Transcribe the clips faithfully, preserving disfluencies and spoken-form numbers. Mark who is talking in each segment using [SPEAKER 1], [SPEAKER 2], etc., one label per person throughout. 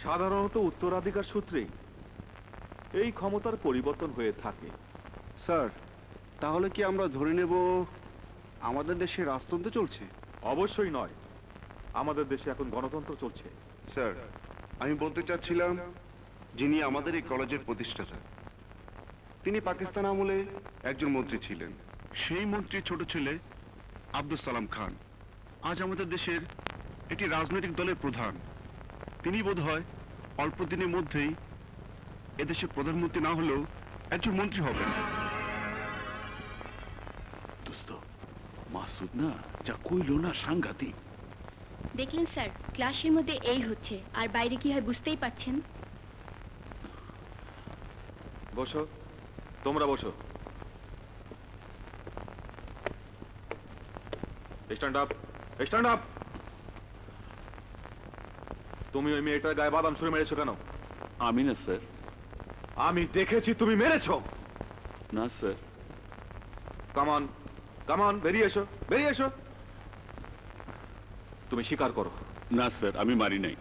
[SPEAKER 1] সাধারণত উত্তরাধিকার সূত্রেই এই ক্ষমতার পরিবর্তন হয়ে থাকে।
[SPEAKER 2] স্যার, তাহলে কি আমরা ধরে নেব আমাদের দেশে রাজতন্ত্র চলছে?
[SPEAKER 1] অবশ্যই নয়, আমাদের দেশে এখন গণতন্ত্র চলছে।
[SPEAKER 2] স্যার, আমি বলতে চাচ্ছিলাম, যিনি আমাদের এই কলেজের প্রতিষ্ঠাতা, তিনি পাকিস্তান আমলে একজন মন্ত্রী ছিলেন। সেই মন্ত্রীর ছোট ছেলে আব্দুল সালাম খান আজ আমাদের দেশের একটি রাজনৈতিক দলের প্রধান। তিনি বোধহয় অল্প দিনের মধ্যেই এদেশের প্রধানমন্ত্রী না হলেও একজন মন্ত্রী হবেন।
[SPEAKER 3] দোস্ত, মাসুদ না যা কইল না সাংঘাতিক।
[SPEAKER 4] দেখলেন স্যার, ক্লাসের মধ্যে এই হচ্ছে, আর বাইরে কি হয় বুঝতেই পারছেন।
[SPEAKER 1] বসো, তোমরা বসো। Stand up, stand up. তুমি ওই মেয়েটার গায়ে বাদাম ছুঁড়ে মেরেছো কেন?
[SPEAKER 3] আমি না স্যার।
[SPEAKER 1] আমি দেখেছি তুমি মেরেছো।
[SPEAKER 3] না স্যার।
[SPEAKER 1] কামান কামান, বেরিয়ে এসো, বেরিয়ে এসো। তুমি স্বীকার করো।
[SPEAKER 3] না স্যার, আমি মারি নাই।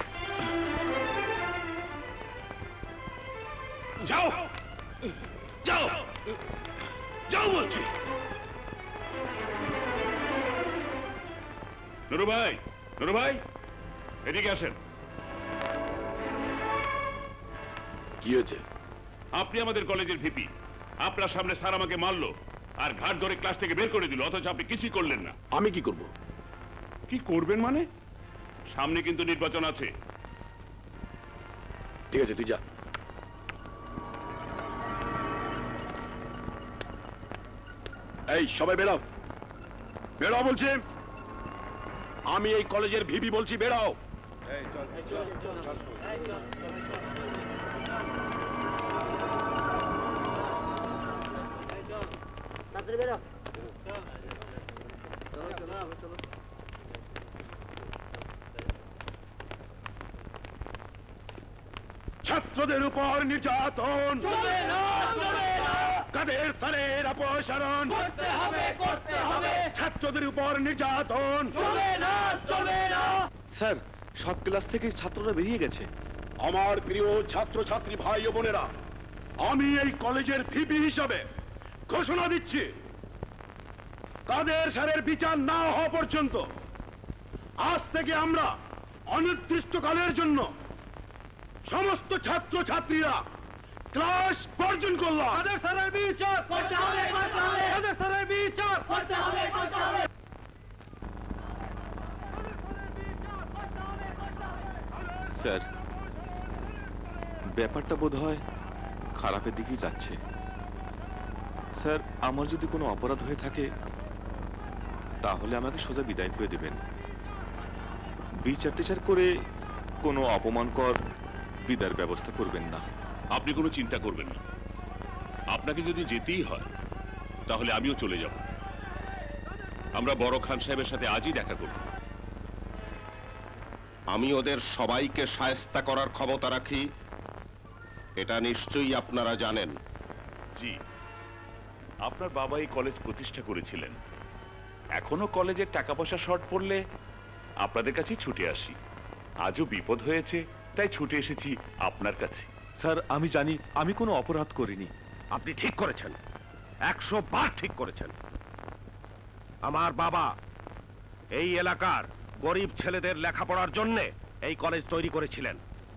[SPEAKER 1] যাও যাও যাও বলছি।
[SPEAKER 3] নুরু ভাই, নুরু ভাই, এদিকে আসেন। কি হয়েছে? আপনি আমাদের কলেজের ভিপি, আপনার সামনে স্যার আমাকে মারলো আর ঘাট ধরে ক্লাস থেকে বের করে দিল, অথচ আপনি কিছুই করলেন না। আমি কি করব? কি করবেন মানে? সামনে কিন্তু নির্বাচন আছে। ঠিক আছে, তুই যা। এই সবাই বেরাও, বেরাও বলছি। আমি এই কলেজের ভিপি বলছি, বেরাও। ছাত্রদের উপর নির্যাতন, কাদের স্যারের অপসারণ, ছাত্রদের উপর নির্যাতন।
[SPEAKER 2] স্যার, সব ক্লাস থেকে ছাত্ররা বেরিয়ে গেছে।
[SPEAKER 3] আমার প্রিয় ছাত্র ছাত্রী ভাই ও বোনেরা, আমি এই কলেজের ভিপি হিসাবে ঘোষণা দিচ্ছি, কাদের স্যারের বিচার না হওয়া পর্যন্ত আজ থেকে আমরা অনির্দিষ্টকালের জন্য সমস্ত ছাত্র ছাত্রীরা ক্লাস বর্জন করলাম। কাদের স্যারের বিচার করতে হবে, কাদের স্যারের বিচার করতে হবে, করতে হবে।
[SPEAKER 1] স্যার, ব্যাপারটা বোধহয় খারাপের দিকেই যাচ্ছে। স্যার, আমার যদি কোনো অপরাধ হয়ে থাকে তাহলে আমাকে সোজা বিদায় করে দেবেন। বিচার টিচার করে কোনো অপমানকর বিদায়ের ব্যবস্থা করবেন না।
[SPEAKER 3] আপনি কোনো চিন্তা করবেন না, আপনাকে যদি যেতেই হয় তাহলে আমিও চলে যাব। আমরা বড় খান সাহেবের সাথে আজই দেখা করব।
[SPEAKER 5] আমি ওদের সবাইকে শায়েস্তা করার ক্ষমতা রাখি, এটা নিশ্চয়ই আপনারা জানেন।
[SPEAKER 3] জি, আপনার বাবা এই কলেজ প্রতিষ্ঠা করেছিলেন। এখনো কলেজের টাকা পয়সা শর্ট পড়লে আপনাদের কাছে ছুটে আসি। আজও বিপদ হয়েছে, তাই ছুটে এসেছি আপনার কাছে।
[SPEAKER 1] স্যার, আমি জানি আমি কোনো অপরাধ করিনি।
[SPEAKER 6] আপনি ঠিক করেছেন, একশো বার ঠিক করেছেন। আমার বাবা এই এলাকার গরিব ছেলেদের লেখাপড়ার জন্য এই কলেজ তৈরি করেছিলেন।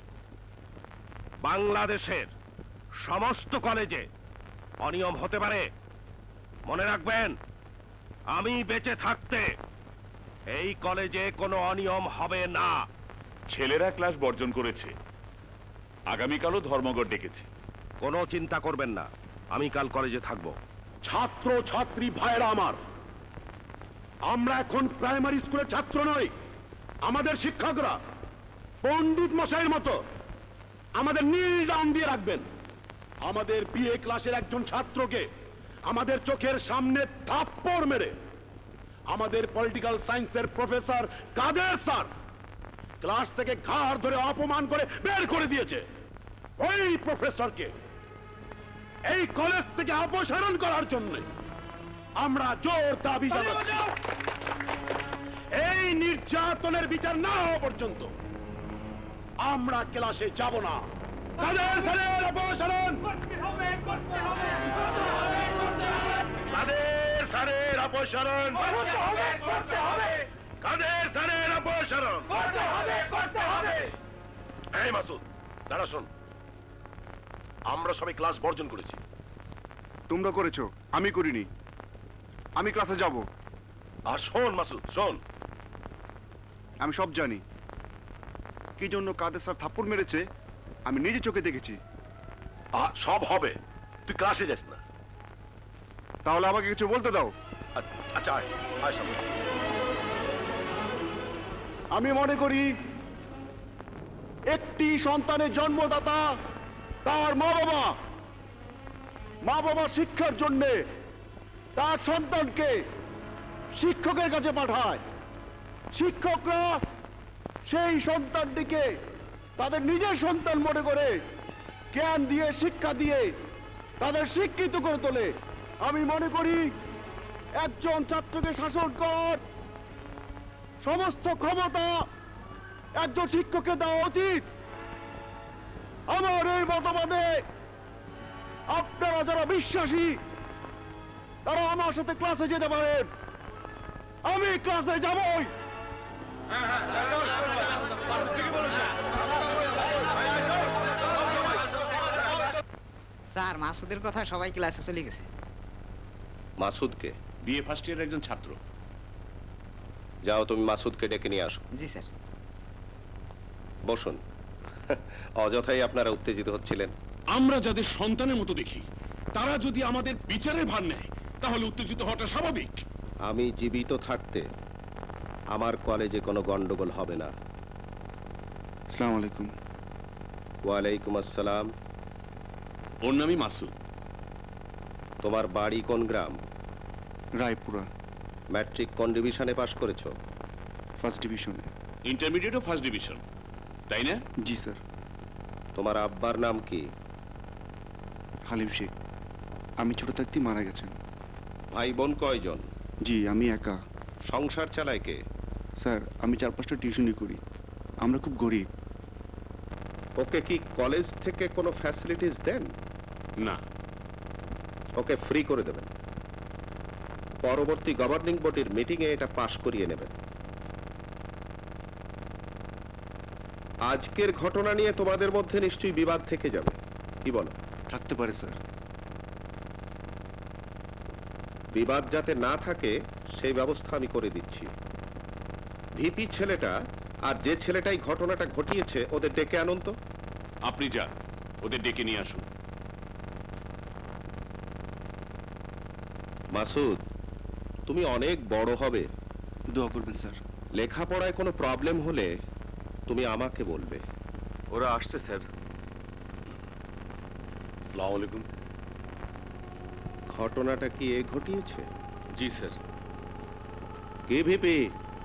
[SPEAKER 6] বাংলাদেশের সমস্ত কলেজে অনিয়ম হতে পারে, মনে রাখবেন, আমি বেঁচে থাকতে এই কলেজে কোনো অনিয়ম হবে না।
[SPEAKER 3] ছেলেরা ক্লাস বর্জন করেছে, আগামীকালও ধর্মঘট ডেকেছে।
[SPEAKER 6] কোনো চিন্তা করবেন না, আমি কাল কলেজে থাকবো।
[SPEAKER 3] ছাত্র ছাত্রী ভাইরা আমার, আমরা এখন প্রাইমারি স্কুলের ছাত্র নই। আমাদের শিক্ষকরা পণ্ডিত মশাইয়ের মতো আমাদের নীল ডাউন দিয়ে রাখবেন। আমাদের বিএ ক্লাসের একজন ছাত্রকে আমাদের চোখের সামনে থাপ্পড় মেরে আমাদের পলিটিক্যাল সায়েন্সের প্রফেসর কাদের স্যার ক্লাস থেকে ঘাড় ধরে অপমান করে বের করে দিয়েছে। ওই প্রফেসরকে এই কলেজ থেকে অপসারণ করার জন্য আমরা জোর দাবি জানাচ্ছি। এই নির্যাতনের বিচার না হওয়া পর্যন্ত আমরা ক্লাসে যাব না। কাদের স্যারের অপসারণ, কাদের স্যারের অপসারণ, কাদের স্যারের অপসারণ। এই মাসুদ, দাঁড়া শোন, আমরা সবাই ক্লাস বর্জন করেছি।
[SPEAKER 2] তোমরা করেছো, আমি করিনি। আমি ক্লাসে যাব।
[SPEAKER 3] আর শোন মাসুদ, শোন,
[SPEAKER 2] আমি সব জানি কি জন্য কাদের স্যার থাপ্পড় মেরেছে, আমি নিজে চোখে দেখেছি।
[SPEAKER 3] আ- সব হবে, তুই ক্লাসে যাস না।
[SPEAKER 2] তাহলে আমাকে কিছু বলতে দাও।
[SPEAKER 3] আ- আচ্ছা আয়, আয় সামনে।
[SPEAKER 2] আমি মনে করি একটি সন্তানের জন্মদাতা তার মা বাবা। মা বাবা শিক্ষার জন্যে তার সন্তানকে শিক্ষকের কাছে পাঠায়। শিক্ষকরা সেই সন্তানটিকে তাদের নিজের সন্তান মনে করে জ্ঞান দিয়ে, শিক্ষা দিয়ে তাদের শিক্ষিত করে তোলে। আমি মনে করি একজন ছাত্রকে শাসন কর সমস্ত ক্ষমতা একজন শিক্ষককে দেওয়া উচিত। আমার এই মতবাদে আপনারা যারা বিশ্বাসী তারা আমার সাথে ক্লাসে যেতে পারেন। আমি ক্লাসে যাবই।
[SPEAKER 7] স্যার, মাসুদের কথা সবাই ক্লাসে চলে গেছে।
[SPEAKER 5] মাসুদকে?
[SPEAKER 3] বিএ ফার্স্ট ইয়ার একজন ছাত্র।
[SPEAKER 5] যাও, তুমি মাসুদকে ডেকে নিয়ে আসো।
[SPEAKER 7] জি স্যার।
[SPEAKER 5] বসুন। অযথাই আপনারা উত্তেজিত হচ্ছিলেন।
[SPEAKER 3] আমরা যাদের সন্তানের মতো দেখি তারা যদি আমাদের বিচারের ভার নেয় তাহলে উত্তেজিত হওয়াটা স্বাভাবিক।
[SPEAKER 5] আমি জীবিত থাকতে আমার কলেজে কোনো গন্ডগোল হবে না।
[SPEAKER 2] আসসালামু আলাইকুম।
[SPEAKER 5] ওয়ালাইকুম আসসালাম।
[SPEAKER 3] ওর নামই মাসুদ।
[SPEAKER 5] তোমার বাড়ি কোন গ্রাম?
[SPEAKER 2] রায়পুরা।
[SPEAKER 5] ম্যাট্রিক কোন ডিভিশনে পাশ করেছো?
[SPEAKER 2] ফার্স্ট ডিভিশনে।
[SPEAKER 3] ইন্টারমিডিয়েটও ফার্স্ট ডিভিশন, তাই না?
[SPEAKER 2] জি স্যার।
[SPEAKER 5] তোমার আব্বার নাম কি?
[SPEAKER 2] হালিম শেখ। আমি ছোট থাকতেই মারা গেছেন।
[SPEAKER 5] ভাই বোন কয়জন?
[SPEAKER 2] জি, আমি একা।
[SPEAKER 5] সংসার চালায় কে?
[SPEAKER 2] স্যার, আমি চার পাঁচটা টিউশনই করি। আমরা খুব গরিব।
[SPEAKER 5] ওকে কি কলেজ থেকে কোনো ফ্যাসিলিটিস দেন?
[SPEAKER 3] না।
[SPEAKER 5] ওকে ফ্রি করে দেবেন। পরবর্তী গভর্নিং বডির মিটিংয়ে এটা পাশ করিয়ে নেবেন। আজকের ঘটনা নিয়ে তোমাদের মধ্যে নিশ্চয়ই বিবাদ থেকে যাবে, কি বলো?
[SPEAKER 2] থাকতে পারে স্যার।
[SPEAKER 5] বিবাদ যাতে না থাকে সেই ব্যবস্থা আমি করে দিচ্ছি। ভিপি ছেলেটা আর যে ছেলেটাই ঘটনাটা ঘটিয়েছে ওদের ডেকে আনুন তো।
[SPEAKER 3] আপনি যান, ওদের ডেকে নিয়ে আসুন।
[SPEAKER 5] মাসুদ, তুমি অনেক বড় হবে।
[SPEAKER 2] দোয়া করবেন স্যার।
[SPEAKER 5] লেখাপড়ায় কোনো প্রবলেম হলে তুমি আমাকে বলবে।
[SPEAKER 1] ওরা আসছে স্যার।
[SPEAKER 3] আসসালামু আলাইকুম।
[SPEAKER 5] ঘটনাটা কি এ ঘটিয়েছে?
[SPEAKER 1] জি স্যার।
[SPEAKER 5] কে ভিপি?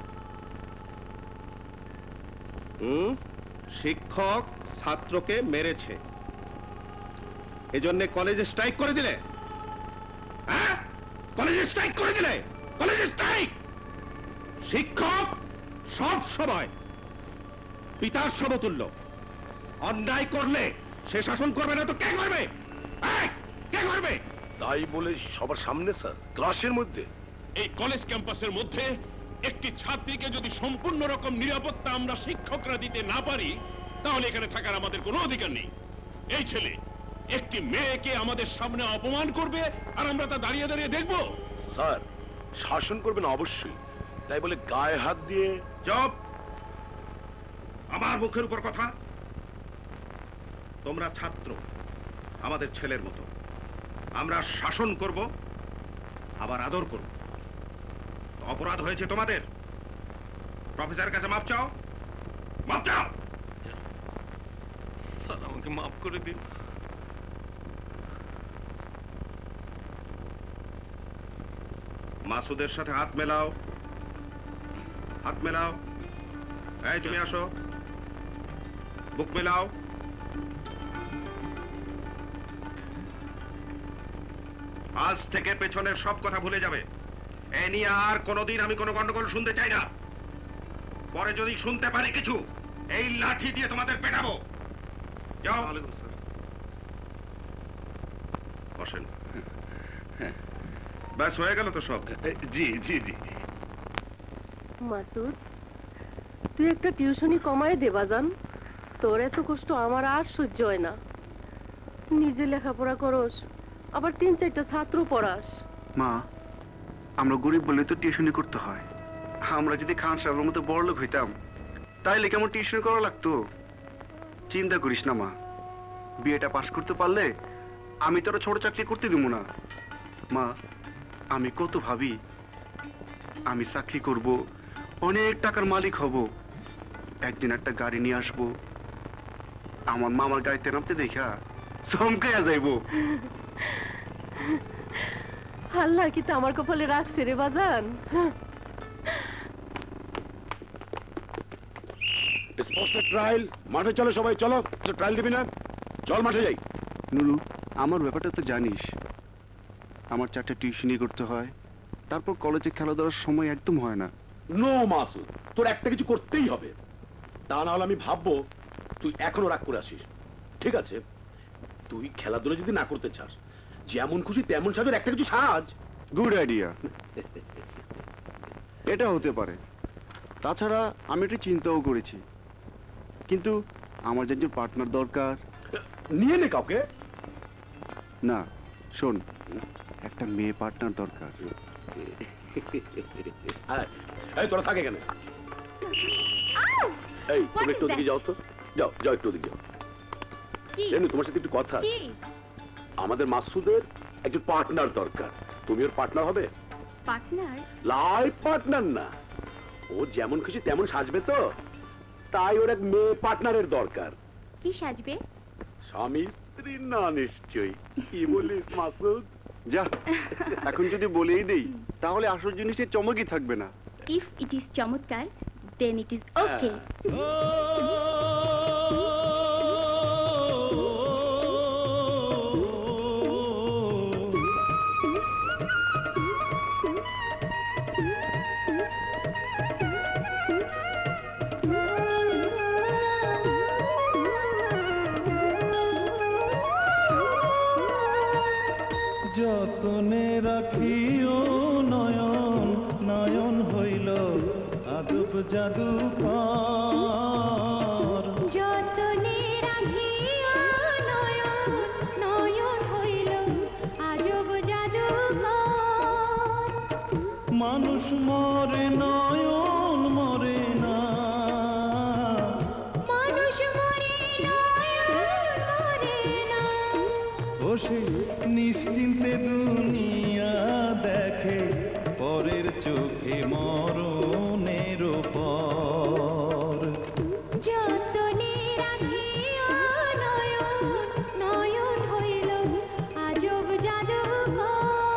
[SPEAKER 5] হুম, শিক্ষক ছাত্রকে মেরেছে, এজন্য কলেজে স্ট্রাইক করে দিলে? হ্যাঁ, কলেজে স্ট্রাইক করে দিলে? কলেজে স্ট্রাইক! শিক্ষক সব সময় পিতার সমতুল্য। অন্যায় করলে সে শাসন করবে না তো কে করবে? এই, কে করবে?
[SPEAKER 3] তাই বলে সবার সামনে স্যার, ক্লাসের মধ্যে? এই কলেজ ক্যাম্পাসের মধ্যে একটি ছাত্রীকে যদি সম্পূর্ণ রকম নিরাপত্তা আমরা শিক্ষকরা দিতে না পারি তাহলে এখানে থাকার আমাদের কোনো অধিকার নেই। এই ছেলে একটি মেয়েকে আমাদের সামনে অপমান করবে আর আমরা তা দাঁড়িয়ে দাঁড়িয়ে দেখব? স্যার, শাসন করবেন অবশ্যই, তাই বলে গায়ে হাত দিয়ে?
[SPEAKER 6] চুপ! আমার মুখের উপর কথা। তোমরা ছাত্র, আমাদের ছেলের মতো। আমরা শাসন করব, আবার আদর করব। অপরাধ হয়েছে তোমাদের, প্রফেসরের কাছে মাপ চাও, মাপ চাও।
[SPEAKER 1] স্যার, আমাকে মাফ করে দিন।
[SPEAKER 6] মাসুদের সাথে হাত মেলাও, হাত মেলাও। এই তুমি আসো, বুক মেলাও। আজ থেকে পেছনের সব কথা ভুলে যাবে। এ নিয়ে আর কোনোদিন আমি কোনো গন্ডগোল শুনতে চাই না। পরে যদি শুনতে পারি কিছু, এই লাঠি দিয়ে তোমাদের পেটাবো। যাও। বসেন।
[SPEAKER 2] ব্যাস হয়ে গেল তো সব? জি জি জি।
[SPEAKER 8] মাসুদ, তুই একটা টিউশনি কমায় দে বাজান। তোর এত কষ্ট আমার আর সহ্য হয় না। নিজে লেখাপড়া করস, আবার তিন চারটা ছাত্র পড়াস।
[SPEAKER 2] মা, আমরা গরিব বলে তো টিউশনি করতে হয়। আমরা যদি খান সাহেবের মতো বড় লোক হইতাম তাইলে কেমন টিউশনি করা লাগতো? চিন্তা করিস না মা, বিয়েটা পাশ করতে পারলে আমি তোরা ছোট চাকরি করতে দিব না। মা, আমি কত ভাবি আমি চাকরি করব, অনেক টাকার মালিক হব, একদিন একটা গাড়ি নিয়ে আসবো, আমার মামার গাড়িতে নামতে দেখা চমকাইয়া যাইবো।
[SPEAKER 8] আল্লাহ কি তো আমার কপালে রাখছে রে বাজান।
[SPEAKER 3] স্পোর্টসের ট্রায়াল, মাঠে চলো সবাই, চলো। ট্রায়াল দিবি না? চল মাঠে যাই।
[SPEAKER 2] নুরু, আমার ব্যাপারটা তো জানিস, আমার চারটা টিউশনি করতে হয়, তারপর কলেজে খেলাধুলার সময় একদম হয় না।
[SPEAKER 3] নো মাসুদ, তোর একটা কিছু করতেই হবে, তা না হলে আমি ভাববো তুই এখনো রাগ করে আসিস। ঠিক আছে, তুই খেলাধুলা যদি না করতে চাস, যেমন খুশি তেমন সাজের একটা কিছু সাজ।
[SPEAKER 2] গুড আইডিয়া, এটা হতে পারে। তাছাড়া আমি একটু চিন্তাও করেছি, কিন্তু আমার যে পার্টনার দরকার।
[SPEAKER 3] নিয়ে নে কাউকে।
[SPEAKER 2] না শোন, একটা মেয়ে পার্টনার দরকার।
[SPEAKER 3] এই তোরা থাকে কেন? এই তুমি একটু ওদিকে যাও তো, যাও যাও একটু ওদিকে যাও। জানি তোমার সাথে একটু কথা আছে। আমাদের মাসুদের একজন পার্টনার দরকার, তুমি ওর পার্টনার হবে?
[SPEAKER 4] পার্টনার?
[SPEAKER 3] লাইফ পার্টনার না, ও যেমন খুশি তেমন সাজবে তো, তাই ওর এক মেয়ে পার্টনারের দরকার।
[SPEAKER 4] কি সাজবে?
[SPEAKER 3] স্বামী স্ত্রী না নিশ্চয়ই। কি বলিস মাসুদ?
[SPEAKER 2] যা, এখন যদি বলেই দেই তাহলে আসল জিনিসের চমকই থাকবে না।
[SPEAKER 4] ইফ ইট ইজ চমৎকার, দেন ইট ইজ ওকে।
[SPEAKER 9] যতনে রাখিও নয়ন, নয়ন হইল আদব জাদুকর।
[SPEAKER 4] যতনে রাখিও নয়ন, নয়ন হইল আজব জাদুকর।
[SPEAKER 9] মানুষ মরে নয়ন মরে না,
[SPEAKER 4] মানুষ মরে নয়ন মরে না।
[SPEAKER 9] ও সে নিশ্চিন্তে দুনিয়া দেখে, পরের চোখে মরণের পর।
[SPEAKER 4] যতনে রাখিও নয়ন, নয়ন হইল আজব জাদুকর।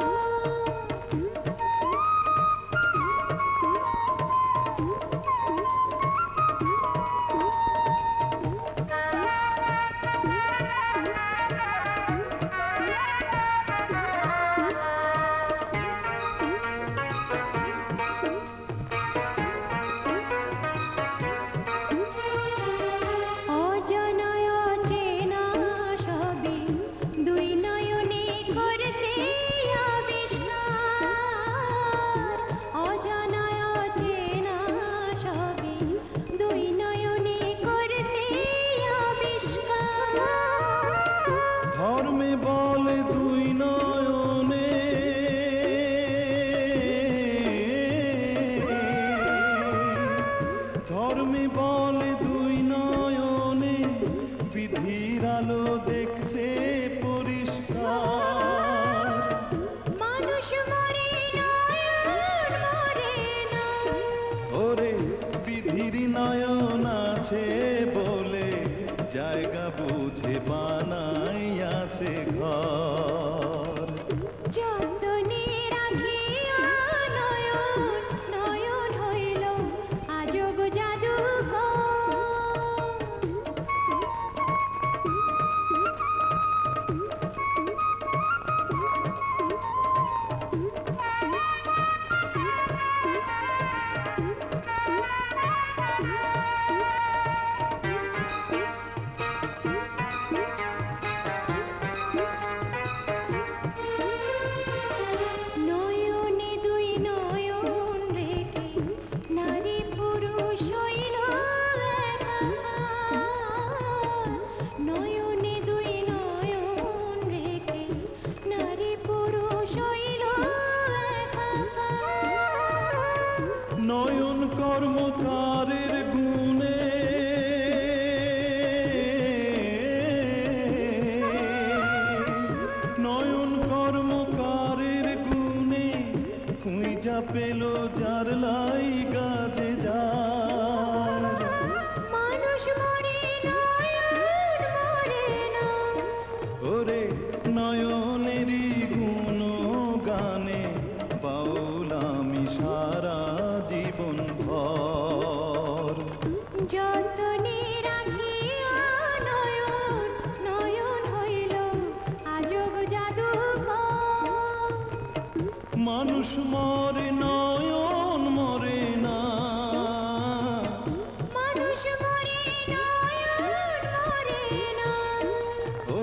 [SPEAKER 4] অজনয় চেনা সবে দুই নয়নে করতে আবিষ্কার। অজনয় চেনা সবে দুই নয়নে করতে আবিষ্কার।
[SPEAKER 9] ধর্মে বলে দুই নয়নে, ধর্মে বলে দুই নয়নে, বিধির আলো দেখছে পরিষ্কার।
[SPEAKER 4] মানুষ মরে নয়ন মরে না।
[SPEAKER 9] ওরে বিধির নয়ন আছে বলে, জায়গা বুঝে বানাইয়াছে ঘর।
[SPEAKER 4] যতনে রাখিও নয়ন, নয়ন হইল আজব জাদুকর।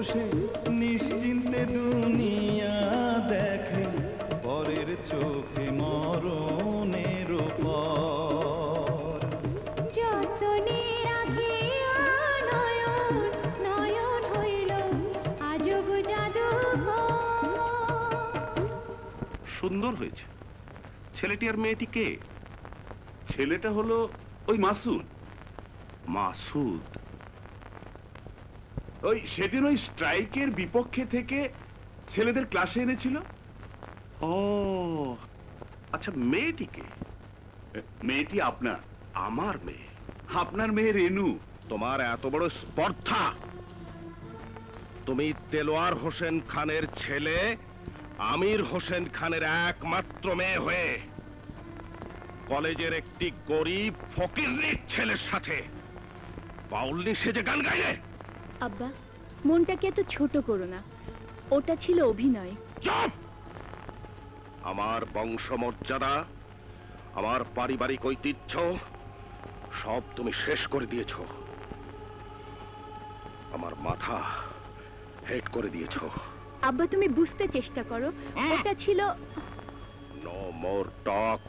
[SPEAKER 9] বসে নিশ্চিন্তে দুনিয়া দেখে, পরের চোখে মরণের পর।
[SPEAKER 4] যতনে রাখে নয়ন, নয়ন হইল আজব জাদুঘর।
[SPEAKER 3] সুন্দর হয়েছে। ছেলেটি আর মেয়েটি কে? ছেলেটা হলো ওই মাসুদ। মাসুদ ওই সেদিন ওই স্ট্রাইকের বিপক্ষে থেকে ছেলেদের ক্লাসে এনেছিল। ও আচ্ছা, মেয়েটি কে? মেয়েটি আপনার? আমার মেয়ে? আপনার মেয়ে রেনু?
[SPEAKER 6] তোমার এত বড় স্পর্ধা! তুমি দেলোয়ার হোসেন খানের ছেলে আমির হোসেন খানের একমাত্র মেয়ে হয়ে কলেজের একটি গরিব ফকিরনির ছেলের সাথে বাউলনি সেজে গান গাইলে?
[SPEAKER 4] আব্বা, মনটাকে এত ছোট করো না, ওটা ছিল অভিনয়।
[SPEAKER 6] চুপ! আমার বংশমর্যাদা, আমার পারিবারিক ঐতিহ্য সব তুমি শেষ করে দিয়েছ। আমার মাথা হেট করে দিয়েছ।
[SPEAKER 4] আব্বা, তুমি বুঝতে চেষ্টা করো, ওটা ছিল।
[SPEAKER 6] No more talk.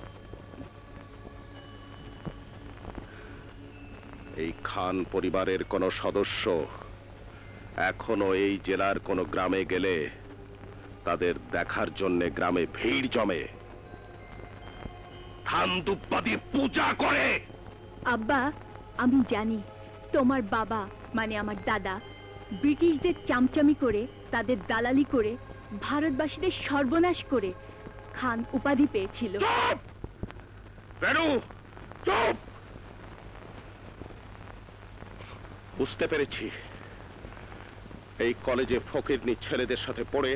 [SPEAKER 6] এই খান পরিবারের কোন সদস্য এখনো এই জেলার কোন গ্রামে গেলে তাদের দেখার জন্য গ্রামে ভিড় জমে, ধান দুব্বা দিয়ে পূজা করে।
[SPEAKER 4] আব্বা, আমি জানি তোমার বাবা মানে আমার দাদা ব্রিটিশদের চামচামি করে, তাদের দালালি করে, ভারতবাসীদের সর্বনাশ করে খান উপাধি পেয়েছিল।
[SPEAKER 6] চুপ! রেনু, চুপ! বুঝতে পেরেছি, এই কলেজে ফকিরনি ছেলেদের সাথে পড়ে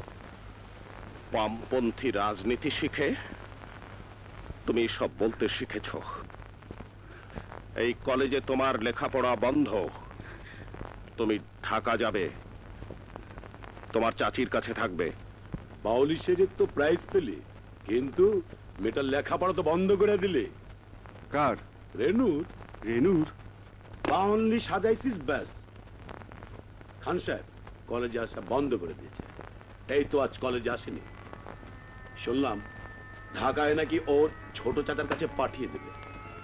[SPEAKER 6] বামপন্থী রাজনীতি শিখে তুমি সব বলতে শিখেছ। এই কলেজে তোমার লেখাপড়া বন্ধ, তুমি ঢাকা যাবে, তোমার চাচির কাছে থাকবে।
[SPEAKER 3] বাউলি সেজে তো প্রাইজ পেলে, কিন্তু মেয়েটার লেখাপড়া তো বন্ধ করে দিলে।
[SPEAKER 2] কার?
[SPEAKER 3] রেনুর।
[SPEAKER 2] রেনুর?
[SPEAKER 3] বাউলি সাজাইছিস ব্যাস। খান সাহেব কলেজে আসা বন্ধ করে দিয়েছে। এই তো আজ কলেজে আসেনি। শুনলাম ঢাকায় নাকি ওর ছোট চাচার কাছে পাঠিয়ে দেবে।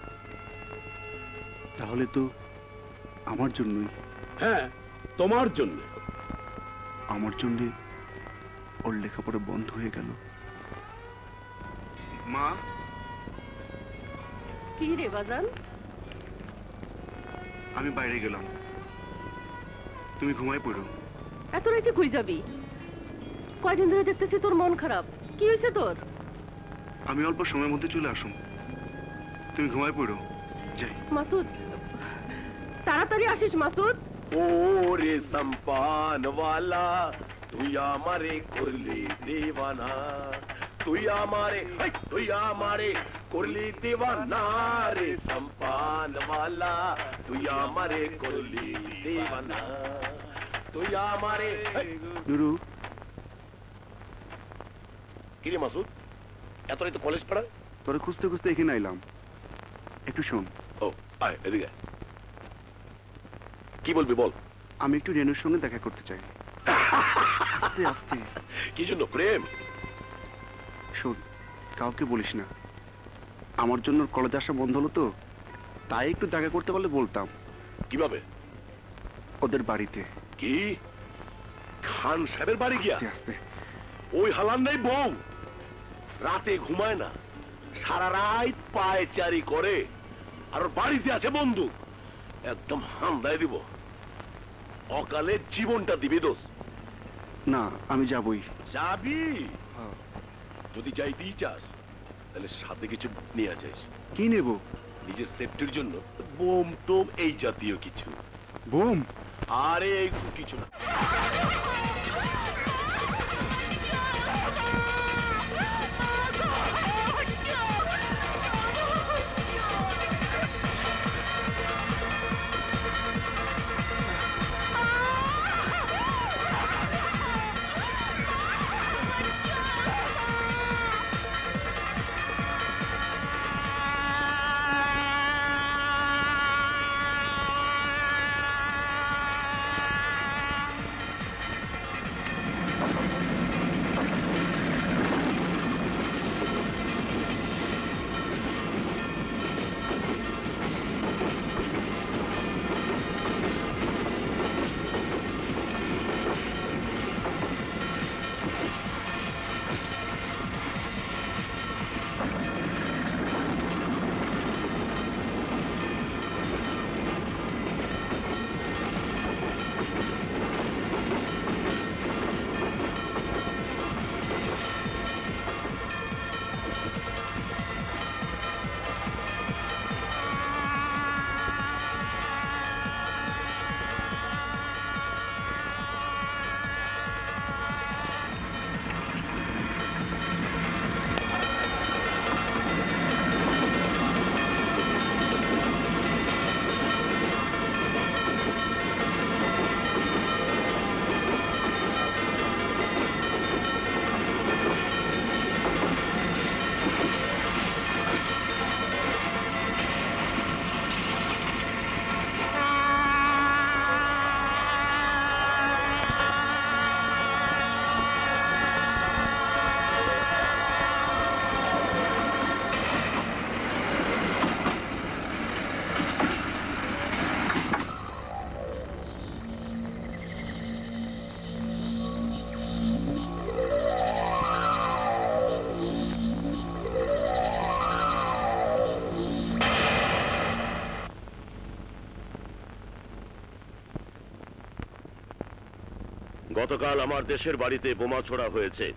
[SPEAKER 2] তাহলে তো আমার জন্যই।
[SPEAKER 3] হ্যাঁ, তোমার জন্য।
[SPEAKER 2] আমার জন্য ওর লেখাপড়া বন্ধ হয়ে গেল। মা,
[SPEAKER 8] কি রে বাজান?
[SPEAKER 2] আমি বাইরে গেলাম, তুমি ঘুমাই পড়ো।
[SPEAKER 8] এত রাতে কই যাবি? কয়দিন ধরে দেখতেছি তোর মন খারাপ, কি হয়েছে তোর?
[SPEAKER 2] আমি অল্প সময়ের মধ্যে চলে আসুন, তুমি ঘুমাই পড়ো। যাই।
[SPEAKER 8] মাসুদ, তাড়াতাড়ি আসিস মাসুদ।
[SPEAKER 6] ওরে সম্পানওয়ালা, তুই আমারে করলি দেওয়ানা, তুই আমারে তুই আমারে করলি দেওয়ানা রে সম্পানওয়ালা, তুই আমারে করলি দেওয়ানা, তুই আমারে।
[SPEAKER 2] নুরু,
[SPEAKER 6] কিরে মাসুদ, এত রাতে কলেজ পড়া?
[SPEAKER 2] তোরে খুঁজতে খুঁজতে এখানে আইলাম, একটু শোন।
[SPEAKER 6] ও আয় এদিকে। কি বলবি বল।
[SPEAKER 2] আমি একটু রেনুর সঙ্গে দেখা করতে চাই। আস্তে আস্তে।
[SPEAKER 6] কি জন্য? প্রেম?
[SPEAKER 2] শোন, কাউকে বলিস না। আমার জন্য কলেজ আসা বন্ধ হলো তো, তাই একটু দেখা করতে পারলে বলতাম।
[SPEAKER 6] কিভাবে?
[SPEAKER 2] ওদের বাড়িতে।
[SPEAKER 6] কি? খান সাহেবের বাড়ি গিয়া?
[SPEAKER 2] আস্তে আস্তে।
[SPEAKER 6] ওই হালান নাই বউ রাতে ঘুমায় না, সারা রাত পায়চারি করে, আর ওর বাড়িতে আছে বন্দুক। একদম হামদায় দিব, অকালে জীবনটা দিবি দোষ।
[SPEAKER 2] না, আমি যাবই।
[SPEAKER 6] যাবি? যদি যাইতেই চাস তাহলে সাথে কিছু নিয়ে যাস।
[SPEAKER 2] কি নেব?
[SPEAKER 6] নিজের সেফটির জন্য বোম টোম এই জাতীয় কিছু।
[SPEAKER 2] বোম?
[SPEAKER 6] আরে কিছু না। গতকাল আমার দেশের বাড়িতে বোমা ছোড়া হয়েছে,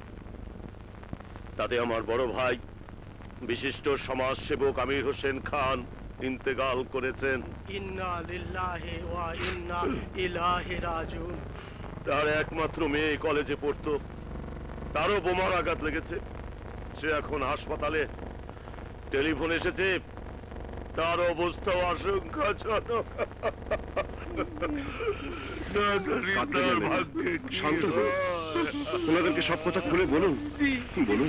[SPEAKER 6] তাতে আমার বড় ভাই বিশিষ্ট সমাজসেবক আমির হোসেন খান ইন্তেকাল করেছেন।
[SPEAKER 10] ইন্না লিল্লাহি ওয়া ইন্না ইলাইহি রাজিউন।
[SPEAKER 6] তার একমাত্র মেয়ে কলেজে পড়তো, তারও বোমার আঘাত লেগেছে, সে এখন হাসপাতালে। টেলিফোন এসেছে, তার অবস্থাও আশঙ্কাজনক।
[SPEAKER 2] শান্ত হন, ওনাদেরকে সব কথা খুলে বলুন বলুন।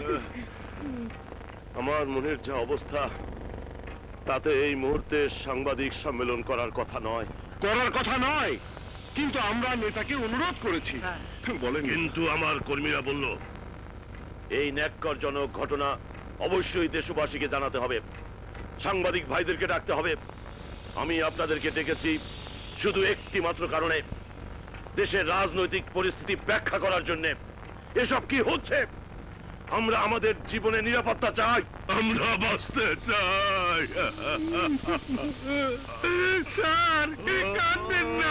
[SPEAKER 6] আমার মনের যা অবস্থা, তাতে এই মুহূর্তে সাংবাদিক সম্মেলন করার কথা নয়।
[SPEAKER 2] করার কথা নয়, কিন্তু আমরা নেতাকে অনুরোধ করেছি। বলেন।
[SPEAKER 6] কিন্তু আমার কর্মীরা বলল, এই ন্যাক্কারজনক ঘটনা অবশ্যই দেশবাসীকে জানাতে হবে, সাংবাদিক ভাইদেরকে ডাকতে হবে। আমি আপনাদেরকে ডেকেছি শুধু একটি মাত্র কারণে, দেশের রাজনৈতিক পরিস্থিতি ব্যাখ্যা করার জন্য। এসব কি হচ্ছে? আমরা আমাদের জীবনে নিরাপত্তা চাই, আমরা বাঁচতে চাই। স্যার, কাঁদবেন না।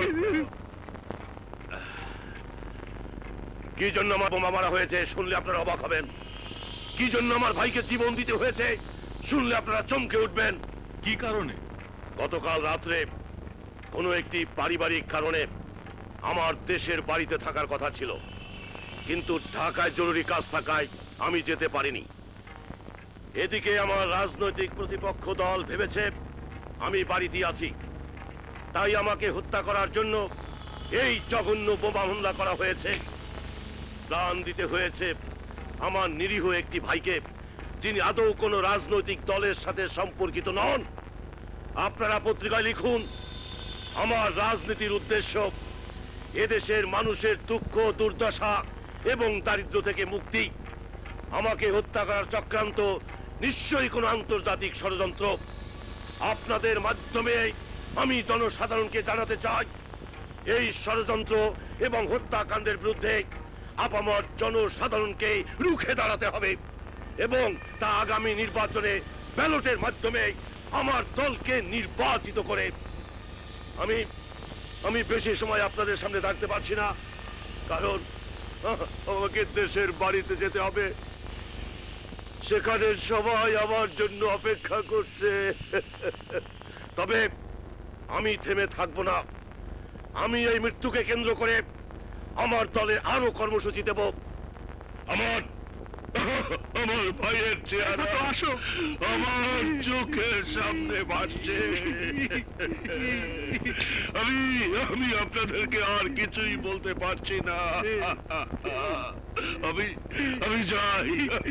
[SPEAKER 6] কি জন্য আমার বোমা মারা হয়েছে শুনলে আপনারা অবাক হবেন। কি জন্য আমার ভাইকে জীবন দিতে হয়েছে শুনলে আপনারা চমকে উঠবেন।
[SPEAKER 1] কি কারণে?
[SPEAKER 6] গতকাল রাত্রে কোনো একটি পারিবারিক কারণে আমার দেশের বাড়িতে থাকার কথা ছিল, কিন্তু ঢাকায় জরুরি কাজ থাকায় আমি যেতে পারিনি। এদিকে আমার রাজনৈতিক প্রতিপক্ষ দল ভেবেছে আমি বাড়িতে আছি, তাই আমাকে হত্যা করার জন্য এই জঘন্য বোমা হামলা করা হয়েছে। প্রাণ দিতে হয়েছে আমার নিরীহ একটি ভাইকে, যিনি আদৌ কোনো রাজনৈতিক দলের সাথে সম্পর্কিত নন। আপনারা পত্রিকায় লিখুন, আমার রাজনীতির উদ্দেশ্য এদেশের মানুষের দুঃখ দুর্দশা এবং দারিদ্র্য থেকে মুক্তি। আমাকে হত্যা করার চক্রান্ত নিশ্চয়ই কোনো আন্তর্জাতিক ষড়যন্ত্র। আপনাদের মাধ্যমে আমি জনসাধারণকে জানাতে চাই, এই ষড়যন্ত্র এবং হত্যাকাণ্ডের বিরুদ্ধে আপামর জনসাধারণকে রুখে দাঁড়াতে হবে এবং তা আগামী নির্বাচনে ব্যালটের মাধ্যমে আমার দলকে নির্বাচিত করে। আমি আমি বেশি সময় আপনাদের সামনে থাকতে পারছি না, কারণ আমাকে দেশের বাড়িতে যেতে হবে। সেখানে সবাই আমার জন্য অপেক্ষা করছে। তবে আমি থেমে থাকবো না। আমি এই মৃত্যুকে কেন্দ্র করে আমার দলের আরো কর্মসূচি দেব। আমার আমার ভাইয়ের চেহারা আসো আমার চোখের সামনে ভাসছে। আমি আমি আপনাদেরকে আর কিছুই বলতে পারছি না। আমি আমি যাই।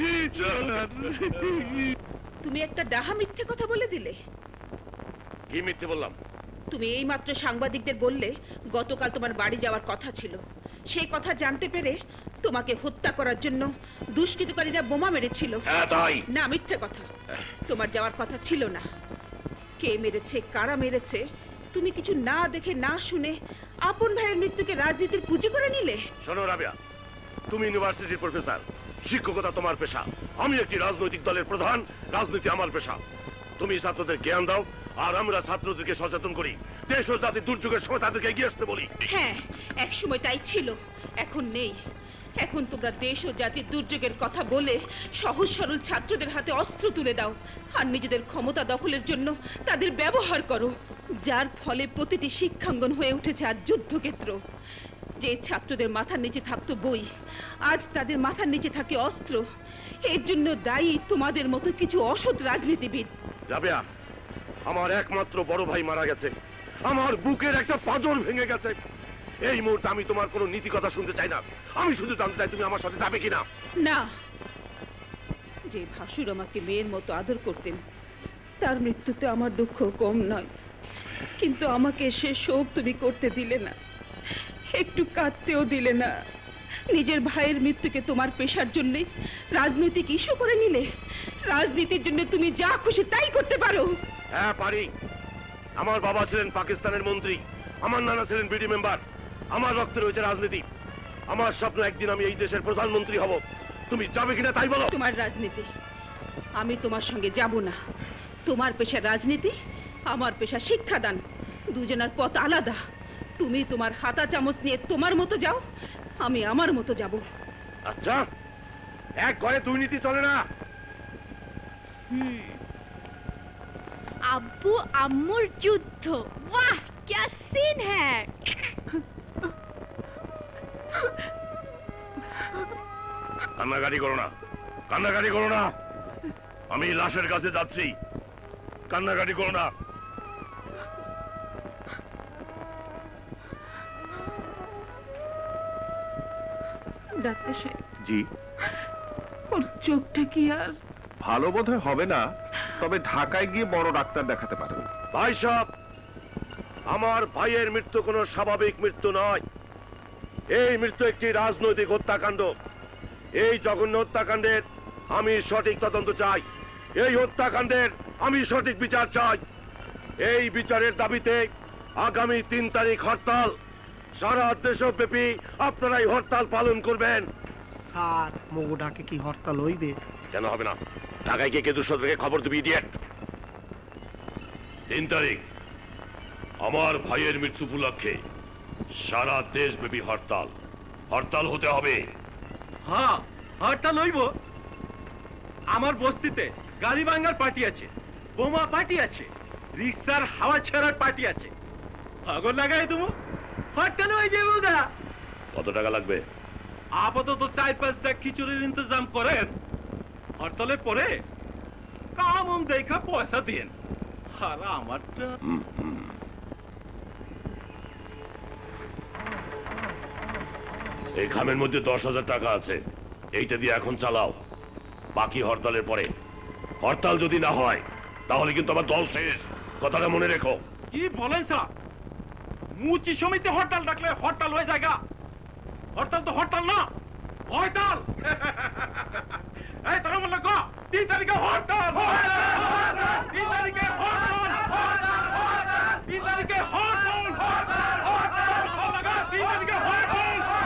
[SPEAKER 11] তুমি একটা ডাহা মিথ্যে কথা বলে দিলে।
[SPEAKER 6] কি মিথ্যে বললাম?
[SPEAKER 11] তুমি এই মাত্র সাংবাদিকদের বললে গতকাল তোমার বাড়ি যাওয়ার কথা ছিল। সেই কথা জানতে পেরে তোমাকে হত্যা করার জন্য দুষ্কৃতকারীরা বোমা মেরেছিল।
[SPEAKER 6] হ্যাঁ তাই।
[SPEAKER 11] না, মিথ্যে কথা। তোমার যাওয়ার কথা ছিল না। কে মেরেছে, কারা মেরেছে, তুমি কিছু না দেখে না শুনে আপন ভাইয়ের মৃত্যুকে রাজনীতির পুঁজি করে নিলে।
[SPEAKER 6] শোনো রাবিয়া, তুমি ইউনিভার্সিটির প্রফেসর, শিক্ষকতা তোমার পেশা। আমি একটি রাজনৈতিক দলের প্রধান, রাজনীতি আমার পেশা। তুমি ছাত্রদের জ্ঞান দাও আর আমরা ছাত্রদেরকে সচেতন করি। দেশ ও জাতির দুর্যোগের সময় তাদেরকে এগিয়ে আসতে বলি।
[SPEAKER 11] হ্যাঁ, এক সময় তাই ছিল, এখন নেই। এখন তোমরা দেশ ও জাতির দুর্যোগের কথা বলে সহজ সরল ছাত্রদের হাতে অস্ত্র তুলে দাও আর নিজেদের ক্ষমতা দখলের জন্য তাদের ব্যবহার করো, যার ফলে প্রতিটি শিক্ষাঙ্গন হয়ে উঠেছে আজ যুদ্ধক্ষেত্র। যে ছাত্রদের মাথার নিচে থাকতো বই, আজ তাদের মাথার নিচে থাকে অস্ত্র। এর জন্য দায়ী তোমাদের মতো কিছু অসৎ রাজনীতিবিদ।
[SPEAKER 6] রাবিয়া, আমার একমাত্র বড় ভাই মারা গেছে, আমার বুকের একটা পাঁজর ভেঙে গেছে। এই মুহূর্তে আমি তোমার কোনো নীতি কথা শুনতে চাই না। আমি শুধু জানতে চাই তুমি আমার সাথে যাবে কিনা।
[SPEAKER 11] না, যে ভাসুর আমাকে মেয়ের মতো আদর করতেন, তার মৃত্যুতে আমার দুঃখ কম নয়, কিন্তু আমাকে সে শোক তুমি করতে দিলে না, একটু কাঁদতেও দিলে না। নিজের ভাইয়ের মৃত্যুকে তোমার পেশার জন্য রাজনৈতিক ইস্যু করে নিলে। রাজনীতির জন্য তুমি যা খুশি তাই করতে পারো।
[SPEAKER 6] হ্যাঁ পারি। আমার বাবা ছিলেন পাকিস্তানের মন্ত্রী, আমার নানা ছিলেন বিডি মেম্বার, আমার রক্তে রয়েছে রাজনীতি। আমার স্বপ্ন একদিন আমি এই দেশের প্রধানমন্ত্রী হব। তুমি যাবে কিনা তাই বলো।
[SPEAKER 11] তোমার রাজনীতি, আমি তোমার সঙ্গে যাব না। তোমার পেশা রাজনীতি, আমার পেশা শিক্ষাদান। দুজনের পথ আলাদা। তুমি তোমার হাতা চামচ নিয়ে তোমার মতো যাও, আমি আমার মতো যাব।
[SPEAKER 6] আচ্ছা, এক ঘরে দুই নীতি চলে না।
[SPEAKER 4] হুম। আব্বু আম্মুর যুদ্ধ, বাহ क्या सीन है।
[SPEAKER 6] কান্নাকাটি করো না, কান্নাকাটি করো না, আমি লাশের কাছে যাচ্ছি, কান্নাকাটি করো না।
[SPEAKER 11] ডাক্তার সাহেব,
[SPEAKER 5] জি,
[SPEAKER 11] ওর চোখটা কি আর
[SPEAKER 5] ভালো বোধহয় হবে না, তবে ঢাকায় গিয়ে বড় ডাক্তার দেখাতে পারেন।
[SPEAKER 6] ভাই সাহেব, আমার ভাইয়ের মৃত্যু কোনো স্বাভাবিক মৃত্যু নয়। এই মৃত্যু একটি রাজনৈতিক হত্যাকাণ্ড। এই জঘন্য হত্যাকাণ্ডের আমি সঠিক তদন্ত চাই। এই হত্যাকাণ্ডের আমি সঠিক বিচার চাই। এই বিচারের দাবিতে আগামী তিন তারিখ হরতাল। সারা দেশব্যাপী আপনারা এই হরতাল পালন করবেন।
[SPEAKER 10] স্যার, মগু ডাকে কি হরতাল হইবে?
[SPEAKER 6] কেন হবে না? ঢাকায় গিয়ে কেদু সদরকে খবর দিবি, ইডিয়েট। তিন তারিখ আমার ভাইয়ের মৃত্যু উপলক্ষে সারা দেশব্যাপী হরতাল। হরতাল হতে হবে।
[SPEAKER 12] হ্যাঁ, হরতাল হইব। আমার বস্তিতে গাড়ি ভাঙ্গার পার্টি আছে, বোমা পার্টি আছে, রিক্সার হাওয়া ছাড়ার পার্টি আছে। আগুন লাগাই তুমি হরতাল হয়ে যাবো গা।
[SPEAKER 6] কত টাকা লাগবে?
[SPEAKER 12] আপাতত চার পাঁচটা খিচুড়ির ইন্তজাম করেন, হরতালে পরে কাম দেখা পয়সা দিন। আর আমারটা
[SPEAKER 6] এই খামের মধ্যে দশ হাজার টাকা আছে, এইটা দিয়ে এখন চালাও, বাকি হরতালের পরে। হরতাল যদি না হয় তাহলে কিন্তু আমার দল শেষ, কথাটা মনে রেখো।
[SPEAKER 12] কি বলেন স্যার? মুচি সমিতি হরতাল ডাকলে হরতাল হয়ে যায় গা? হরতাল তো হরতাল না, হরতাল। এই তোরা বললো গো, তিন তারিখে হরতাল, তিন তারিখে হরতাল, তিন তারিখে হরতাল, তিন তারিখে হরতাল।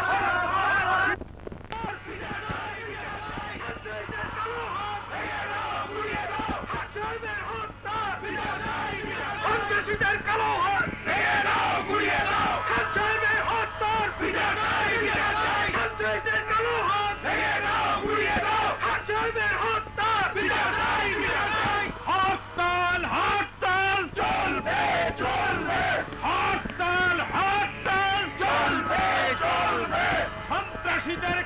[SPEAKER 12] হরতাল হরতাল চলবে চলবে, হরতাল হরতাল চলবে চলবে। সন্ত্রাসীদের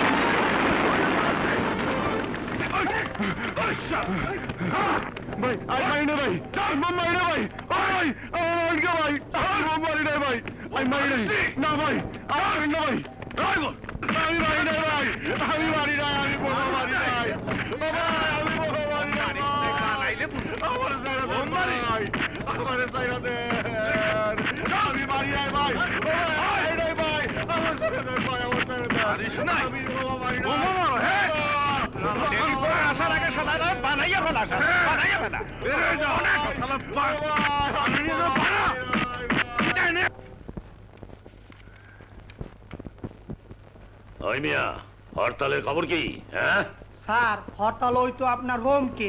[SPEAKER 3] ভাই, আই মারি না ভাই, বোম মারি না ভাই, ভাই, আমার মালিকা ভাই, আমার বোম মারি না ভাই, আই মারি নাই, না ভাই, আমার না ভাই, আমি মারি না ভাই, আমি মারি না, আমি বোম মারি নাই, বাবা, আমি বোম মারি না, আমার সাইরা দেন ভাই, আমার সাইরা দেন, আমি মারি নাই ভাই, ভাই নাই ভাই, আমার সাইরা দেন ভাই, আমার সাইরা দেন, আমি বোম মারি না, আসার আগে সাদা বানাইয়া ফেলা, বানাইয়া ফেলা।
[SPEAKER 6] ওই মিয়া, হরতালের খবর কি? হ্যাঁ
[SPEAKER 10] স্যার, হরতাল ওই তো আপনার হোমকে।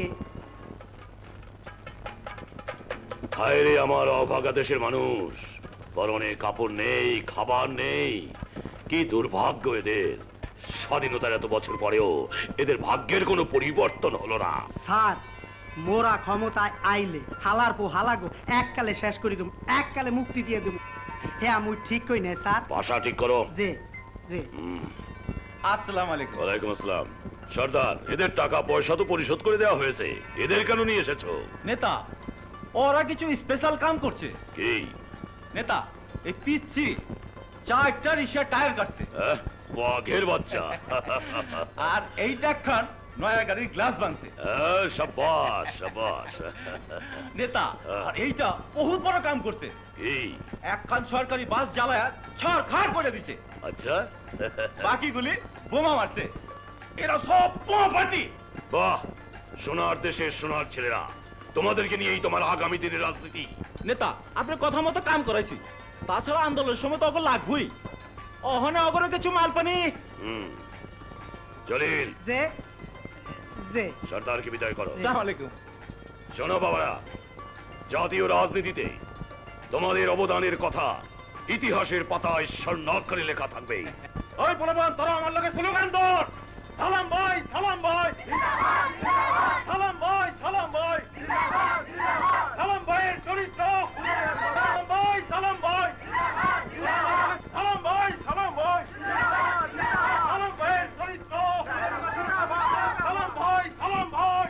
[SPEAKER 6] হায় রে আমার অভাগা দেশের মানুষ, পরনে কাপড় নেই, খাবার নেই, কি দুর্ভাগ্য এদের। স্বাধীনতার এত বছর পরেও এদের ভাগ্যের কোনো পরিবর্তন হলো না।
[SPEAKER 10] স্যার, মোরা ক্ষমতায় আইলে হালার পো হালাগো এককালে শেষ করে দেব, এককালে মুক্তি দিয়ে দেব। হ্যাঁ, মুই ঠিক কই না স্যার?
[SPEAKER 6] ভাষা ঠিক করো।
[SPEAKER 10] জি জি।
[SPEAKER 12] আসসালামু আলাইকুম।
[SPEAKER 6] ওয়ালাইকুম আসসালাম। সর্দার, এদের টাকা পয়সা তো পরিশোধ করে দেওয়া হয়েছে, এদের কেন নিয়ে এসেছো?
[SPEAKER 12] নেতা, ওরা কিছু স্পেশাল কাম করছে।
[SPEAKER 6] কি?
[SPEAKER 12] নেতা, এই পিচ্ছি চারটা রিক্সার টায়ার কাটছে।
[SPEAKER 6] হ্যাঁ, বাঘের বাচ্চা।
[SPEAKER 12] আর এইটা খান নয়া গাড়ির গ্লাস ভাঙছে।
[SPEAKER 6] শাবাশ শাবাশ।
[SPEAKER 12] নেতা, আর এইটা বহুত বড় কাম করছে।
[SPEAKER 6] এই
[SPEAKER 12] একখান সরকারি বাস জ্বালায় ছাড় খাড় করে দিছে।
[SPEAKER 6] আচ্ছা,
[SPEAKER 12] বাকিগুলি বোমা মারছে। এরা সব বোমা পার্টি।
[SPEAKER 6] বাহ, সোনার দেশের সোনার ছেলেরা, তোমাদেরকে নিয়েই তোমার আগামী দিনের রাজনীতি।
[SPEAKER 12] নেতা, আপনি কথা মতো কাম করাইছি, তাছাড়া আন্দোলনের সময় তো অগর লাগবই। অহনে অগরে কিছু মাল পানি।
[SPEAKER 6] হুম, জলিল,
[SPEAKER 10] যে যে
[SPEAKER 6] সর্দারকে বিদায় করো।
[SPEAKER 12] আসসালামু আলাইকুম।
[SPEAKER 6] শোনো বাবারা, জাতীয় রাজনীতিতে তোমাদের অবদানের কথা ইতিহাসের পাতায় স্বর্ণাক্ষরে লেখা থাকবে।
[SPEAKER 12] ওই বলবান তোরা আমার লগে স্লোগান ধর, সালাম ভাই সালাম ভাই সালাম ভাই সালাম ভাই সালাম ভাইয়ের চরিত্র, সালাম ভাই সালাম ভাই সালাম ভাই সালাম ভাই সালাম ভাইয়ের চরিত্র, সালাম ভাই সালাম ভাই।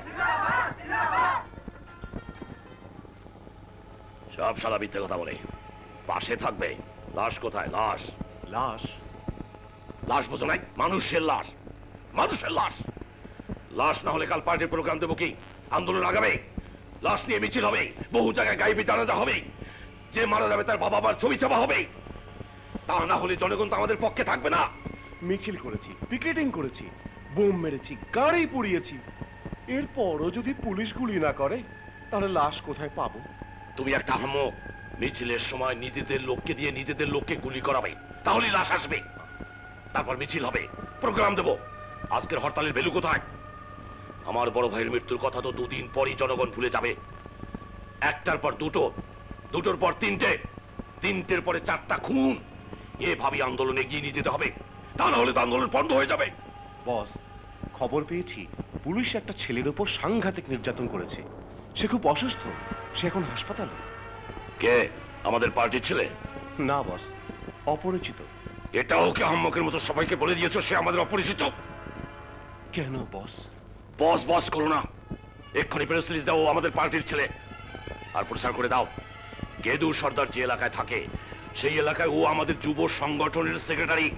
[SPEAKER 6] সব সালা মিথ্যে কথা বলে, পাশে থাকবে। লাশ কোথায়? লাশ লাশ লাশ বোঝো নাই? মানুষের লাশ, মানুষের লাশ। লাশ না হলে কাল পার্টির প্রোগ্রাম দেবো কি? আন্দোলন আগাবে, লাশ নিয়ে মিছিল হবে, বহু জায়গায় গাইবি জানাজা হবে, যে মারা যাবে তার বাবা মার ছবি চাপা হবে। তা না হলে জনগণ তো আমাদের পক্ষে থাকবে না।
[SPEAKER 3] মিছিল করেছি, পিকেটিং করেছি, বোম মেরেছি, গাড়ি পুড়িয়েছি, এরপরও যদি পুলিশ গুলি না করে তাহলে লাশ কোথায় পাবো?
[SPEAKER 6] তুমি একটা হামক। মিছিলের সময় নিজেদের লোককে দিয়ে নিজেদের লোককে গুলি করাবে, তাহলে লাশ আসবে। তারপর মিছিল হবে, প্রোগ্রাম দেব। আজকের হরতালের ভ্যালু কোথায়? আমার বড় ভাইয়ের মৃত্যুর কথা তো দুদিন পরই জনগণ ভুলে যাবে। একটার পর দুটো, দুটোর পর তিনটে, তিনটের পরে চারটা খুন। এভাবে আন্দোলনে এগিয়ে নিয়ে যেতে হবে, তা না হলে তো আন্দোলন বন্ধ হয়ে যাবে।
[SPEAKER 3] বস, খবর পেয়েছি পুলিশ একটা ছেলের উপর সাংঘাতিক নির্যাতন করেছে। সে খুব অসুস্থ, সে এখন হাসপাতালে।
[SPEAKER 6] কে? আমাদের পার্টির ছেলে?
[SPEAKER 3] না বস, অপরিচিত।
[SPEAKER 6] এটা ওকে আহম্মকের মতো সবাইকে বলে দিয়েছো সে আমাদের অপরিচিত?
[SPEAKER 3] কেন বস?
[SPEAKER 6] বস বস করো না, এক্ষুনি প্রেস রিলিজ দাও, ও আমাদের পার্টির ছেলে। আর প্রচার করে দাও, গেদু সর্দার যে এলাকায় থাকে সেই এলাকায় ও আমাদের যুব সংগঠনের সেক্রেটারি।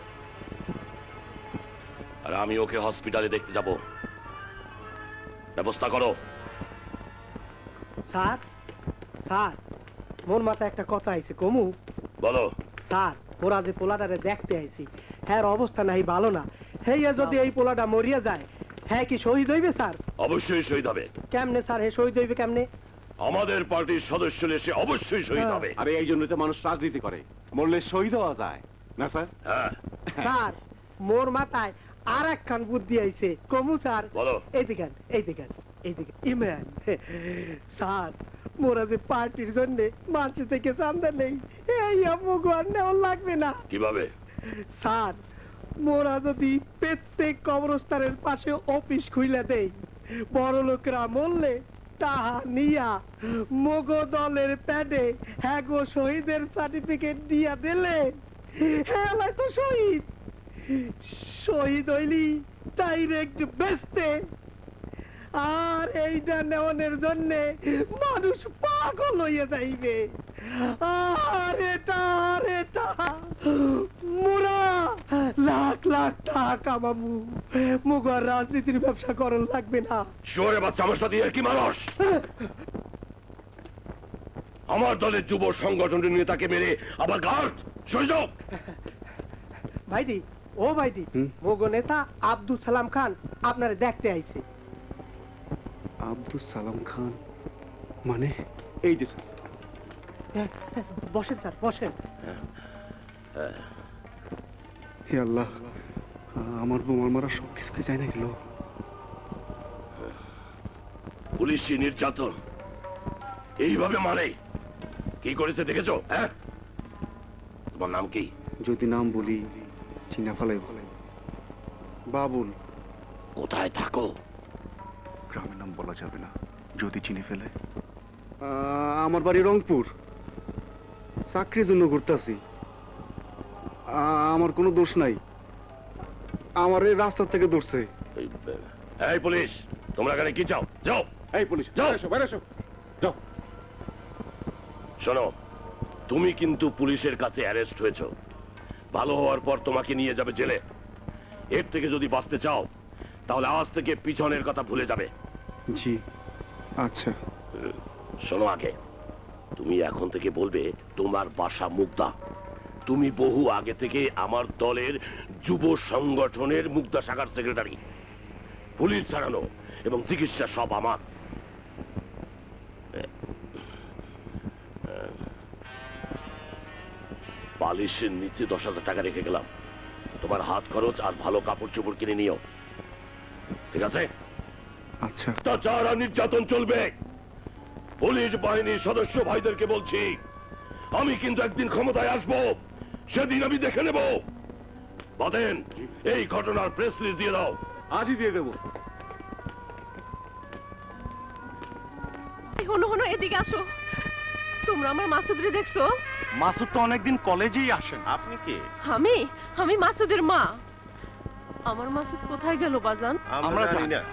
[SPEAKER 6] আর আমি ওকে হসপিটালে দেখতে যাব, ব্যবস্থা করো।
[SPEAKER 10] স্যার, স্যার, মোর মাথায় একটা কথা আইছে কমু।
[SPEAKER 6] বলো।
[SPEAKER 10] স্যার, ওরা যে পোলাটারে দেখতে আইছি, হ্যাঁ অবস্থা নাই ভালো না। হেইয়া যদি এই পোলাটা মরিয়া যায়, হ্যাঁ কি শহীদ হইবে স্যার?
[SPEAKER 6] অবশ্যই শহীদ হবে।
[SPEAKER 10] কেমনে স্যার হে শহীদ হইবে কেমনে?
[SPEAKER 6] আমাদের পার্টির সদস্য সে অবশ্যই শহীদ হবে।
[SPEAKER 3] আরে এই জন্য তো মানুষ রাজনীতি করে, মরলে শহীদ হওয়া যায় না স্যার?
[SPEAKER 6] হ্যাঁ
[SPEAKER 10] স্যার, মোর মাথায় আর একখান বুদ্ধি আইছে কমু স্যার।
[SPEAKER 6] বলো।
[SPEAKER 10] এই দেখেন, এই দেখেন, এই দেখেন ইমরান। স্যার, মোরা যে পার্টির জন্য মার্চ থেকে চান্দা নেই, এই ভগবান নেওয়া লাগবে না।
[SPEAKER 6] কিভাবে?
[SPEAKER 10] স্যার, মোরা যদি প্রত্যেক কবরস্থানের পাশে অফিস খুইলা দেই, বড় লোকেরা মরলে তাহা নিয়া মগ দলের প্যাডে হ্যাঁ গো শহীদের সার্টিফিকেট দিয়া দিলে হ্যাঁ তো শহীদ। শহীদ হইলি ডাইরেক্ট বেচতে, আর এইটা নেওয়ানোর জন্য মানুষ পাগল হইয়া যাইবে। আর এটা আর এটা মোরা লাখ লাখ টাকা মামু, মুগার রাজনীতির ব্যবসা করন লাগবে না।
[SPEAKER 6] শোরে বাচ্চা, আমার সাথে আর কি মানুষ? আমার দলের যুব সংগঠনের নেতাকে মেরে আবার গার্ড সহ্য।
[SPEAKER 10] ভাইদি, ও ভাইদি, মোগ নেতা আব্দুল সালাম খান আপনারে দেখতে আইছে।
[SPEAKER 2] আব্দুল সালাম খান মানে? এই যে স্যার।
[SPEAKER 10] বসেন স্যার, বসেন।
[SPEAKER 2] হে আল্লাহ, আমার বোমার মারা সব কিছুকে যায় না গেল।
[SPEAKER 6] পুলিশি নির্যাতন এইভাবে মানে কি করেছে দেখেছো? হ্যাঁ, তোমার নাম কি?
[SPEAKER 2] যদি নাম বলি চিনা ফেলাই বলে। বাবুল।
[SPEAKER 6] কোথায় থাকো?
[SPEAKER 2] গ্রামের নাম বলা যাবে না, যদি চিনে ফেলে। আমার বাড়ি রংপুর, চাকরির জন্য ঘুরতেছি। আমার কোনো দোষ নাই, আমার এই রাস্তা থেকে ধরছে।
[SPEAKER 6] এই পুলিশ, তোমরা এখানে কি চাও? যাও।
[SPEAKER 3] এই পুলিশ,
[SPEAKER 6] যাও,
[SPEAKER 3] এসো, বাইরে এসো, যাও।
[SPEAKER 6] শোনো, তুমি কিন্তু পুলিশের কাছে অ্যারেস্ট হয়েছো। ভালো হওয়ার পর তোমাকে নিয়ে যাবে জেলে। এর থেকে যদি বাঁচতে চাও তাহলে আজ থেকে পিছনের কথা ভুলে যাবে।
[SPEAKER 2] জি আচ্ছা।
[SPEAKER 6] শোনো, আগে তুমি এখন থেকে বলবে তোমার বাসা মুগদা। তুমি বহু আগে থেকে আমার দলের যুব সংগঠনের মুগদা শাখার সেক্রেটারি। পুলিশ ছাড়ানো এবং চিকিৎসা সব আমার। বালিশের নিচে দশ হাজার টাকা রেখে গেলাম, তোমার হাত খরচ আর ভালো কাপড় চোপড় কিনে নিও, ঠিক আছে?
[SPEAKER 2] আচ্ছা।
[SPEAKER 6] অত্যাচার আর নির্যাতন চলবে। পুলিশ বাহিনীর সদস্য ভাইদেরকে বলছি, আমি কিন্তু একদিন ক্ষমতায় আসবো, সেদিন আমি দেখে নেব। বাদেন, এই ঘটনার প্রেস রিলিজ দিয়ে দাও।
[SPEAKER 2] আজই দিয়ে দেবো।
[SPEAKER 8] হনো হনো এদিকে আসো। তোমরা আমার মাসুদরে দেখছো?
[SPEAKER 5] মাসুদ তো অনেকদিন কলেজেই আসেন। আপনি কি?
[SPEAKER 8] আমি আমি মাসুদের মা। আমার মাসুদ কোথায় গেল বাজান?
[SPEAKER 5] আমরা জানি না।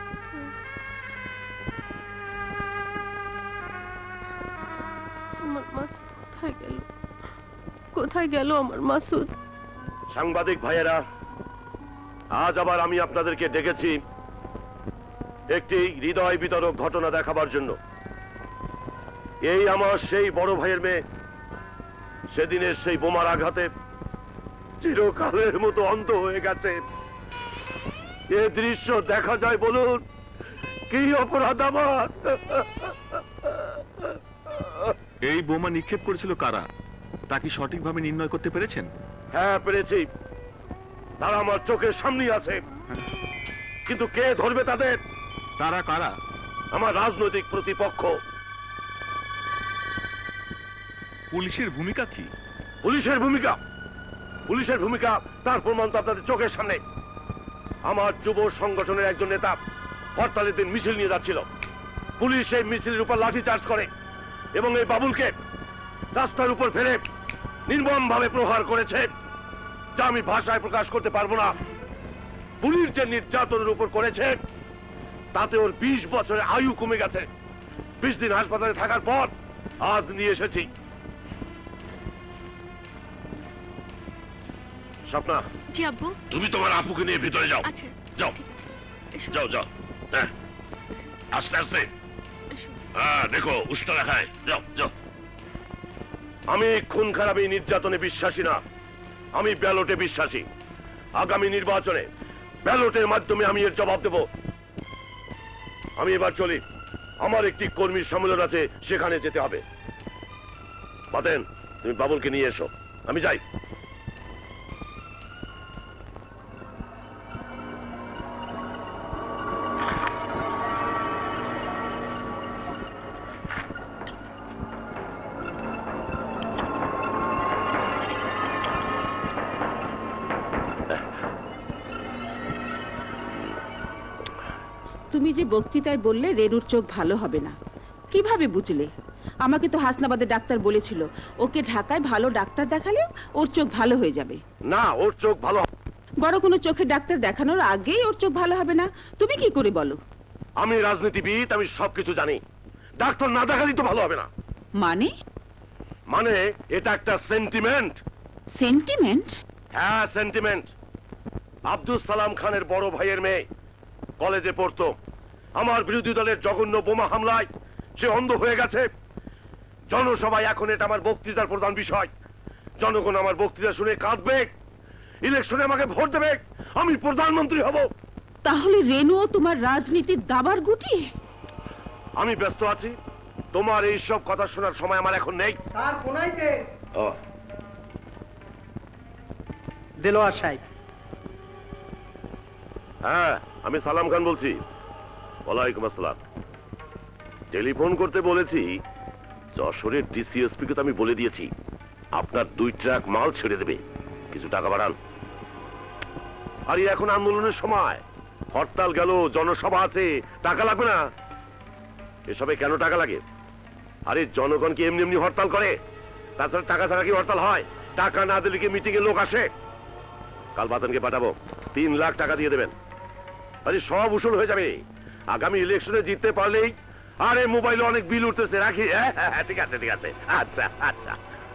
[SPEAKER 8] আমার মাসুদ কোথায় গেল? কোথায় গেল আমার মাসুদ?
[SPEAKER 6] সাংবাদিক ভাইয়েরা, আজ আবার আমি আপনাদেরকে ডেকেছি একটি হৃদয় বিতরক ঘটনা দেখাবার জন্য। এই আমার সেই বড় ভাইয়ের মেয়ে সেদিনের সেই বোমার আঘাতে চিরকালের মতো অন্ধ হয়ে গেছে। এ দৃশ্য দেখা যায় বলুন, কি অপরাধ আমার?
[SPEAKER 1] এই বোমা নিক্ষেপ করেছিল কারা, তা কি সঠিকভাবে নির্ণয় করতে পেরেছেন?
[SPEAKER 6] হ্যাঁ, পেরেছি। তারা আমার চোখের সামনেই আছে, কিন্তু কে ধরবে তাদের?
[SPEAKER 1] তারা কারা?
[SPEAKER 6] আমার রাজনৈতিক প্রতিপক্ষ।
[SPEAKER 1] পুলিশের ভূমিকা কি?
[SPEAKER 6] পুলিশের ভূমিকা পুলিশের ভূমিকা তার প্রমাণ তো আপনাদের চোখের সামনে। আমার যুব সংগঠনের একজন নেতা হরতালের দিন মিছিল নিয়ে যাচ্ছিল। পুলিশ এই মিছিলের উপর লাঠি চার্জ করে এবং এই বাবুলকে রাস্তার উপর ফেলে নির্মম ভাবে প্রহার করেছে, যা আমি ভাষায় প্রকাশ করতে পারবো না। পুলিশ যে নির্যাতনের উপর করেছে তাতে ওর বিশ বছরের আয়ু কমে গেছে। বিশ দিন হাসপাতালে থাকার পর আজ নিয়ে এসেছি। স্বপ্না,
[SPEAKER 4] জি আব্বু।
[SPEAKER 6] তুমি তোমার আপুকে নিয়ে ভিতরে যাও।
[SPEAKER 4] আচ্ছা,
[SPEAKER 6] যাও যাও যাও। হ্যাঁ, আস্তে আস্তে। হ্যাঁ, দেখো উষ্ণ রাখায়। যাও যাও। আমি খুন খারাপি নির্যাতনে বিশ্বাসী না, আমি ব্যালটে বিশ্বাসী। আগামী নির্বাচনে ব্যালটের মাধ্যমে আমি এর জবাব দেব। আমি এবার চলি, আমার একটি কর্মী সম্মেলন আছে, সেখানে যেতে হবে। বাদেন, তুমি বাবুলকে নিয়ে এসো, আমি যাই।
[SPEAKER 11] তুমি যে বক্তৃতায় বললে রেনুর চোখ ভালো হবে না, কিভাবে বুঝলে? আমাকে তো হাসনাবাদের ডাক্তার বলেছিল ওকে ঢাকায় ভালো ডাক্তার দেখালে ওর চোখ ভালো হয়ে যাবে।
[SPEAKER 6] না, ওর চোখ ভালো।
[SPEAKER 11] বড় কোনো চোখের ডাক্তার দেখানোর আগেই ওর চোখ ভালো হবে না, তুমি কি করে বলো?
[SPEAKER 6] আমি রাজনীতিবিদ, আমি সবকিছু জানি। ডাক্তার না দেখালেই তো ভালো হবে না।
[SPEAKER 11] মানে?
[SPEAKER 6] মানে এটা একটা সেন্টিমেন্ট।
[SPEAKER 11] সেন্টিমেন্ট?
[SPEAKER 6] হ্যাঁ, সেন্টিমেন্ট। আব্দুল সালাম খানের বড় ভাইয়ের মেয়ে কলেজে পড়তো। আমার বিরোধী দলের জঘন্য বোমা হামলায় সে অন্ধ হয়ে গেছে। জনসভায় এখন এটা আমার বক্তৃতার প্রধান বিষয়। জনগণ আমার বক্তৃতা শুনে কাঁদবে, ইলেকশনে আমাকে ভোট দেবে, আমি প্রধানমন্ত্রী হব।
[SPEAKER 11] তাহলে রেনুও তোমার রাজনীতির দাবার গুটি?
[SPEAKER 6] আমি ব্যস্ত আছি, তোমার এই সব কথা শোনার সময় আমার এখন নেই।
[SPEAKER 10] স্যার কোনাইতে
[SPEAKER 6] ও,
[SPEAKER 10] দেলোয়ার সাহেব।
[SPEAKER 6] হ্যাঁ, আমি সালাম খান বলছি। ওয়ালাইকুম আসসালাম। টেলিফোন করতে বলেছি, যশোরের ডিসিএসপি কে তো আমি বলে দিয়েছি আপনার দুই ট্রাক মাল ছেড়ে দেবে, কিছু টাকা বাড়ান। আর এখন আন্দোলনের সময়, হরতাল গেল, জনসভা আছে, টাকা লাগবে না? এসবে কেন টাকা লাগে? আরে জনগণ কি এমনি এমনি হরতাল করে? তাছাড়া টাকা ছাড়া কি হরতাল হয়? টাকা না দিলে কি মিটিং এ লোক আসে? কাল বাতানকে পাঠাবো, তিন লাখ টাকা দিয়ে দেবেন। আরে সব উসুল হয়ে যাবে। আগামী ইলেকশনে জিততে পারলেই। আরে মোবাইলে অনেক বিল উঠতেছে, রাখি। হ্যাঁ হ্যাঁ, ঠিক আছে ঠিক আছে। আচ্ছা আচ্ছা।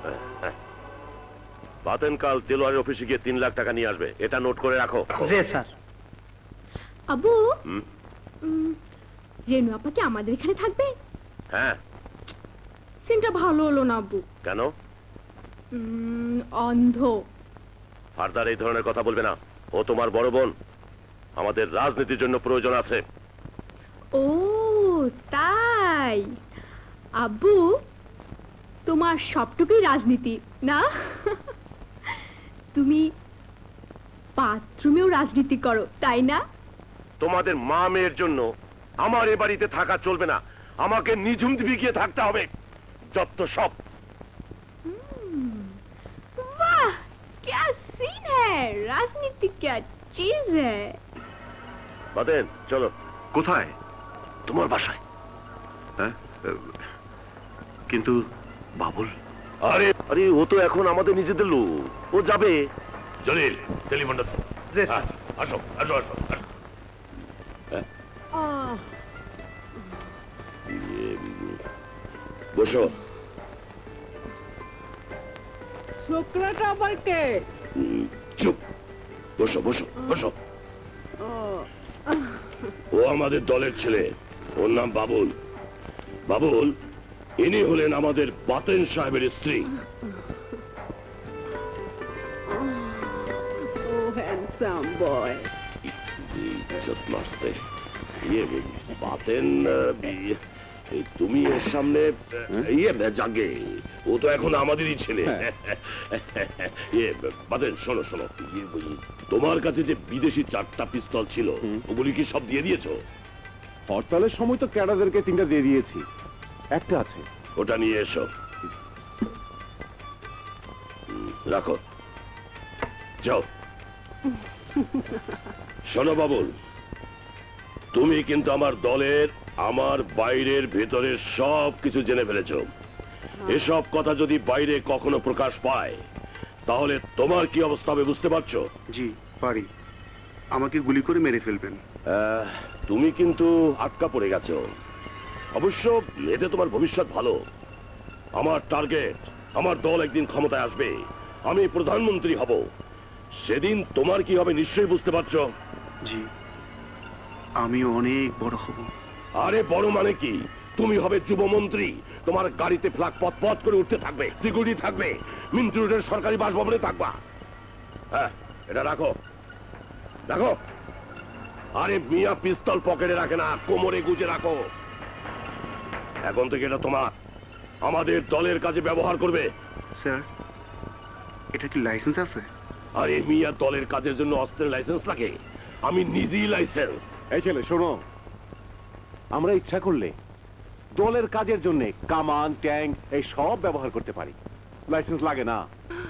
[SPEAKER 6] বাতেন কাল তেলোয়ারের অফিসে গিয়ে তিন লাখ টাকা নিয়ে আসবে, এটা নোট করে রাখো।
[SPEAKER 10] জি স্যার।
[SPEAKER 4] আব্বু,
[SPEAKER 6] হুম,
[SPEAKER 4] উম, রেনু আপা কি আমাদের এখানে থাকবে?
[SPEAKER 6] হ্যাঁ।
[SPEAKER 4] সিনটা ভালো হলো না আব্বু।
[SPEAKER 6] কেন?
[SPEAKER 4] উম, অন্ধ।
[SPEAKER 6] ফার্দার এই ধরনের কথা বলবে না। ও তোমার বড় বোন, আমাদের রাজনীতির জন্য প্রয়োজন আছে।
[SPEAKER 4] ও তাই? আব্বু, তোমার সবটুকুই রাজনীতি না? তুমি বাথরুমেও রাজনীতি করো, তাই না?
[SPEAKER 6] তোমাদের মা মেয়ের জন্য আমার এ বাড়িতে থাকা চলবে না, আমাকে নিঝুম দ্বীপে গিয়ে থাকতে হবে। যত সব।
[SPEAKER 4] क्या चीज है?
[SPEAKER 6] বাদেন চলো।
[SPEAKER 2] কোথায়?
[SPEAKER 6] তোমার বাসায়।
[SPEAKER 2] হ্যাঁ, কিন্তু বাবুল।
[SPEAKER 6] আরে আরে ও তো এখন আমাদের নিজেদের লোক, ও যাবে। জলিল টেলিফোনটা দাও। হ্যাঁ, আসো আসো আসো আসো। হ্যাঁ। বসো।
[SPEAKER 8] ছোকরাটা আবার কে?
[SPEAKER 6] চুপ, বসো বসো বসো। ও আমাদের দলের ছেলে, ওর নাম বাবুল। বাবুল ইনি হলেন আমাদের বাতেন সাহেবের স্ত্রী।
[SPEAKER 8] ও হ্যান্ডসাম বয়।
[SPEAKER 6] ইজ্জত মারছে। ইয়ে বাতেন, ইয়ে, তুমি এর সামনে ইয়ে জাগে, ও তো এখন আমাদেরই ছেলে। ইয়ে বাতেন শোনো শোনো, ইয়ে, তোমার কাছে যে বিদেশি চারটা পিস্তল ছিল ওগুলি কি সব দিয়ে দিয়েছো?
[SPEAKER 3] হরতালের সময় তো ক্যাডারদেরকে তিনটা দিয়ে দিয়েছি, একটা আছে।
[SPEAKER 6] ওটা নিয়ে এসো, রাখো, যাও। শোনো বাবুল, তুমি কিন্তু আমার দলের, আমার বাইরের ভেতরের সব কিছু জেনে ফেলেছো। এসব কথা যদি বাইরে কখনো প্রকাশ পায় তাহলে তোমার কি অবস্থা হবে বুঝতে পারছো?
[SPEAKER 2] জি পারি, আমাকে গুলি করে মেরে ফেলবেন।
[SPEAKER 6] তুমি কিন্তু আটকা পড়ে গেছো। অবশ্য এতে তোমার ভবিষ্যৎ ভালো। আমার টার্গেট, আমার দল একদিন ক্ষমতায় আসবে, আমি প্রধানমন্ত্রী হব। সেদিন তোমার কি হবে নিশ্চয়ই বুঝতে পারছো।
[SPEAKER 2] জি, আমি অনেক বড় হব।
[SPEAKER 6] আরে বড় মানে কি, তুমি হবে যুবমন্ত্রী। তোমার গাড়িতে ফ্ল্যাগ পথ পথ করে উঠতে থাকবে, সিকিউরিটি থাকবে, মিন্টু রোডের সরকারি বাসভবনে থাকবা। হ্যাঁ, এটা রাখো রাখো। আরে মিয়া পিস্তল পকেটে রাখে না, কোমরে গুজে রাখো। এখন থেকে এটা তোমার, আমাদের দলের কাজে ব্যবহার করবে।
[SPEAKER 2] স্যার, এটা কি লাইসেন্স আছে?
[SPEAKER 6] আরে মিয়া দলের কাজের জন্য অস্ত্রের লাইসেন্স লাগে, আমি নিজেই লাইসেন্স।
[SPEAKER 3] এই ছেলে শোনো, আমরা ইচ্ছা করলে দলের কাজের জন্য কামান, ট্যাঙ্ক এই সব ব্যবহার করতে পারি, লাইসেন্স লাগে না।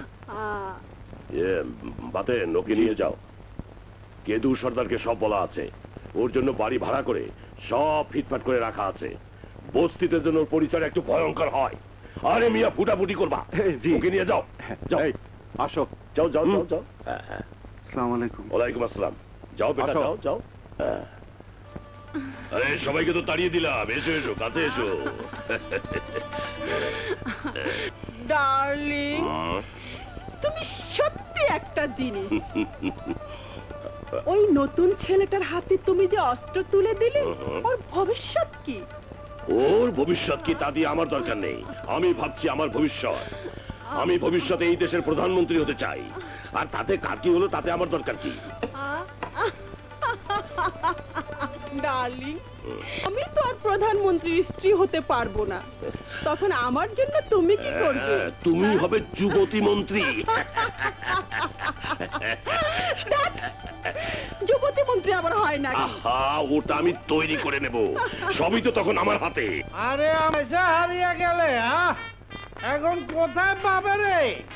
[SPEAKER 6] বাতে ওকে নিয়ে যাও, কেদু সর্দারকে সব বলা আছে। ওর জন্য বাড়ি ভাড়া করে সব ফিটফাট করে রাখা আছে। বস্তিদের জন্য পরিচয় একটু ভয়ঙ্কর হয়। আরে মিয়া ফুটাফুটি করবা। জি, ওকে নিয়ে যাও। যাও,
[SPEAKER 3] আসো,
[SPEAKER 6] যাও যাও যাও যাও।
[SPEAKER 2] আসসালামু আলাইকুম।
[SPEAKER 6] ওয়ালাইকুম আসসালাম। যাও বেটা, যাও যাও। আরে সবাইকে তো তাড়িয়ে দিলাম, এসো এসো, কাছে এসো।
[SPEAKER 8] ডার্লিং, তুমি সত্যি একটা জিনিস। ওই নতুন ছেলেটার হাতে তুমি যে অস্ত্র তুলে দিলে, ওর ভবিষ্যৎ কি?
[SPEAKER 6] ওর ভবিষ্যৎ কি তা দিয়ে আমার দরকার নেই। আমি ভাবছি আমার ভবিষ্যৎ। আমি ভবিষ্যতে এই দেশের প্রধানমন্ত্রী হতে চাই, আর তাতে কার কি হলো তাতে আমার দরকার কি?
[SPEAKER 8] ডার্লিং, আমি তো আর প্রধানমন্ত্রীর স্ত্রী হতে পারবো না, তখন আমার জন্য তুমি কি করবে?
[SPEAKER 6] তুমি হবে যুবতী মন্ত্রী।
[SPEAKER 8] যুবতী মন্ত্রী আবার হয় না?
[SPEAKER 6] আহা, ওটা আমি তৈরি করে নেব, সবই তো তখন আমার হাতে।
[SPEAKER 12] আরে পয়সা হারিয়ে গেলে এখন কোথায় পাবে রে?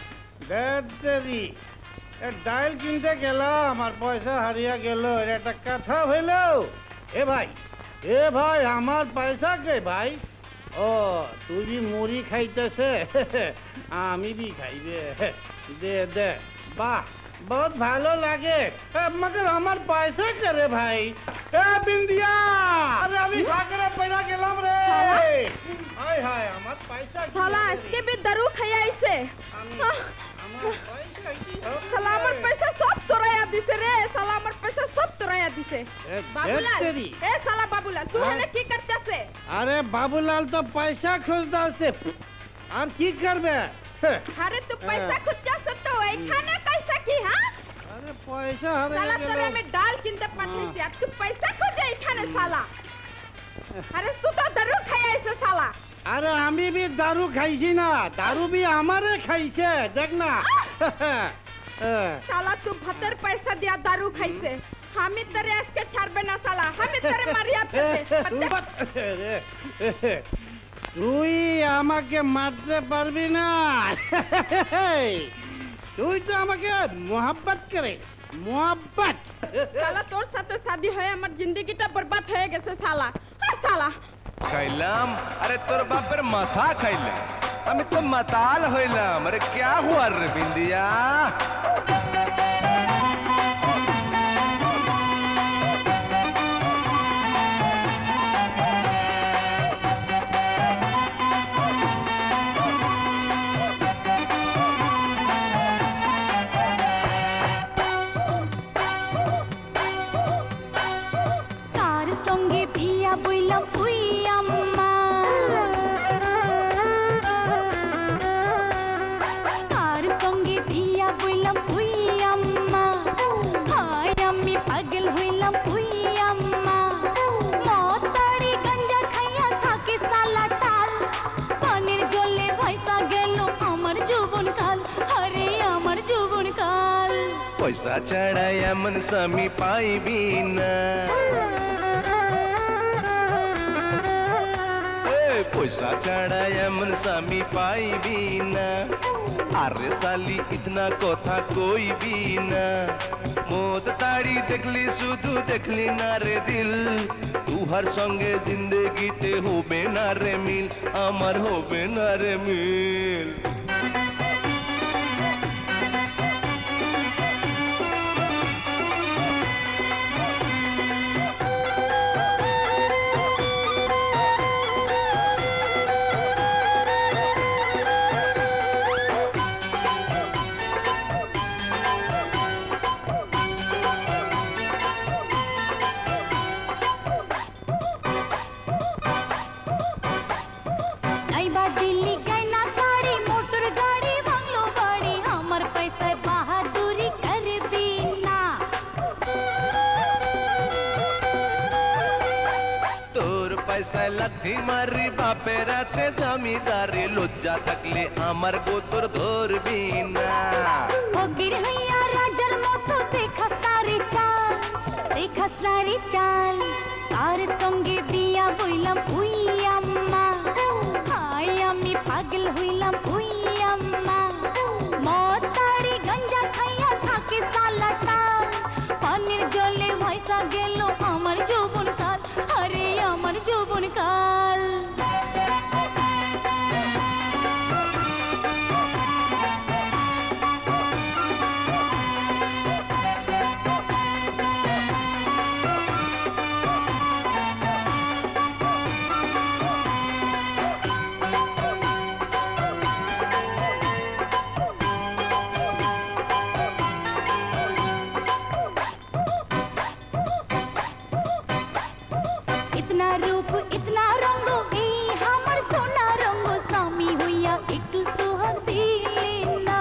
[SPEAKER 12] ডাইল কিনতে গেলাম আর পয়সা হারিয়ে গেল, এর একটা কথা হইল। এ ভাই, এ ভাই, আমার পয়সা কে ভাই? ও তুই মুড়ি খাইতেছে, আমি বি খাইবে। দে দে, বাহ, বহুত ভালো লাগে। মগর আমার পয়সা কে রে ভাই? এ বিন্দিয়া, আরে আমি সাগরে পয়সা গেলাম রে। হায় হায়, আমার পয়সা
[SPEAKER 4] শালা আজকে বে দারু খাইয়া আইছে। শালা আমার পয়সা সব চোরাইয়া দিছে রে, শালা আমার পয়সা সব চোরাইয়া দিছে। বাবুলাল, এ শালা বাবুলাল, তুই এখানে কি করতেছে?
[SPEAKER 12] আরে বাবুলাল তো পয়সা খুঁজতেছে, আর কি করবে?
[SPEAKER 4] আরে তুই পয়সা খুঁজতেছ তো এইখানে পয়সা কি? হ্যাঁ,
[SPEAKER 12] আরে পয়সা হারিয়ে
[SPEAKER 4] শালা
[SPEAKER 12] গেল।
[SPEAKER 4] তোরে আমি ডাল কিনতে পাঠাইছি আর তুই পয়সা খুঁজে এখানে শালা। আরে তুই তো দারু খাইয়া আইছে শালা।
[SPEAKER 12] আরে আমি বি দারু খাইছি না, দারু বি আমারে খাইছে, দেখ না।
[SPEAKER 4] শালা তুই ভাতের পয়সা দিয়া দারু খাইছে, আমি তোরে আজকে ছাড়বে না শালা, আমি তোরে মারিয়া ফেলবে।
[SPEAKER 12] তুই আমাকে মারতে পারবি না। তুই তো আমাকে মোহাব্বত করে
[SPEAKER 13] মোহাব্বত
[SPEAKER 14] শালা তোর সাথে শাদি হয়ে আমার জিন্দগিটা বরবাদ হয়ে গেছে শালা আর শালা
[SPEAKER 15] খাইলাম আরে তোর বাপের মাথা খাইলাম আমি তো মাতাল হইলাম আরে क्या हुआ রে বিন্দিয়া
[SPEAKER 16] বইলাম উই আম্মা তার সঙ্গে বিয়া বইলাম উই আম্মা হায় আমি পাগল হইলাম উই আম্মা মতারি গঞ্জা খাইয়া থাকে সালা টাল পানির জলে ভাইসা গেল আমার যৌবন কাল আরে আমার যৌবন কাল
[SPEAKER 15] পয়সা ছাড়া এমন স্বামী পাইবি না पैसा छाड़ा एमन स्वामी पाइबी ना अरे साली इतना कथा कोई भी ना मोद ताड़ी देखली शुधु देखली ना रे दिल तू हर संगे जिंदगी ते होबे ना रे मिल अमर होबे ना रे मिल লাথি মারি বাপের আছে জমিদারি লজ্জা থাকলে আমার গোতর ধরবি না
[SPEAKER 16] ফকির হইয়া রাজার মতো দেখা সারি চাল দেখা সারি চাল তার সঙ্গে বিয়া বইলাম উই আম্মা হায় আমি পাগল হইলাম উই আম্মা মতারি গঞ্জা খাইয়া থাকে সালা টাল পানির জলে ভাইসা গেল আমার যৌবন কাল আরে আমার যৌবন কাল इतना रूप इतना रंग ए हमर सोना रंग स्वामी होइया एकटू सोहाग दिले ना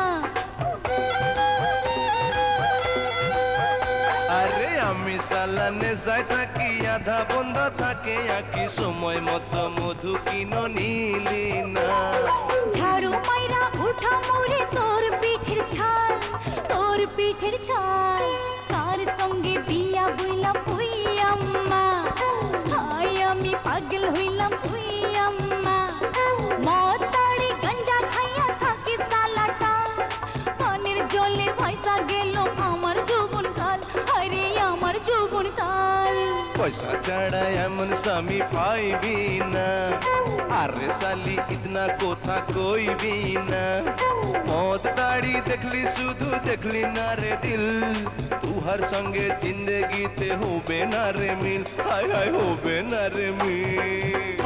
[SPEAKER 15] আরে আমি সালানে যাই থাকি আধা বন্ধ থাকে একই সময় মতো মধু কিনো নিলি না
[SPEAKER 16] ঝাড়ু মাইরা উঠা মোরে তোর পিঠের ছাল তোর পিঠের ছাল তার সঙ্গে বিয়া বইলাম উই আম্মা হায় আমি পাগল হইলাম উই আম্মা মতারি গঞ্জা খাইয়া থাকে সালা টাল পানির জলে ভাইসা গেল আমার যৌবন কাল আরে আমার যৌবন কাল
[SPEAKER 15] পয়সা ছাড়া এমন স্বামী পাইবি না আরে সালি ইতনা কথা কইবি না মদ দাড়ি দেখলি শুধু দেখলি না রে দিল তু হর সঙ্গে জিন্দগিতে হবে না রে মিল হায় হায় হবে না রে মিল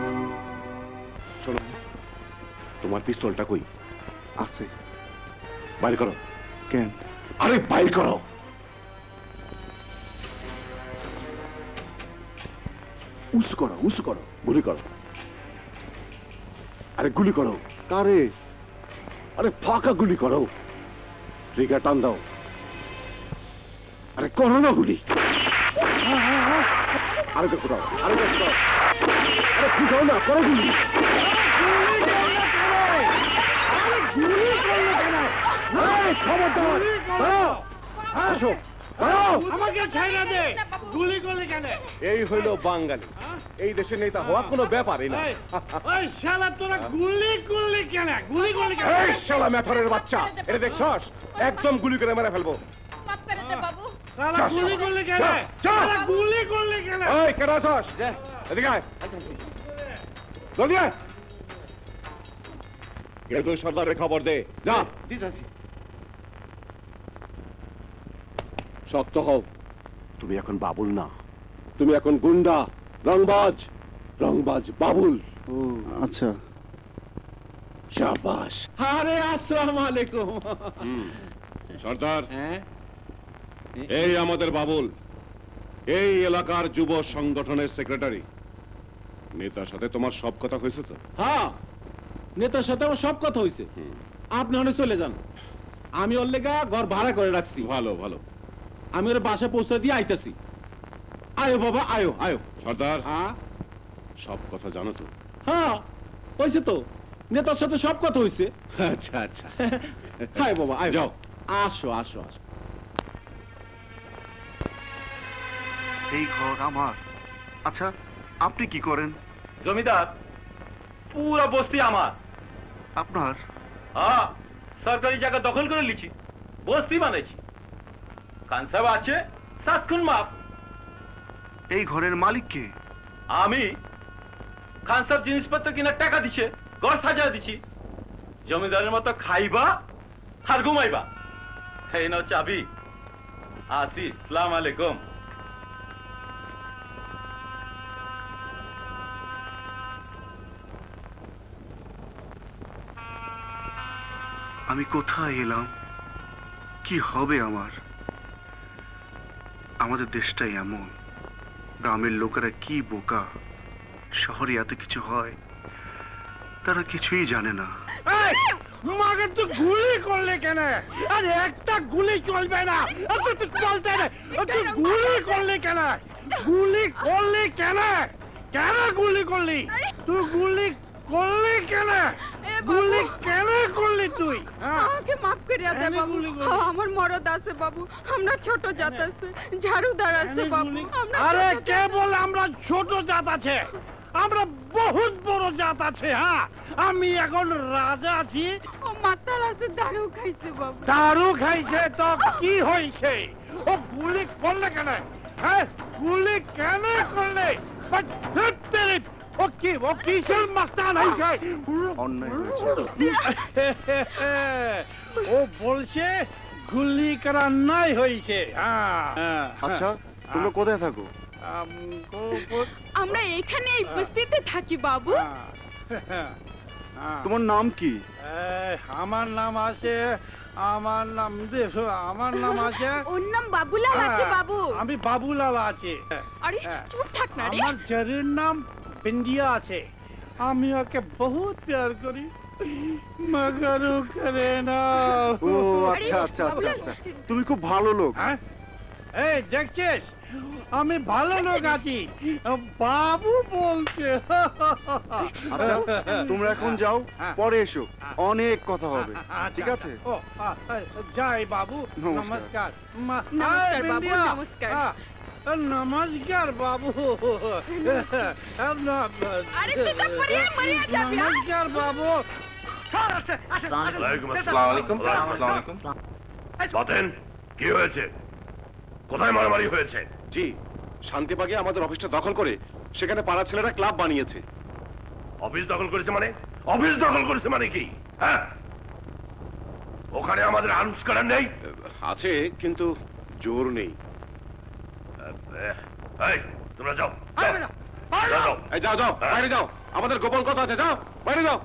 [SPEAKER 2] শোনো তোমার পিস্তলটা কই আছে বাইর করো কেন আরে বাইর করো উস করো উস করো গুলি করো আরে গুলি করো কারে আরে ফাঁকা গুলি করো ট্রিগার টান দাও আরে করো না গুলি আরে দেখো দাও আরে দেখো দাও আরে ফুটাও না করো গুলি আসো
[SPEAKER 12] আমাকে ছাইরা দে গুলি করলি কেন
[SPEAKER 2] এই হইল বাঙালি এই দেশে নেতা হওয়া কোনো ব্যাপারই না
[SPEAKER 12] ওই শালা তোরা গুলি করলি কেন গুলি করলি কেন
[SPEAKER 2] এই শালা মেথরের বাচ্চা এটা দেখছস একদম গুলি করে মেরে ফেলবো
[SPEAKER 12] শালা গুলি করলে কেন শালা গুলি করলে কেন
[SPEAKER 3] এই কেন আছস এদিকে আয় জলদি আয় কেউ তুই সর্দারের খবর দে যা
[SPEAKER 12] দিতাছি
[SPEAKER 3] শক্ত হও তুমি এখন বাবুল না তুমি এখন গুন্ডা রংবাজ রংবাজ বাবুল
[SPEAKER 2] আচ্ছা
[SPEAKER 3] শাবাশ
[SPEAKER 12] আরে আসসালামু আলাইকুম
[SPEAKER 3] সর্দার এই আমাদের বাবুল এই এলাকার যুব সংগঠনের সেক্রেটারি নেতার সাথে তোমার সব কথা হয়েছে তো
[SPEAKER 12] হ্যাঁ নেতার সাথে আমার সব কথা হয়েছে আপনি অনেক চলে যান আমি ওর লেগা ঘর ভাড়া করে রাখছি
[SPEAKER 3] ভালো ভালো
[SPEAKER 12] আমি ওর বাসা পৌঁছে দিয়ে আইতাছি আয়ো বাবা আয়ো আয়ো
[SPEAKER 3] সর্দার
[SPEAKER 12] হ্যাঁ
[SPEAKER 3] সব কথা জানো তো
[SPEAKER 12] হ্যাঁ হয়েছে তো নেতার সাথে সব কথা হয়েছে
[SPEAKER 3] আচ্ছা আচ্ছা
[SPEAKER 12] আয় বাবা আয়
[SPEAKER 3] যাও
[SPEAKER 12] আসো আসো আসো
[SPEAKER 2] এই ঘর আমার আচ্ছা আপনি কি করেন
[SPEAKER 12] জমিদার পুরা বস্তি আমার
[SPEAKER 2] আপনার
[SPEAKER 12] হ্যাঁ সরকারি জায়গা দখল করে লিছি বস্তি বানাইছি কানসাব আছে সাত খুন মাপ
[SPEAKER 2] এই ঘরের মালিক কে
[SPEAKER 12] আমি খানসাব জিনিসপত্র কিনা টাকা দিছে ঘর সাজা দিছি জমিদারের মতো খাইবা আর ঘুমাইবা এই নাও চাবি আসি সালাম আলাইকুম
[SPEAKER 2] আমি কোথায় এলাম কি হবে আমার আমাদের দেশটাই এমন গ্রামের লোকেরা কি বোকা শহরে এত কিছু হয় তারা কিছুই জানে না
[SPEAKER 12] মাকে তো গুলি করলে কেন আরে একটা গুলি চলবে না তুই চলতে না তুই গুলি করলে কেন গুলি করলে কেন কেন গুলি করলি তুই গুলি করলি কেন গুলি কেন করলি তুই
[SPEAKER 14] আমাকে মাফ করিয়া দে বাবু আমার মরদ আছে বাবু আমরা ছোট জাত আছে ঝাড়ুদার আছে বাবু
[SPEAKER 12] আরে কে বলে আমরা ছোট জাত আছে আমরা বহুত বড় জাত আছে হ্যাঁ আমি এখন রাজা আছি
[SPEAKER 14] ও মাতাল আছে দারু খাইছে বাবু
[SPEAKER 12] দারু খাইছে তো কি হইছে ও গুলি করলে কেন হ্যাঁ গুলি কেন করলে বাট তেরে ও কি ও কিসের মাস্তান হইছে
[SPEAKER 2] অন্যায় হয়েছে
[SPEAKER 12] ও বলছে গুলি করা নাই হইছে হ্যাঁ
[SPEAKER 2] আচ্ছা তুমি কোথায় থাকো
[SPEAKER 14] আমরা এখানে এই বস্তিতে থাকি বাবু
[SPEAKER 2] তোমার নাম কি
[SPEAKER 12] আমার নাম আছে আমার নাম দেখো আমার নাম আছে
[SPEAKER 14] ওর নাম বাবুলাল আছে বাবু
[SPEAKER 12] আমি বাবুলাল আছে
[SPEAKER 14] আরে চুপ থাক না রে
[SPEAKER 12] আমার জরির নাম বিন্দিয়া আছে আমি ওকে বহুত প্যার করি মগর ও করে না
[SPEAKER 2] ও আচ্ছা আচ্ছা আচ্ছা আচ্ছা তুমি খুব ভালো লোক
[SPEAKER 12] হ্যাঁ এই দেখছিস আমি ভালো লোক আছি বাবু বলছে
[SPEAKER 2] আচ্ছা তোমরা এখন যাও পরে এসো অনেক কথা হবে ঠিক আছে
[SPEAKER 12] ও যাই বাবু
[SPEAKER 2] নমস্কার।
[SPEAKER 12] নমস্কার
[SPEAKER 14] নমস্কার বাবু নমস্কার
[SPEAKER 12] নমস্কার বাবু
[SPEAKER 14] আরে তুই তো মরিয়া মরিয়া যাবি
[SPEAKER 12] নমস্কার বাবু
[SPEAKER 6] ওয়ালাইকুম আসসালাম আলাইকুম আসসালামু আলাইকুম বাতেন কি হয়েছে কোথায় মারামারি হয়েছে
[SPEAKER 3] জি শান্তিবাগে আমাদের অফিসটা দখল করে সেখানে পাড়া ছেলেরা ক্লাব বানিয়েছে
[SPEAKER 6] অফিস দখল করেছে মানে অফিস দখল করেছে মানে কি হ্যাঁ ওখানে আমাদের আর্মস কার্ড নেই
[SPEAKER 3] আছে কিন্তু জোর নেই
[SPEAKER 6] এই তোমরা যাও যাও, যাও
[SPEAKER 3] এই যাও যাও বাইরে যাও আমাদের গোপন কথা আছে যাও বাইরে যাও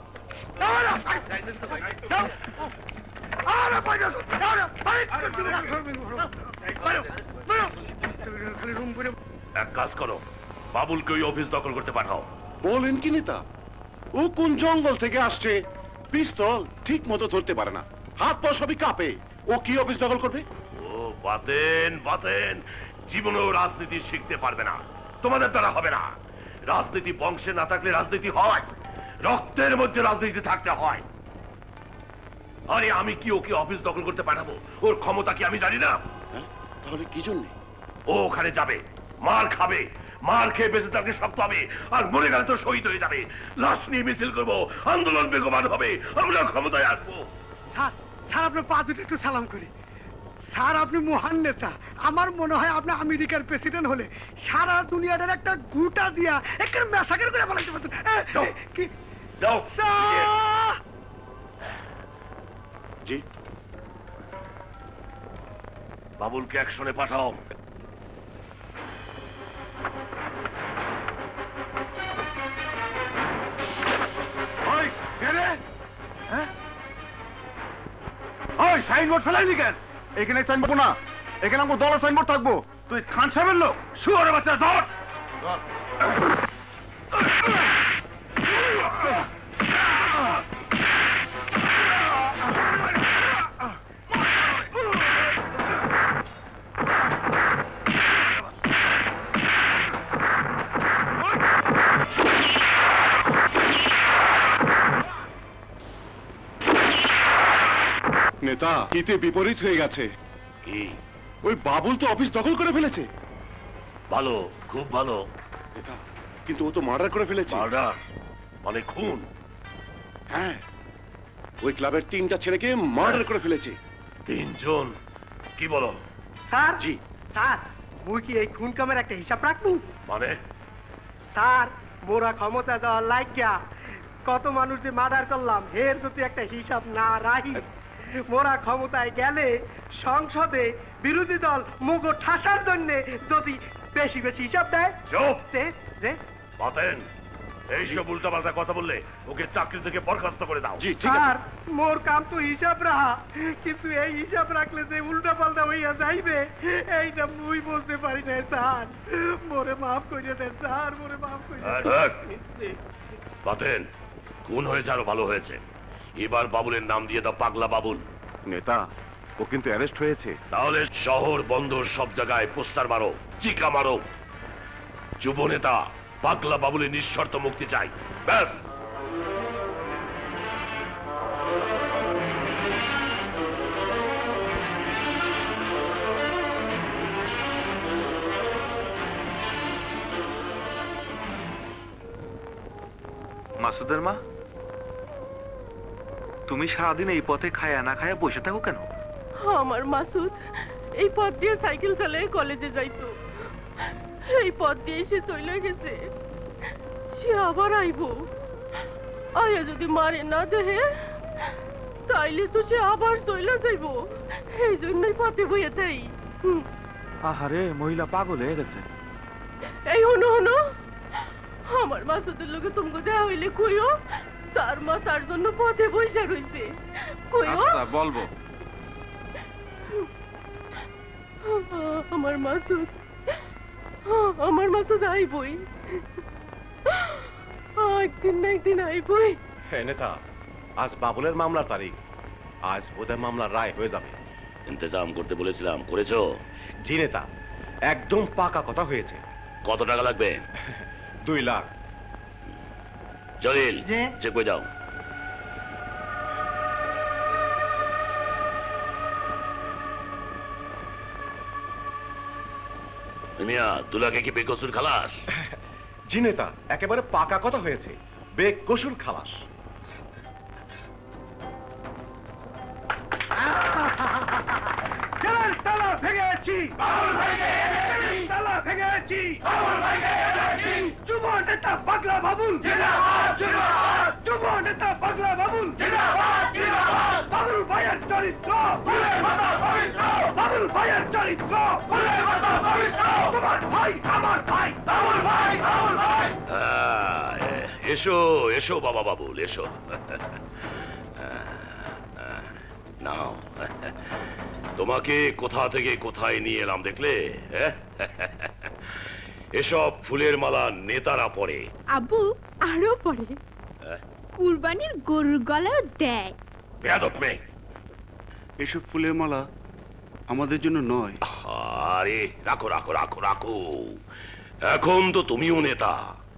[SPEAKER 6] এক কাজ করো বাবুলকে ওই অফিস দখল করতে পাঠাও
[SPEAKER 3] বলেন কি নেতা ও কোন জঙ্গল থেকে আসছে পিস্তল ঠিক মতো ধরতে পারে না হাত পা সবই কাঁপে ও কি অফিস দখল করবে
[SPEAKER 6] ও বাতেন বাতেন জীবনেও রাজনীতি শিখতে পারবে না তোমাদের দ্বারা হবে না রাজনীতি বংশে না থাকলে রাজনীতি হয় রক্তের মধ্যে রাজনীতি থাকতে হয় আরে আমি কি ওকে অফিস দখল করতে পাঠাবো ওর ক্ষমতা কি আমি জানি না
[SPEAKER 3] তাহলে কি জন্যে
[SPEAKER 6] ও ওখানে যাবে মার খাবে মার খেয়ে বেঁচে থাকলে শক্ত হবে আর মরে গেলে তো শহীদ হয়ে যাবে লাশ নিয়ে মিছিল করবো আন্দোলন বেগবান হবে আমরা ক্ষমতায় আসবো
[SPEAKER 10] স্যার স্যার আপনার পা দুটো একটু সালাম করি স্যার আপনি মহান নেতা, আমার মনে হয় আপনি আমেরিকার প্রেসিডেন্ট হলে সারা দুনিয়াটার একটা গুটা দিয়া একটা মেসাকের করে বলাইতে পারতেন। কি
[SPEAKER 6] জি বাবুলকে অ্যাকশনে পাঠাও।
[SPEAKER 12] ওই কে রে? হ্যাঁ ওই সাইনবোর্ড ফেলাইনি কেন? এখানে সাইনবোর্ড না, এখানে আমার দলের সাইনবোর্ড থাকবো। তুই খান সাহেবের লোক, শুয়ারে বাচ্চা ধর।
[SPEAKER 2] নেতা কিতে বিপরীত হয়ে গেছে।
[SPEAKER 6] কি?
[SPEAKER 2] ওই বাবুল তো অফিস দখল করে ফেলেছে।
[SPEAKER 6] ভালো, খুব ভালো।
[SPEAKER 2] নেতা কিন্তু ও তো মার্ডার করে ফেলেছে।
[SPEAKER 6] মার্ডার মানে খুন?
[SPEAKER 2] হ্যাঁ, ওই ক্লাবের তিনটা ছেলেকে মার্ডার করে ফেলেছে।
[SPEAKER 6] তিনজন? কি বলো?
[SPEAKER 10] স্যার
[SPEAKER 2] জি
[SPEAKER 10] স্যার, মুই কি এই খুন কামের একটা হিসাব রাখবো?
[SPEAKER 6] মানে
[SPEAKER 10] স্যার মোরা ক্ষমতা দেওয়ার লাগিয়া কত মানুষ যে মার্ডার করলাম, এর যদি একটা হিসাব না রাখি, মোরা ক্ষমতায় গেলে সংসদে বিরোধী দল মুগো ঠাসার জন্য যদি বেশি বেশি হিসাব দেয়।
[SPEAKER 6] চুপ!
[SPEAKER 10] যে
[SPEAKER 6] বাতেন, এইসব উল্টাপাল্টা কথা বললে ওকে চাকরি থেকে বরখাস্ত করে দাও।
[SPEAKER 2] জি ঠিক
[SPEAKER 10] স্যার
[SPEAKER 2] আছে।
[SPEAKER 10] মোর কাম তো হিসাব রাখা, কিন্তু এই হিসাব রাখলে যে উল্টা পাল্টা হইয়া যাইবে এইটা মুই বলতে পারি না। স্যার মোরে মাফ করে দেন, স্যার মোরে মাফ করে দেন।
[SPEAKER 6] বাতেন, খুন হয়েছে আরো ভালো হয়েছে। এবার বাবুলের নাম দিয়ে দাও পাগলা বাবুল।
[SPEAKER 2] নেতা ও কিন্তু অ্যারেস্ট হয়েছে।
[SPEAKER 6] তাহলে শহর বন্দর সব জায়গায় পোস্টার মারো, চিকা মারো, যুব নেতা পাগলা বাবুলের নিঃশর্ত মুক্তি চাই। ব্যাস।
[SPEAKER 1] মাসুদের মা, তুমি সারাদিন এই পথে খায়া না খায়া বসে থাকো কেন?
[SPEAKER 8] আমার মাসুদ এই পথ দিয়ে সাইকেল চালিয়ে কলেজে যাইতো, এই পথ দিয়ে সে চলে গেছে, সে আবার আইবো। আয়া যদি মারে না দেহে তাইলে তো সে আবার চলে যাইবো, এই জন্যই পথে বইয়ে থাই।
[SPEAKER 1] আহারে, মহিলা পাগল হয়ে গেছে।
[SPEAKER 8] এই হনো হনো, আমার মাসুদের লোকে তোমাকে দেওয়া হইলে কইও তার মা তার জন্য পথে বসে রইছে, কইও।
[SPEAKER 1] আচ্ছা বলবো।
[SPEAKER 8] আমার মাসুদ, আমার মাসুদ আইবই, একদিন না একদিন আইবই।
[SPEAKER 3] হ্যাঁ নেতা, আজ বাবুলের মামলার তারিখ, আজ বোধহয় মামলার রায় হয়ে যাবে।
[SPEAKER 6] ইন্তজাম করতে বলেছিলাম, করেছো?
[SPEAKER 3] জি নেতা, একদম পাকা কথা হয়েছে।
[SPEAKER 6] কত টাকা লাগবে?
[SPEAKER 3] দুই লাখ।
[SPEAKER 6] জলিল, চেক করে যাও। মিয়া, দু লাখে কি বেকসুর খালাস?
[SPEAKER 3] জি নেতা, একেবারে পাকা কথা হয়েছে, বেকসুর খালাস।
[SPEAKER 12] তালা ভেঙেছি, তালা ভেঙেছি, যুব নেতা পাগলা বাবুল, যুব নেতা পাগলা বাবুল, বাবুল ভাইয়ের চরিত্র, বাবুল ভাইয়ের চরিত্র, তোমার ভাই আমার ভাই, বাবুল ভাই, বাবুল ভাই।
[SPEAKER 6] এসো এসো বাবা বাবুল, এসো। নাও, তোমাকে কোথা থেকে কোথায় নিয়ে এলাম দেখলে? এসব ফুলের মালা নেতারা পরে।
[SPEAKER 4] আব্বু আরো পরে, কুরবানির গরুর গলাও দেয়।
[SPEAKER 6] বেয়াদব মেয়ে।
[SPEAKER 2] এসব ফুলের মালা আমাদের জন্য নয়।
[SPEAKER 6] আরে রাখো রাখো রাখো রাখো, এখন তো তুমিও নেতা।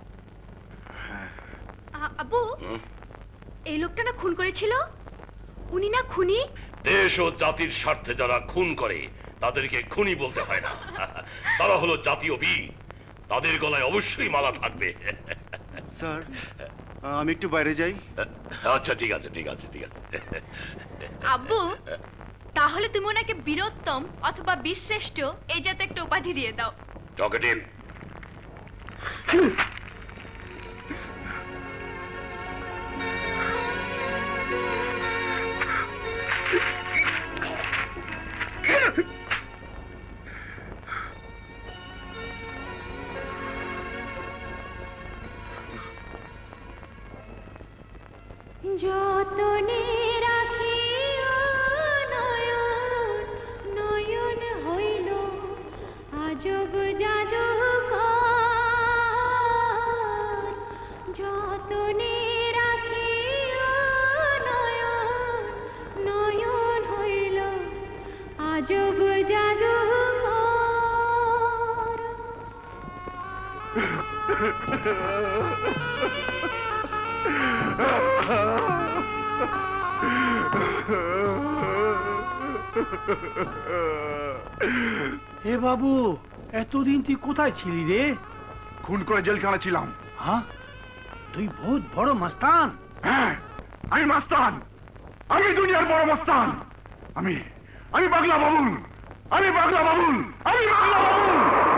[SPEAKER 4] আব্বু, এই লোকটা না খুন করেছিল, উনি না খুনি?
[SPEAKER 6] দেশ ও জাতির স্বার্থে যারা খুন করে তাদেরকে খুনি বলতে হয় না, তারা হলো জাতীয় বীর, তাদের গলায় অবশ্যই মালা থাকবে।
[SPEAKER 2] স্যার আমি একটু বাইরে যাই।
[SPEAKER 6] আচ্ছা ঠিক আছে ঠিক আছে ঠিক আছে।
[SPEAKER 4] আব্বু তাহলে তাহলে তুমি ওনাকে বীরোত্তম অথবা বীরশ্রেষ্ঠ এই জাতীয় একটা উপাধি দিয়ে দাও।
[SPEAKER 3] টকেটিভ।
[SPEAKER 16] যতনে রাখি নয়ন নয়ন হইল আজব জাদুকর, যতনে রাখি নয়ন নয়ন হইল আজব জাদুকর।
[SPEAKER 12] হে বাবু, এতদিন তুই কোথায় ছিলি রে?
[SPEAKER 2] খুন করে জেলখানা ছিলাম।
[SPEAKER 12] হ্যাঁ, তুই বহুত বড় মাস্তান।
[SPEAKER 2] হ্যাঁ, আমি মাস্তান, আমি দুনিয়ার বড় মাস্তান। আমি আমি পাগলা বাবুল, আমি পাগলা বাবুল, আমি পাগলা বাবুল।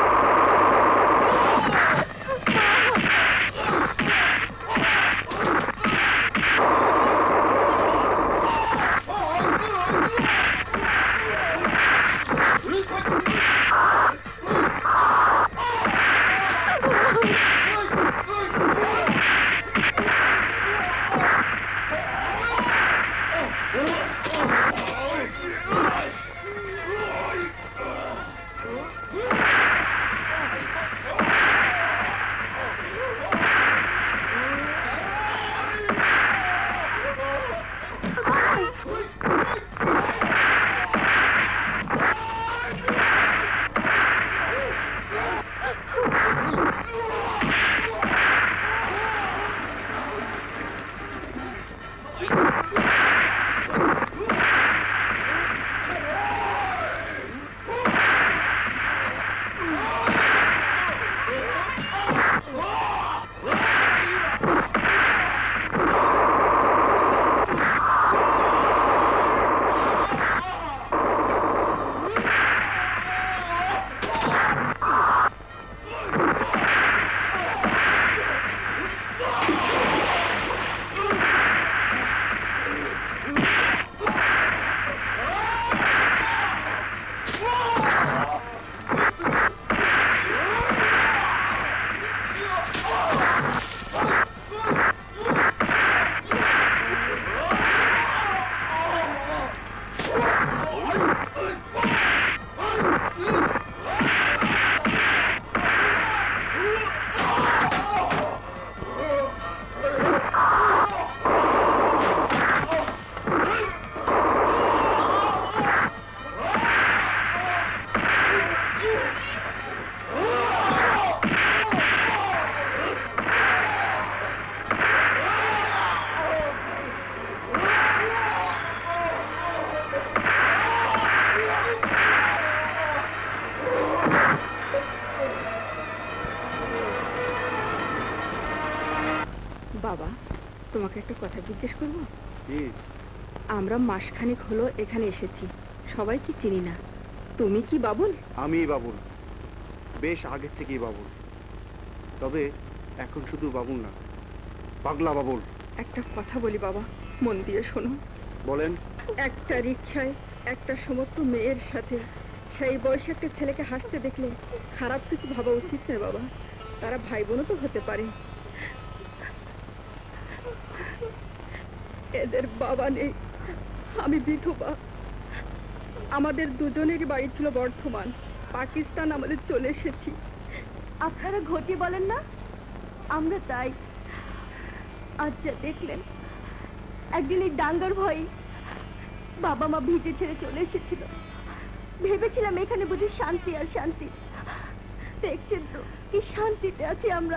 [SPEAKER 14] বাবা, তোমাকে একটা কথা জিজ্ঞেস করবো? আমরা মাসখানেক হলো এখানে এসেছি, সবাই কি চিনি না। তুমি কি বাবুল?
[SPEAKER 2] আমি বাবুল, বেশ আগে থেকেই বাবুল, তবে এখন শুধু বাবুল না, পাগলা বাবুল।
[SPEAKER 14] একটা কথা বলি বাবা, মন দিয়ে শোনো।
[SPEAKER 2] বলেন।
[SPEAKER 14] একটা রিকশায় একটা সমস্ত মেয়ের সাথে সেই বয়সে একটা ছেলেকে হাসতে দেখলে খারাপ কিছু ভাবা উচিত নয় বাবা। তারা ভাই বোনও তো হতে পারে। এদের বাবা নেই, আমি বিধবা। আমাদের দুজনেরই বাড়ি ছিল বর্ধমান, পাকিস্তান আমাদের চলে এসেছি।
[SPEAKER 4] আপনারা ঘটি বলেন না, আমরা তাই। আচ্ছা, দেখলেন একদিন এই ডাঙ্গার ভয় বাবা মা ভিটে ছেড়ে চলে এসেছিল। ভেবেছিলাম এখানে বুঝি শান্তি আর শান্তি। দেখছেন তো কি শান্তিতে আছি আমরা।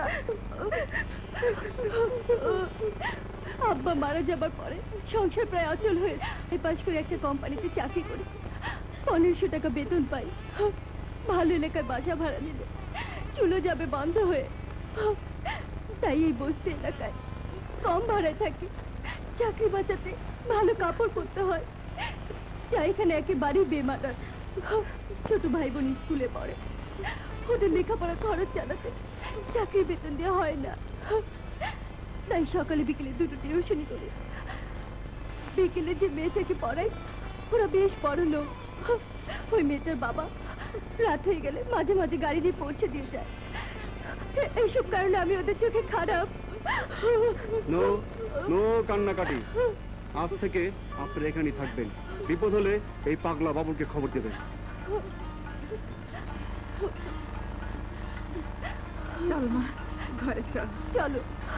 [SPEAKER 4] আব্বা মারা যাবার পরে সংসার প্রায় অচল হয়ে পাশ করে একটা কোম্পানিতে চাকরি করি, পনেরোশো টাকা বেতন পাই। ভালো এলাকায় বাসা ভাড়া নিলে চুলো যাবে বন্ধ হয়ে, তাই এই বস্তি এলাকায় কম ভাড়ায় থাকি। চাকরি বাঁচাতে ভালো কাপড় পরতে হয়, যা এখানে একেবারেই বেমানার। ছোট ভাই বোন স্কুলে পড়ে, ওদের লেখাপড়া খরচ চালাতে চাকরি বেতন দেওয়া হয় না, তাই সকালে বিকেলে দুটো টিউশনি করে। বিকেলে যে মেয়েটাকে পড়াই ওরা বেশ বড় লোক। ওই মেয়েটার বাবা রাত হয়ে গেলে মাঝে মাঝে গাড়ি দিয়ে পৌঁছে দিয়ে যায়। এইসব কারণে আমি ওদের চোখে খারাপ।
[SPEAKER 2] নো নো কান্নাকাটি, আজ থেকে আপনারা এখানেই থাকবেন। বিপদ হলে এই পাগলা বাবুকে খবর দেবেন।
[SPEAKER 14] চল মা, ঘরে চল।
[SPEAKER 4] চলো।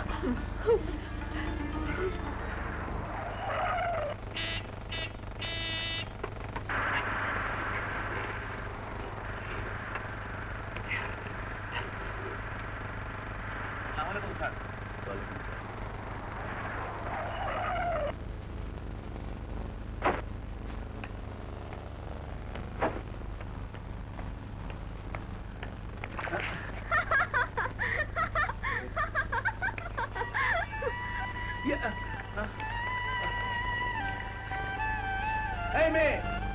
[SPEAKER 12] এই মেয়ে,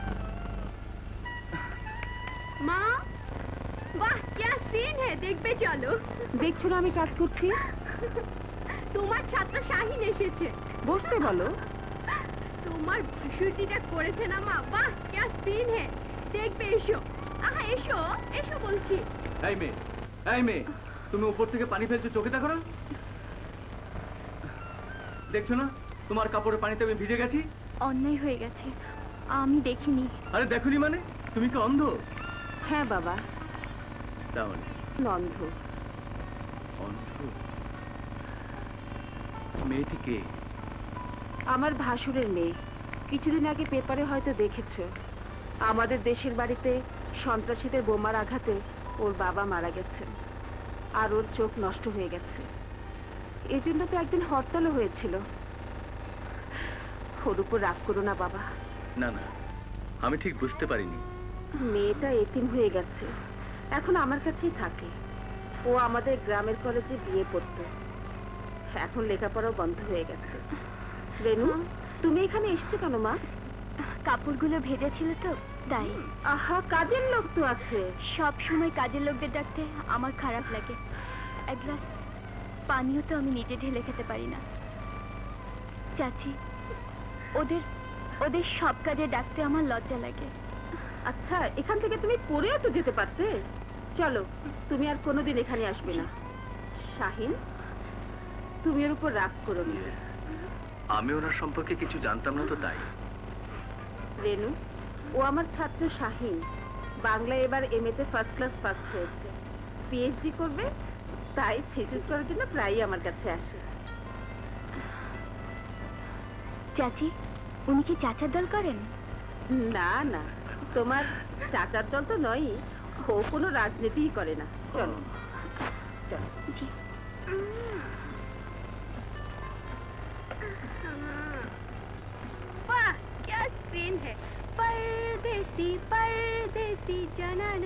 [SPEAKER 4] মা, বাহ क्या सीन है, দেখবে চলো।
[SPEAKER 14] দেখছো না আমি কাজ করছি?
[SPEAKER 4] তোমার ছাত্র শাহিন এসেছে,
[SPEAKER 14] বসতে বলো।
[SPEAKER 4] তোমার ভাসুরজিটা করেছে না মা, বাহ क्या सीन है, দেখবে এসো। আহা এসো, এসো বলছি।
[SPEAKER 12] এই মেয়ে, এই মেয়ে, তুমি উপর থেকে পানি ফেলছো, চোখে দেখো না? দেখছো না তোমার কাপড়ের পানিতে আমি ভিজে গেছি?
[SPEAKER 4] অন্যায় হয়ে গেছে, আমি দেখিনি।
[SPEAKER 12] আরে দেখোনি মানে? তুমি কি অন্ধ?
[SPEAKER 14] হ্যাঁ বাবা,
[SPEAKER 12] তাহলে
[SPEAKER 14] অন্ধ।
[SPEAKER 12] অন্ধ? মেয়েটি কে?
[SPEAKER 14] আমার ভাসুরের মেয়ে। কিছুদিন আগে পেপারে হয়তো দেখেছো, আমাদের দেশের বাড়িতে সন্ত্রাসীদের বোমার আঘাতে ওর বাবা মারা গেছেন, আর ওর চোখ নষ্ট হয়ে গেছে। এজন্য তো একদিন হরতালও হয়েছিল। ওর উপর রাগ করো না বাবা।
[SPEAKER 12] না না, আমি ঠিক বুঝতে পারিনি।
[SPEAKER 14] মেয়েটা এতিম হয়ে গেছে, এখন আমার কাছেই থাকে। ও আমাদের গ্রামের কলেজে বিয়ে পড়তো, এখন লেখাপড়াও বন্ধ হয়ে গেছে। রেনু, তুমি এখানে এসছো কেন মা?
[SPEAKER 4] কাপড়গুলো ভেজা ছিল তো তাই।
[SPEAKER 14] আহা, কাজের লোক তো আছে।
[SPEAKER 4] সব সময় কাজের লোকদের ডাকতে আমার খারাপ লাগে। এক গ্লাস পানিও তো আমি নিজে ঢেলে খেতে পারি না। চাচি, ওদের ওদের সব কাজে ডাকতে আমার লজ্জা লাগে।
[SPEAKER 14] আচ্ছা, এখান থেকে তুমি পড়েও তো যেতে পারতে। চলো, তুমি আর কোনোদিন এখানে আসবে না। শাহিন, তুমি এর উপর রাগ করো না।
[SPEAKER 12] আমি ওনার সম্পর্কে কিছু জানতাম না তো তাই।
[SPEAKER 14] রেনু, ও আমার ছাত্র শাহিন, বাংলায় এবার এম এ তে ফার্স্ট ক্লাস পাস হয়েছে, পিএইচডি করবে, তাই থিসিস করার জন্য প্রায়ই আমার কাছে আসে।
[SPEAKER 4] চাচি, উনি কি চাচার দল করেন?
[SPEAKER 14] না না, তোমার চাচার দল তো নয়, ও কোনো রাজনীতিই করে না। চলো চলো।
[SPEAKER 4] জি। वाह क्या सीन है, परदेसी परदेसी জানান।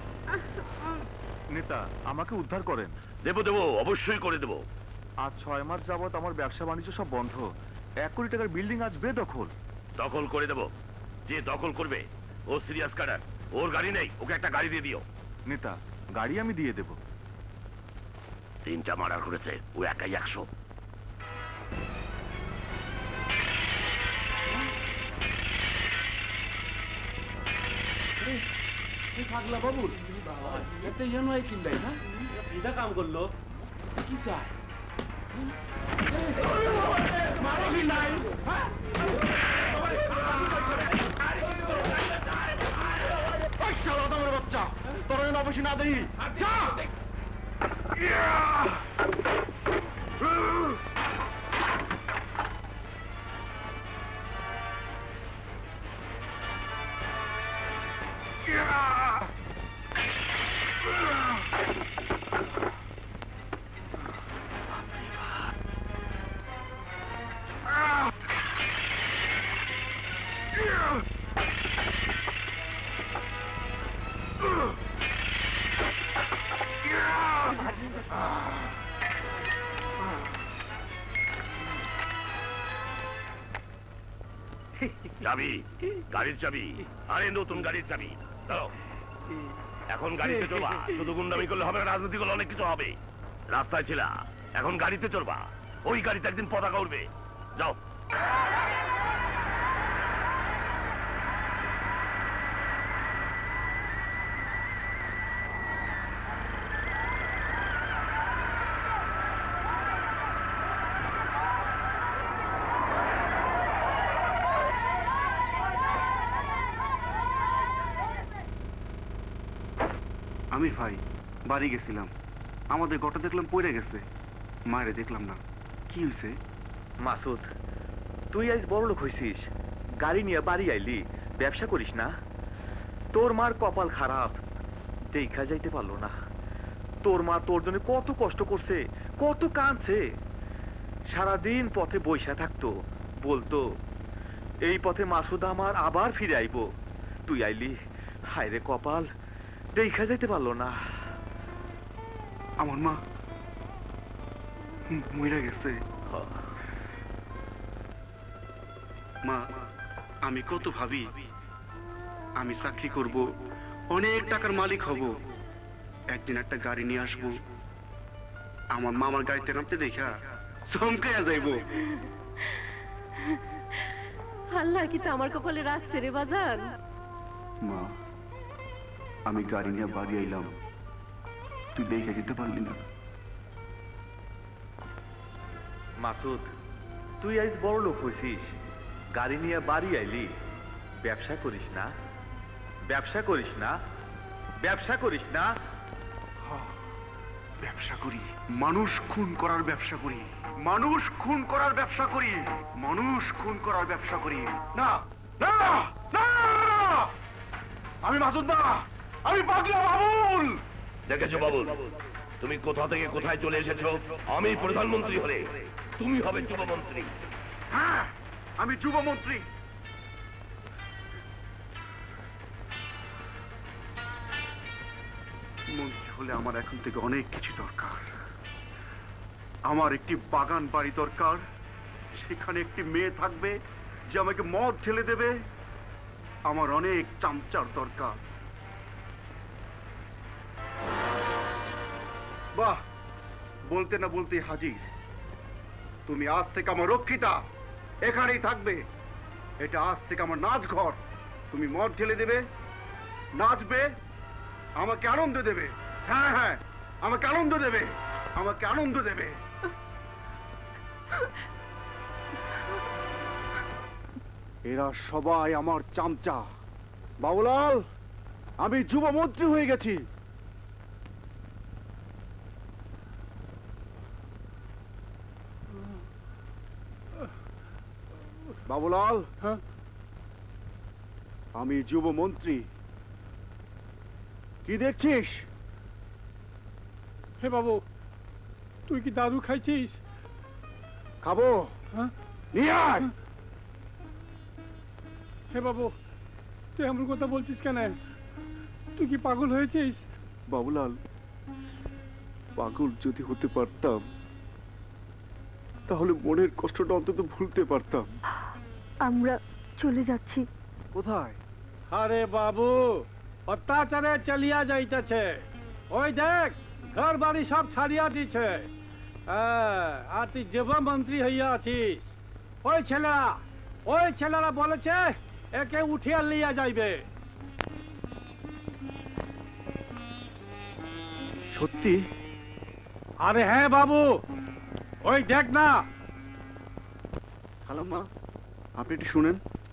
[SPEAKER 1] নেতা, আমাকে উদ্ধার করেন।
[SPEAKER 6] দেবো দেবো, অবশ্যই করে দেবো।
[SPEAKER 1] আজ ছয় মাস যাবত আমার ব্যবসা বাণিজ্য সব বন্ধ। এক কোটি টাকার বিল্ডিং আজ বেদখল।
[SPEAKER 6] দখল করে দেবো। যে দখল করবে ও সিরিয়াস কাটার, ওর গাড়ি নেই, ওকে একটা গাড়ি দিয়ে দিও।
[SPEAKER 1] নেতা, গাড়ি আমি দিয়ে দেব।
[SPEAKER 6] তিনটা মার্ডার করেছে, ও একাই একশো।
[SPEAKER 12] পাগলা বাবুর এতে যেন এই চিন্তাই না এটা কাম করলো কি চায় মারো কি নাই বাচ্চা তোর অবশ্যই না দেই
[SPEAKER 6] চাবি, গাড়ির চাবি। আরে নতুন গাড়ির চাবি দাও। এখন গাড়িতে চলবা, শুধু গুন্ডামি করলে হবে না, রাজনীতি করলে অনেক কিছু হবে। রাস্তায় ছিল, এখন গাড়িতে চলবা। ওই গাড়িতে একদিন পতাকা উঠবে। যাও।
[SPEAKER 2] আমি ভাই বাড়ি গেছিলাম, আমাদের গোটা দেখলাম পড়ে গেছে, মায়েরে দেখলাম না। কি হয়েছে?
[SPEAKER 1] মাসুদ, তুই আজ বড় লোক হইছিস, গাড়ি নিয়ে বাড়ি আইলি, ব্যবসা করিস না? তোর মার কপাল খারাপ, দেখা যাইতে পারলো না। তোর মা তোর জন্য কত কষ্ট করছে, কত কাঁদছে। সারাদিন পথে বইসা থাকতো, বলতো এই পথে মাসুদ আমার আবার ফিরে আইব। তুই আইলি, হায় রে কপাল, দেখা যাইতে পারলো না।
[SPEAKER 2] আমার মা মরে গেছে। মা, আমি কত ভাবি আমি চাকরি করব, অনেক টাকার মালিক হব, একদিন একটা গাড়ি নিয়ে আসবো। আমার মামার গাড়িতে নামতে দেখা চমকাইয়া যাইব।
[SPEAKER 8] আল্লাহ কি তো আমার কপালে রাখছে রে বাজান।
[SPEAKER 2] মা, আমি গাড়ি নিয়ে বাড়ি আইলাম, তুই দেখে যেতে পারলি না।
[SPEAKER 1] মাসুদ, তুই আজ বড় লোক হইছিস, গাড়ি নিয়ে বাড়ি আইলি, ব্যবসা করিস না? ব্যবসা করিস না? ব্যবসা করিস না?
[SPEAKER 2] ব্যবসা করি, মানুষ খুন করার ব্যবসা করি, মানুষ খুন করার ব্যবসা করি, মানুষ খুন করার ব্যবসা করি।
[SPEAKER 12] না না না, আমি মাসুদ না, আমি পাগলা বাবুল।
[SPEAKER 6] দেখেছো বাবুল, তুমি কোথা থেকে কোথায় চলে এসেছো। আমি প্রধানমন্ত্রী হলে তুমি হবে যুবমন্ত্রী।
[SPEAKER 2] হ্যাঁ, আমি যুবমন্ত্রী। মন্ত্রী হলে আমার এখন থেকে অনেক কিছু দরকার। আমার একটি বাগান বাড়ি দরকার, সেখানে একটি মেয়ে থাকবে যে আমাকে মদ ঢেলে দেবে। আমার অনেক চামচার দরকার। বাহ, বলতে না বলতে হাজির। তুমি আজ থেকে আমার রক্ষিতা, এখানেই থাকবে। এটা আজ থেকে আমার নাচ ঘর। তুমি মদ ঢেলে দেবে, নাচবে, আমাকে আনন্দ দেবে। হ্যাঁ হ্যাঁ, আমাকে আনন্দ দেবে, আমাকে আনন্দ দেবে। এরা সবাই আমার চামচা। বাবুলাল, আমি যুবমন্ত্রী হয়ে গেছি। বাবুলাল, আমি যুবমন্ত্রী। কি দেখছিস?
[SPEAKER 12] হে বাবু, তুই কি দারু খাইছিস?
[SPEAKER 2] খাবো, নিয়ে আয়।
[SPEAKER 12] হে বাবু, তুই এমন কথা বলছিস কেন? তুই কি পাগল হয়েছিস?
[SPEAKER 2] বাবুলাল, পাগল যদি হতে পারতাম তাহলে মনের কষ্টটা অন্তত ভুলতে পারতাম।
[SPEAKER 4] আমরা চলে যাচ্ছি।
[SPEAKER 2] কোথায়?
[SPEAKER 12] আরে বাবু, অত্যাচারে চালিয়া যাইতেছে। ওই দেখ, ঘর বাড়ি সব ছাড়িয়া দিছে। আর তুই যুবমন্ত্রী হইয়া আছিস। ওই ছেলেরা ওই ছেলেরা বলেছে একে উঠিয়া লিয়া যাইবে।
[SPEAKER 2] সত্যি?
[SPEAKER 12] আরে হ্যাঁ বাবু, ওই দেখ না।
[SPEAKER 2] খালাম্মা, আপনি একটু শুনেন।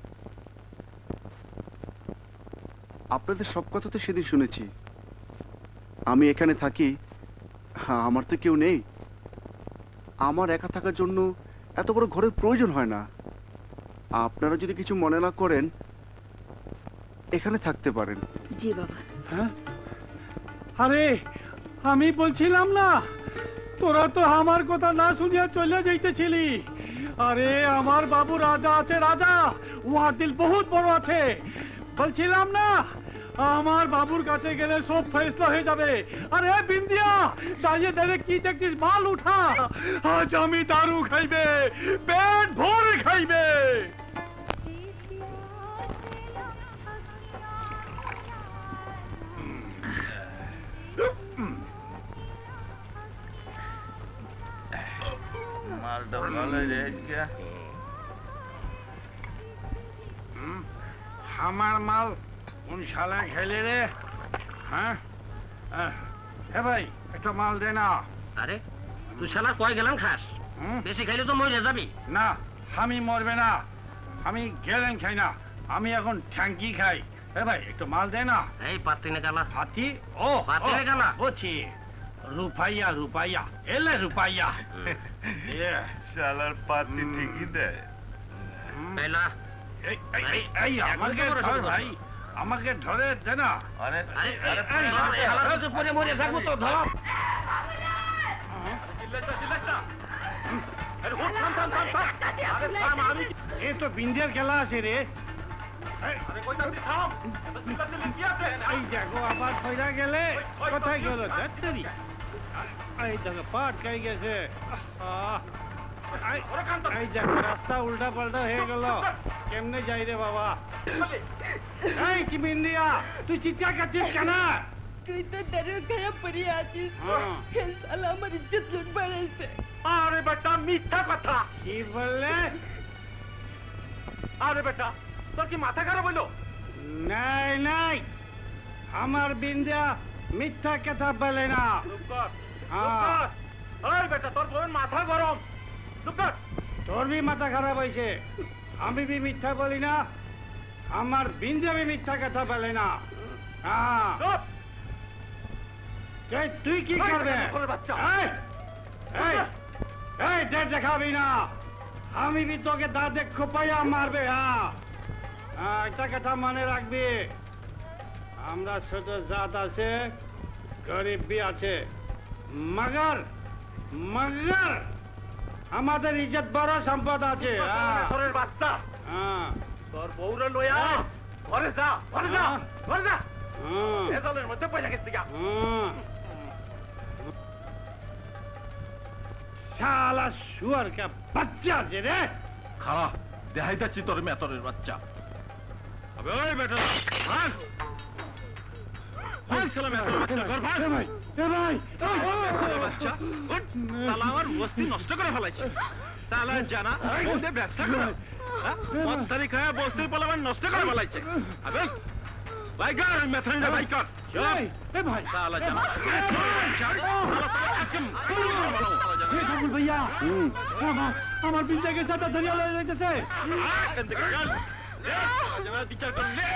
[SPEAKER 2] আপনাদের সব কথা তো সেদিন শুনেছি। আমি এখানে থাকি, আমার তো কেউ নেই। আমার একা থাকার জন্য এত বড় ঘরের প্রয়োজন হয় না। আপনারা যদি কিছু মনে না করেন, এখানে থাকতে পারেন।
[SPEAKER 14] জি বাবা।
[SPEAKER 12] হ্যাঁ, আরে আমি বলছিলাম না, তোরা তো আমার কথা না শুনিয়া চলে যাইতেছিলি। আরে আমার বাবু রাজা আছে, রাজা। উহার দিল বহুত বড় আছে। বলছিলাম না, আমার বাবুর কাছে গেলে সব ফেসলা হয়ে যাবে। আরে বিন্দিয়া, দাঁড়িয়ে দাঁড়িয়ে কি দেখছিস? মাল উঠা। আজ আমি দারু খাইবে, পেট ভরে খাইবে। আমার মাল কোন শালা খেলে রে? হ্যাঁ হে ভাই একটা মাল দে না।
[SPEAKER 13] আরে তুই শালা কয় গেলাম খাস? বেশি খাইলে তো মরে যাবি।
[SPEAKER 12] না আমি মরবে না, আমি গেলেন খাই না, আমি এখন ঠ্যাঙ্কি খাই। হে ভাই একটু মাল দে না।
[SPEAKER 13] এই পাতিনে গালা।
[SPEAKER 12] হাতি? ও
[SPEAKER 13] পাতিনে গালা।
[SPEAKER 12] বুঝছি, রুপাইয়া রুপাইয়া এলে রুপাইয়া।
[SPEAKER 2] শালার পাতি ঠিকই দেয়।
[SPEAKER 13] পেলা
[SPEAKER 12] এই এই এই আমাকে ধর ভাই, আমাকে ধরে দে না।
[SPEAKER 13] আরে আরে শালা তো পরে মরে থাকবো তো ধর।
[SPEAKER 12] এ তো বিন্দিয়ার খেলা আছে রে। এই দেখো আবার ফইরা গেলে কোথায় গেল? এই দেখো পাট খাই গেছে। এই দেখো রাস্তা উল্টা পাল্টা হয়ে গেল, কেমনে যাই রে বাবা? এই কি বিন্দিয়া, তুই চিৎকার করছিস কেন?
[SPEAKER 8] তুই তো ডরে খায়া পড়ে আছিস। শালা আমার ইজ্জত লুট বাড়াইছে।
[SPEAKER 12] আরে বেটা মিথ্যা কথা। কি বললে?
[SPEAKER 5] আরে বেটা তোর কি মাথা খারাপ হইলো?
[SPEAKER 12] নাই নাই, আমার বিন্দিয়া মিথ্যা কথা বলে না।
[SPEAKER 5] আরে বেটা তোর বোন মাথা গরম।
[SPEAKER 12] তোর বি মাথা খারাপ হয়েছে। আমি বি মিথ্যা বলি না, আমার বিন্দিয়া বি মিথ্যা কথা বলে না। হ্যাঁ তুই কি করবে? এই ডেট দেখাবি না, আমি বি তোকে দাঁতে খোপাইয়া মারবে। হ্যাঁ একটা কথা মনে রাখবি, আমরা ছোট জাত আছে, গরিব বি আছে, মগর মগর আমাদের ইজ্জত বড় সম্পদ আছে।
[SPEAKER 5] তোর বাচ্চা তোর বউরে লইয়া ঘরে যা, ঘরে যা, ঘরে যা। এজলের মধ্যে পয়সা গেছে গা।
[SPEAKER 12] শালা শুয়ার কা বাচ্চা আছে রে।
[SPEAKER 5] খারাপ দেখাই যাচ্ছি তোর মেতরের বাচ্চা। আবে ওই বেটা ভাগ ভাগ শালা মেতরের বাচ্চা, ঘর ভাগ। এ ভাই এ ভাই মেতরের বাচ্চা উঠ, শালা আমার বস্তি নষ্ট করে ফেলাইছে। শালা জানা বলতে ব্যবসা করে মদ তারি খায়া বস্তি পোলাবেন নষ্ট করে ফেলাইছে। আবে ভাই কর মেতরের ভাই কর। এ ভাই শালা জানা
[SPEAKER 12] भैया আমার বিন্দাকে সাথে ধরিয়া লয়ে যাইতেছে।
[SPEAKER 5] বিচার করলে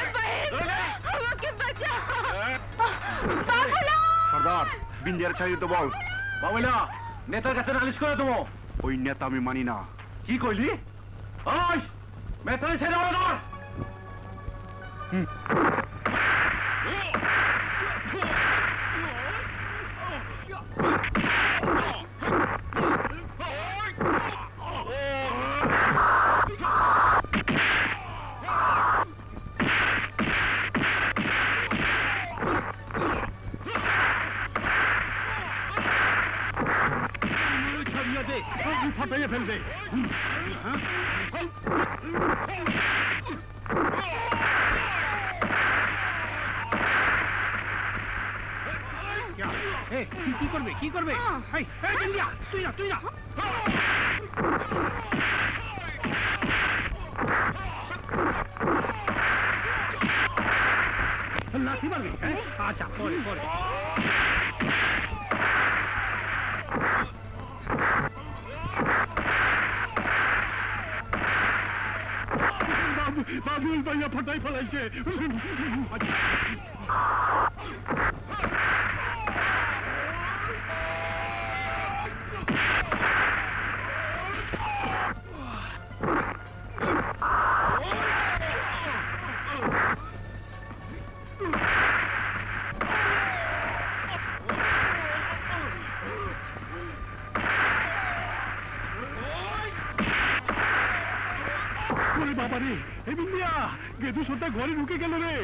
[SPEAKER 2] সর্দার বিন্দিয়ার ছাড়িয়ে তো বল।
[SPEAKER 5] বাবুলা নেতার কাছে নালিশ করে দেবো।
[SPEAKER 2] ওই নেতা আমি মানি না।
[SPEAKER 5] কি কইলি? ওই মেতারে ছেড়ে দাও না। ফাটাইয়া ফেলবে।
[SPEAKER 12] কি করবে কি করবে? তুই না তুই না লাঠি মারবি? আচ্ছা পরে পরে। বাবুল ভাইয়া ফটাই ফেলাইছে। বাবা রে, এই বিন্দিয়া গেদু সন্ধ্যা ঘরে ঢুকে গেল রে।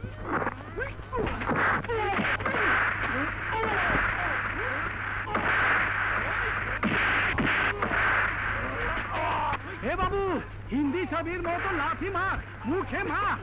[SPEAKER 12] হে বাবু, হিন্দি ছবির মতো লাঠি মার, মুখে মার।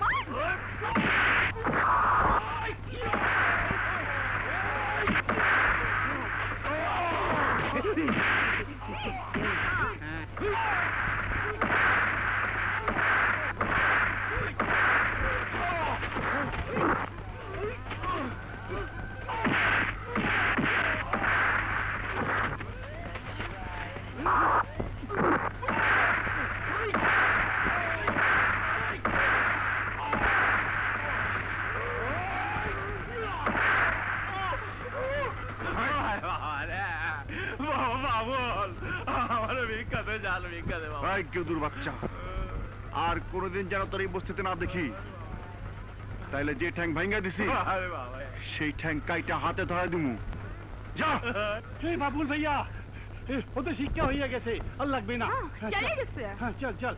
[SPEAKER 12] দে জাল ভিক্ষা দে বাবা
[SPEAKER 2] ভাই কেউদুর বাচ্চা আর কোনোদিন যেন তোর এই বস্তিতে না দেখি তাইলে যে ঠ্যাং ভাঙ্গা দিছি
[SPEAKER 12] আরে বাবা
[SPEAKER 2] সেই ঠ্যাং কাইটা হাতে ধরা দিমু যা
[SPEAKER 12] এই বাবুল ভাইয়া ওদের শিক্ষা হইয়া গেছে আর লাগবে না
[SPEAKER 8] চলে গেছে
[SPEAKER 12] হ্যাঁ চল চল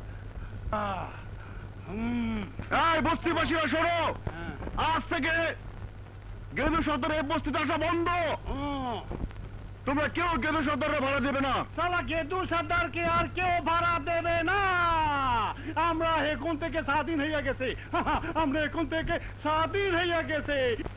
[SPEAKER 2] এই বস্তিবাসীরা শোনো আজ থেকে গেদু সদরে বস্তিতে আসা বন্ধ তোমরা কেউ গেদু সদরে ভাড়া দেবে না
[SPEAKER 12] সালা গেদু সর্দারকে আর কেউ ভাড়া দেবে না আমরা এখন থেকে স্বাধীন হইয়া গেছে আমরা এখন থেকে স্বাধীন হইয়া গেছে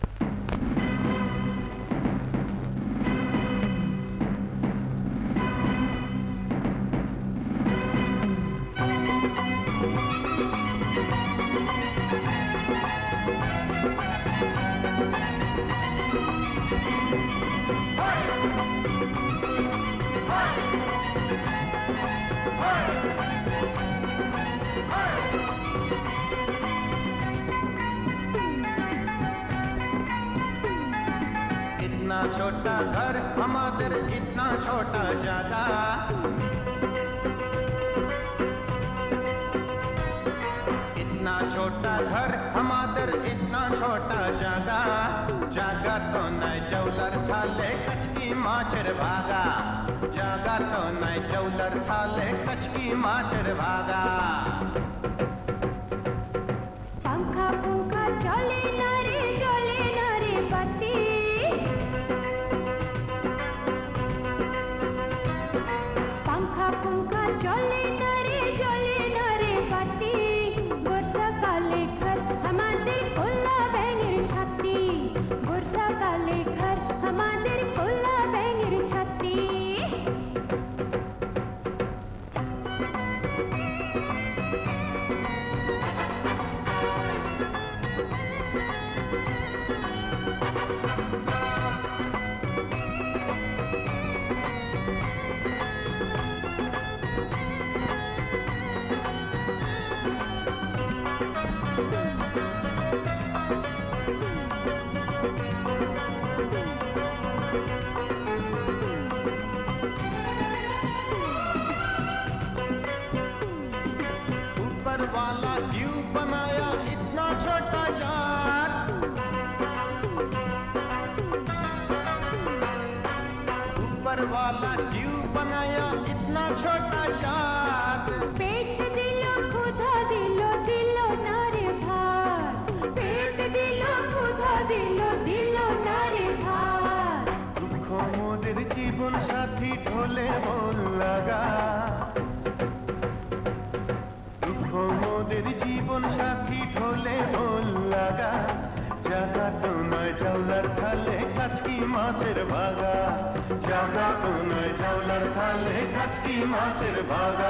[SPEAKER 9] इतना छोटा घर हमारे इतना छोटा जगह इतना छोटा घर हमारे इतना छोटा जगह जगह तो नहीं चौलर थाले कचकी माचर भागा जगह तो नहीं चौलर थाले कचकी माचर भागा
[SPEAKER 16] पंखा पंखा चले ना रे चले ना रे बत्ती पंखा पंखा चले ना रे चले ना रे बत्ती गोरसा काले घर हमारे कोला बैंगेर छाती गोरसा काले घर हमारे कोला बैंगेर छाती
[SPEAKER 9] ऊपर वाला क्यों बनाया इतना छोटा जात ऊपर वाला क्यों बनाया इतना छोटा जात
[SPEAKER 16] पेट दिलो खुदा दिलो दिलो नारे भार पेट दिलो खुदा दिलो दिलो नारे भार
[SPEAKER 9] দুঃখ মোদের জীবন সাথী ঢোলে মন লাগা দুঃখ মোদের জীবন সাথী ঢোলে মন লাগা জাগা তো নয় জাউলার থালে কাচকি মাছের ভাগা জাগা তো নয় জাউলার থালে কাচকি মাছের ভাগা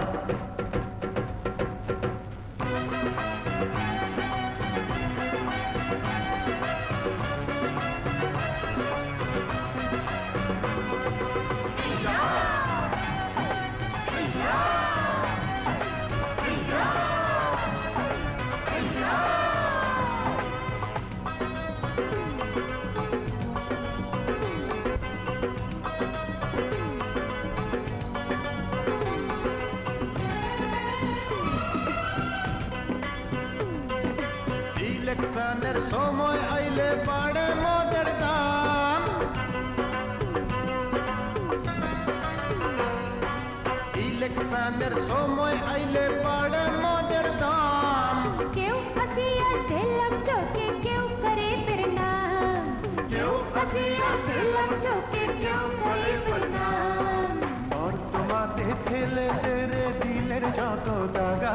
[SPEAKER 9] ইলেকশনের সময় আইলে বাড়ে মদের দাম ইলেকশনের সময় আইলে বাড়ে মদের দাম
[SPEAKER 16] কেউ हसिया दिलम चौके क्यों करे प्रणाम क्यों हसिया दिलम चौके क्यों करे प्रणाम
[SPEAKER 9] और তোমাতে ফেলে তেরে দিলের যত দাগা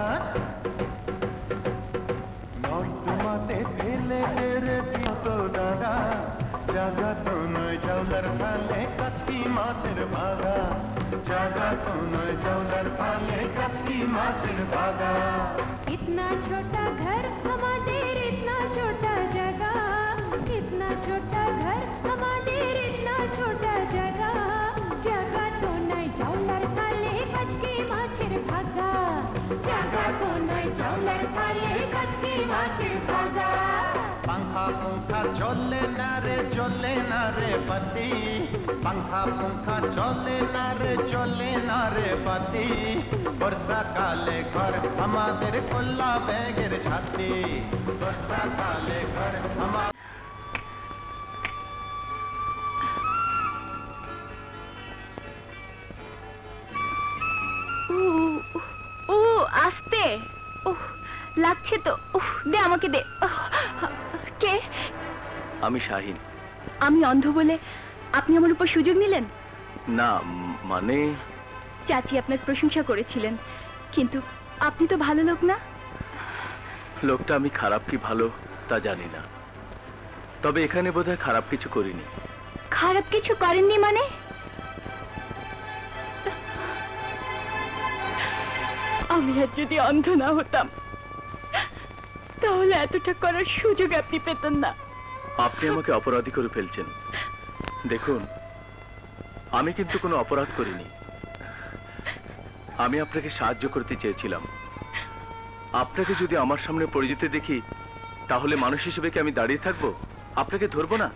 [SPEAKER 9] और তোমাতে ফেলে তেরে যত দাগা জাগা তো নয় জাউলার থালে কাচকি মাছের ভাগা জাগা তো নয় জাউলার থালে কাচকি মাছের ভাগা
[SPEAKER 16] इतना छोटा घर हमारे इतना छोटा जगह इतना छोटा घर हमारे इतना छोटा जगह जगह तो नहीं जाऊलर थाले कचकी माछेर भागा जगह तो नहीं जाऊलर थाले कचकी माछेर भागा
[SPEAKER 9] पंखा पंखा चले ना रे चले ना रे पति पंखा पंखा चले ना रे चले ना रे पति बरसा काले घर हमारे कोल्ला बैगेर छाती बरसा काले घर हमारे
[SPEAKER 4] ও আস্তে ওহ লাগছে তো উফ দে আমাকে দে আহ, কে
[SPEAKER 17] আমি শাহিন।
[SPEAKER 4] আমি অন্ধ বলে আপনি আমার উপর সুযোগ নিলেন?
[SPEAKER 17] না মানে
[SPEAKER 4] চাচি আপনার প্রশংসা করেছিলেন, কিন্তু আপনি তো ভালো লোক না।
[SPEAKER 17] লোকটা আমি খারাপ কি ভালো তা জানি না, তবে এখানে বোধহয় খারাপ কিছু করিনি।
[SPEAKER 4] খারাপ কিছু করেননি মানে? আমি আর যদি অন্ধ না হতাম তাহলে এতটা করার সুযোগ আপনি পেতেন না।
[SPEAKER 17] আপনি আমাকে অপরাধী করে ফেলছেন। দেখুন, আমি কিন্তু কোনো অপরাধ করিনি। আমি আপনাকে সাহায্য করতে চেয়েছিলাম। আপনাকে যদি আমার সামনে পড়ে যেতে দেখি তাহলে মানুষ হিসেবে কি আমি দাঁড়িয়ে থাকবো? আপনাকে ধরবো না?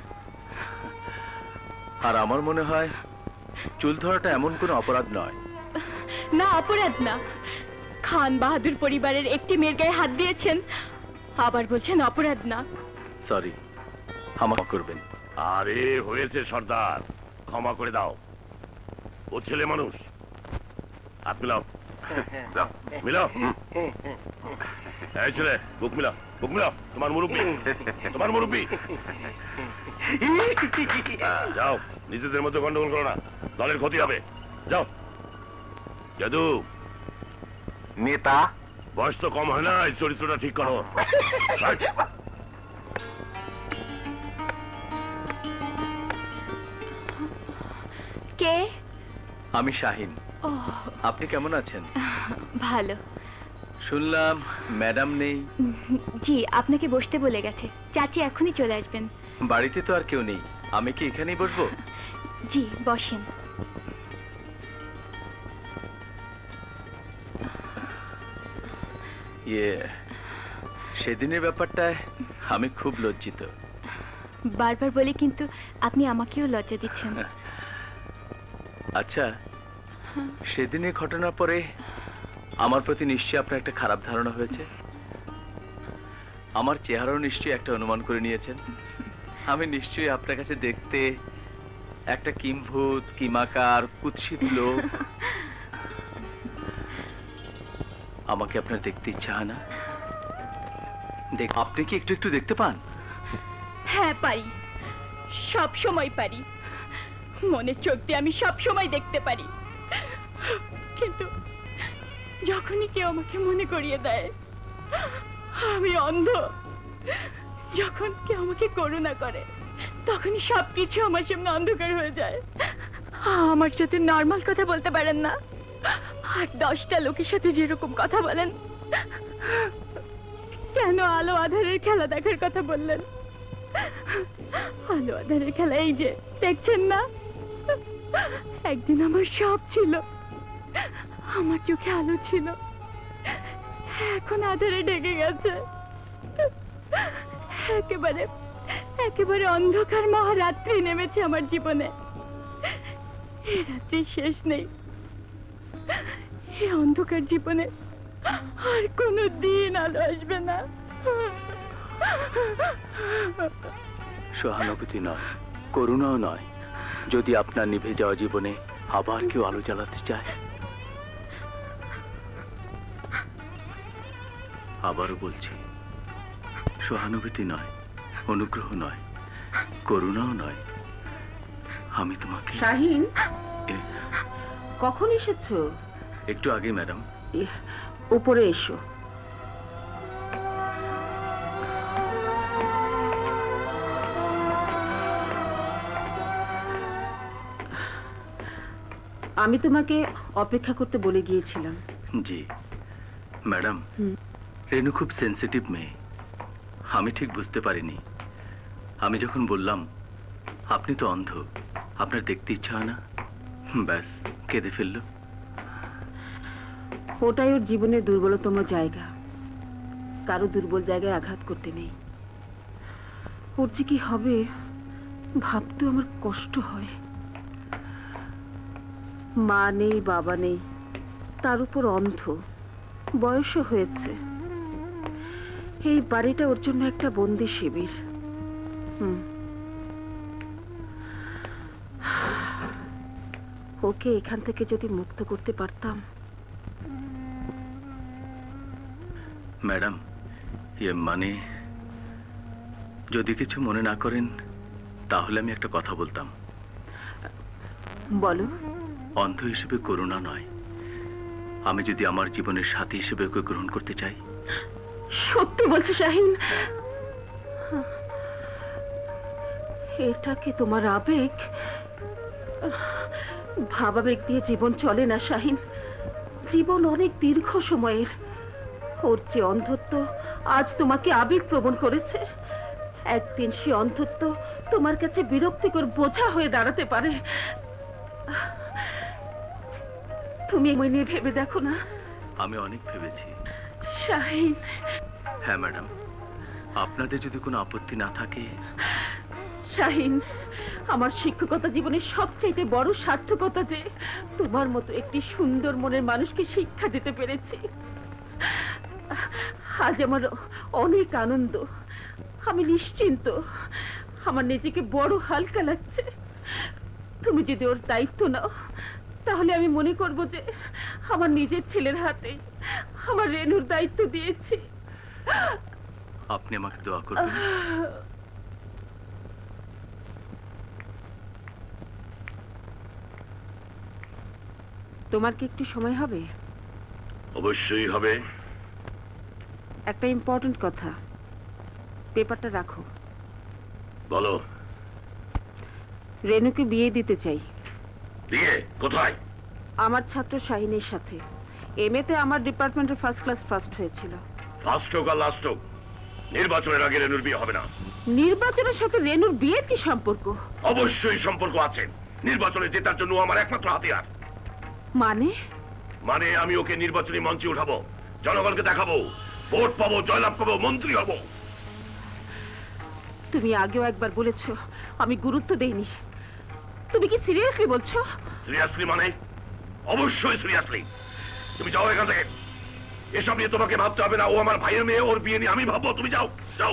[SPEAKER 17] আর আমার মনে হয় চুল ধরাটা এমন কোনো অপরাধ নয়।
[SPEAKER 4] না, অপরাধ না। খান বাহাদুর পরিবারের একটি মেয়ের গায়ে হাত দিয়েছেন, আবার বলছেন অপরাধ না।
[SPEAKER 17] সরি, ক্ষমা করবেন।
[SPEAKER 6] আরে হয়েছে সর্দার, ক্ষমা করে দাও। ও ছেলে মানুষ। হাত মিলাও, দাও, মিলাও। এই ছেলে, বুক মিলাও, বুক মিলাও। তোমার মুরব্বী, তোমার মুরব্বী। যাও, নিজেদের মধ্যে গন্ডগোল করো না, দলের ক্ষতি হবে। যাও। জাদু
[SPEAKER 5] নেতা,
[SPEAKER 6] বয়স তো কম হয় না, এই চরিত্রটা ঠিক করো।
[SPEAKER 4] কে?
[SPEAKER 17] আমি শাহিন।
[SPEAKER 4] ও,
[SPEAKER 17] আপনি কেমন আছেন?
[SPEAKER 4] ভালো।
[SPEAKER 17] শুনলাম ম্যাডাম নেই।
[SPEAKER 4] জি, আপনাকে বসতে বলে গেছে। চাচি এখনই চলে আসবেন।
[SPEAKER 17] বাড়িতে তো আর কেউ নেই, আমি কি এখানেই বসবো?
[SPEAKER 4] জি, বসেন।
[SPEAKER 17] ইয়ে, সেদিনের ব্যাপারটায় আমি খুব লজ্জিত।
[SPEAKER 4] বারবার বলে কিন্তু আপনি আমাকেও লজ্জা দিচ্ছেন।
[SPEAKER 17] আচ্ছা, সেদিনের ঘটনার পরে আমার প্রতি নিশ্চয়ই আপনার একটা খারাপ ধারণা হয়েছে। আমার চেহারাও নিশ্চয়ই একটা অনুমান করে নিয়েছেন। আমি নিশ্চয়ই আপনার কাছে দেখতে একটা কিম্ভূত, কিমাকার, কুৎসিত লোক। আমাকে আপনার দেখতে ইচ্ছা হয় না? দেখ, আপনি কি একটু একটু দেখতে পান?
[SPEAKER 4] হ্যাঁ, পারি, সব সময় পারি। মনের চোখ দিয়ে আমি সব সময় দেখতে পারি, কিন্তু যখনই কেউ আমাকে মনে করিয়ে দেয় আমি অন্ধ, যখন কেউ আমাকে করুণা করে তখনই সবকিছু আমার সামনে অন্ধকার হয়ে যায়। আমার সাথে নর্মাল কথা বলতে পারেন না, আর দশটা লোকের সাথে যেরকম কথা বলেন। কেন আলো আধারের খেলা দেখার কথা বললেন? আলো আধারের খেলা এই যে দেখছেন না, একদিন আমার সব ছিল, আমার চোখে আলো ছিল, এখন আধারে ঢেকে গেছে। একেবারে একেবারে অন্ধকার মহারাত্রি নেমেছে আমার জীবনে। এই রাত্রি শেষ নেই, এই অন্ধকার জীবনে আর কোনো দিন আলো আসবে না।
[SPEAKER 17] সহানুভূতি নয়, করুণাও নয়, যদি আপনার নিভে যাওয়া জীবনে আবার কেউ আলো জ্বালাতে চায়। আবারও বলছি, সহানুভূতি নয়, অনুগ্রহ নয়, করুণাও নয়, আমি তোমাকে।
[SPEAKER 14] শাহিন, কখন এসেছো?
[SPEAKER 17] একটু আগে ম্যাডাম।
[SPEAKER 14] উপরে এসো। আমি তোমাকে অপেক্ষা করতে বলে গিয়েছিলাম।
[SPEAKER 17] জি ম্যাডাম, রেনু খুব সেন্সিটিভ মেয়ে। আমি ঠিক বুঝতে পারিনি। আমি যখন বললাম আপনি তো অন্ধ, আপনার দেখতে ইচ্ছা হয় না, ব্যাস কেঁদে ফেললো।
[SPEAKER 14] ওটাই ওর জীবনের দুর্বলতম জায়গা, কারো দুর্বল জায়গায় আঘাত করতে নেই। ওর যে কি হবে ভাবতেও আমার কষ্ট হয়। মা নেই, বাবা নেই, তার উপর অন্ধ, বয়সও হয়েছে। এই বাড়িটা ওর জন্য একটা বন্দি শিবির। হুম, ওকে এখান থেকে যদি মুক্ত করতে পারতাম।
[SPEAKER 17] ম্যাডাম, ইয়ে মানে যদি কিছু মনে না করেন তাহলে আমি একটা কথা বলতাম।
[SPEAKER 14] বলো।
[SPEAKER 17] অন্ধ হিসেবে করুণা নয়, আমি যদি আমার জীবনের সাথী হিসেবে ওকে গ্রহণ করতে চাই।
[SPEAKER 14] সত্যি বলছো শাহিন? এটা কি তোমার আবেগ? ভাবাবেগ দিয়ে জীবন চলে না শাহিন। জীবন অনেক দীর্ঘ সময়ের। ওর যে অন্ধত্ব আজ তোমাকে আবেগ প্রবণ করেছে, একদিন সে অন্ধত্ব তোমার কাছে বিরক্তিকর বোঝা হয়ে দাঁড়াতে পারে। তুমি আমায় নিয়ে ভেবে দেখো না।
[SPEAKER 17] আমি অনেক ভেবেছি
[SPEAKER 14] শাহিন।
[SPEAKER 17] হ্যাঁ ম্যাডাম, আপনাদের যদি কোনো আপত্তি না থাকে।
[SPEAKER 14] শাহিন, আমার শিক্ষকতা জীবনের সবচাইতে বড় সার্থকতা যে তোমার মতো একটি সুন্দর মনের মানুষকে শিক্ষা দিতে পেরেছি। আজ আমার অনেক আনন্দ, আমি নিশ্চিন্ত, আমার নিজেকে বড় হালকা লাগছে। তুমি যদি ওর দায়িত্ব নাও তাহলে আমি মনে করব যে আমার নিজের ছেলের হাতে আমার রেনুর দায়িত্ব দিয়েছি।
[SPEAKER 17] আপনি আমাকে দোয়া করবেন।
[SPEAKER 14] তোমার কি একটু সময় হবে?
[SPEAKER 3] অবশ্যই হবে।
[SPEAKER 14] একটা ইম্পর্টেন্ট কথা, পেপারটা রাখো।
[SPEAKER 3] বলো।
[SPEAKER 14] রেনুকে বিয়ে দিতে চাই।
[SPEAKER 3] বিয়ে কোথায়?
[SPEAKER 14] আমার ছাত্র শাহিনের সাথে। এমএতে আমার ডিপার্টমেন্টে ফার্স্ট ক্লাস ফার্স্ট হয়েছিল।
[SPEAKER 3] ফার্স্ট হোক আর লাস্ট হোক, নির্বাচনের আগে রেনুর বিয়ে হবে না।
[SPEAKER 14] নির্বাচনের সাথে রেনুর বিয়ের কি সম্পর্ক?
[SPEAKER 3] অবশ্যই সম্পর্ক আছে। নির্বাচনে জেতার জন্য আমার একমাত্র হাতিয়ার।
[SPEAKER 14] মানে?
[SPEAKER 3] মানে আমি ওকে নির্বাচনী মঞ্চে উঠাবো, জনগণকে দেখাবো, ভোট পাবো, জয়লাভ পাবো, মন্ত্রী হব।
[SPEAKER 14] তুমি আগেও একবার বলেছো, আমি গুরুত্ব দেইনি। তুমি কি সিরিয়াসলি বলছো?
[SPEAKER 3] সিরিয়াসলি মানে? অবশ্যই সিরিয়াসলি। তুমি যাও এখান থেকে। এসব নিয়ে তোমাকে ভাবতে হবে না। ও আমার ভাইয়ের মেয়ে, ওর বিয়ে নিয়ে আমি ভাববো। তুমি যাও, যাও।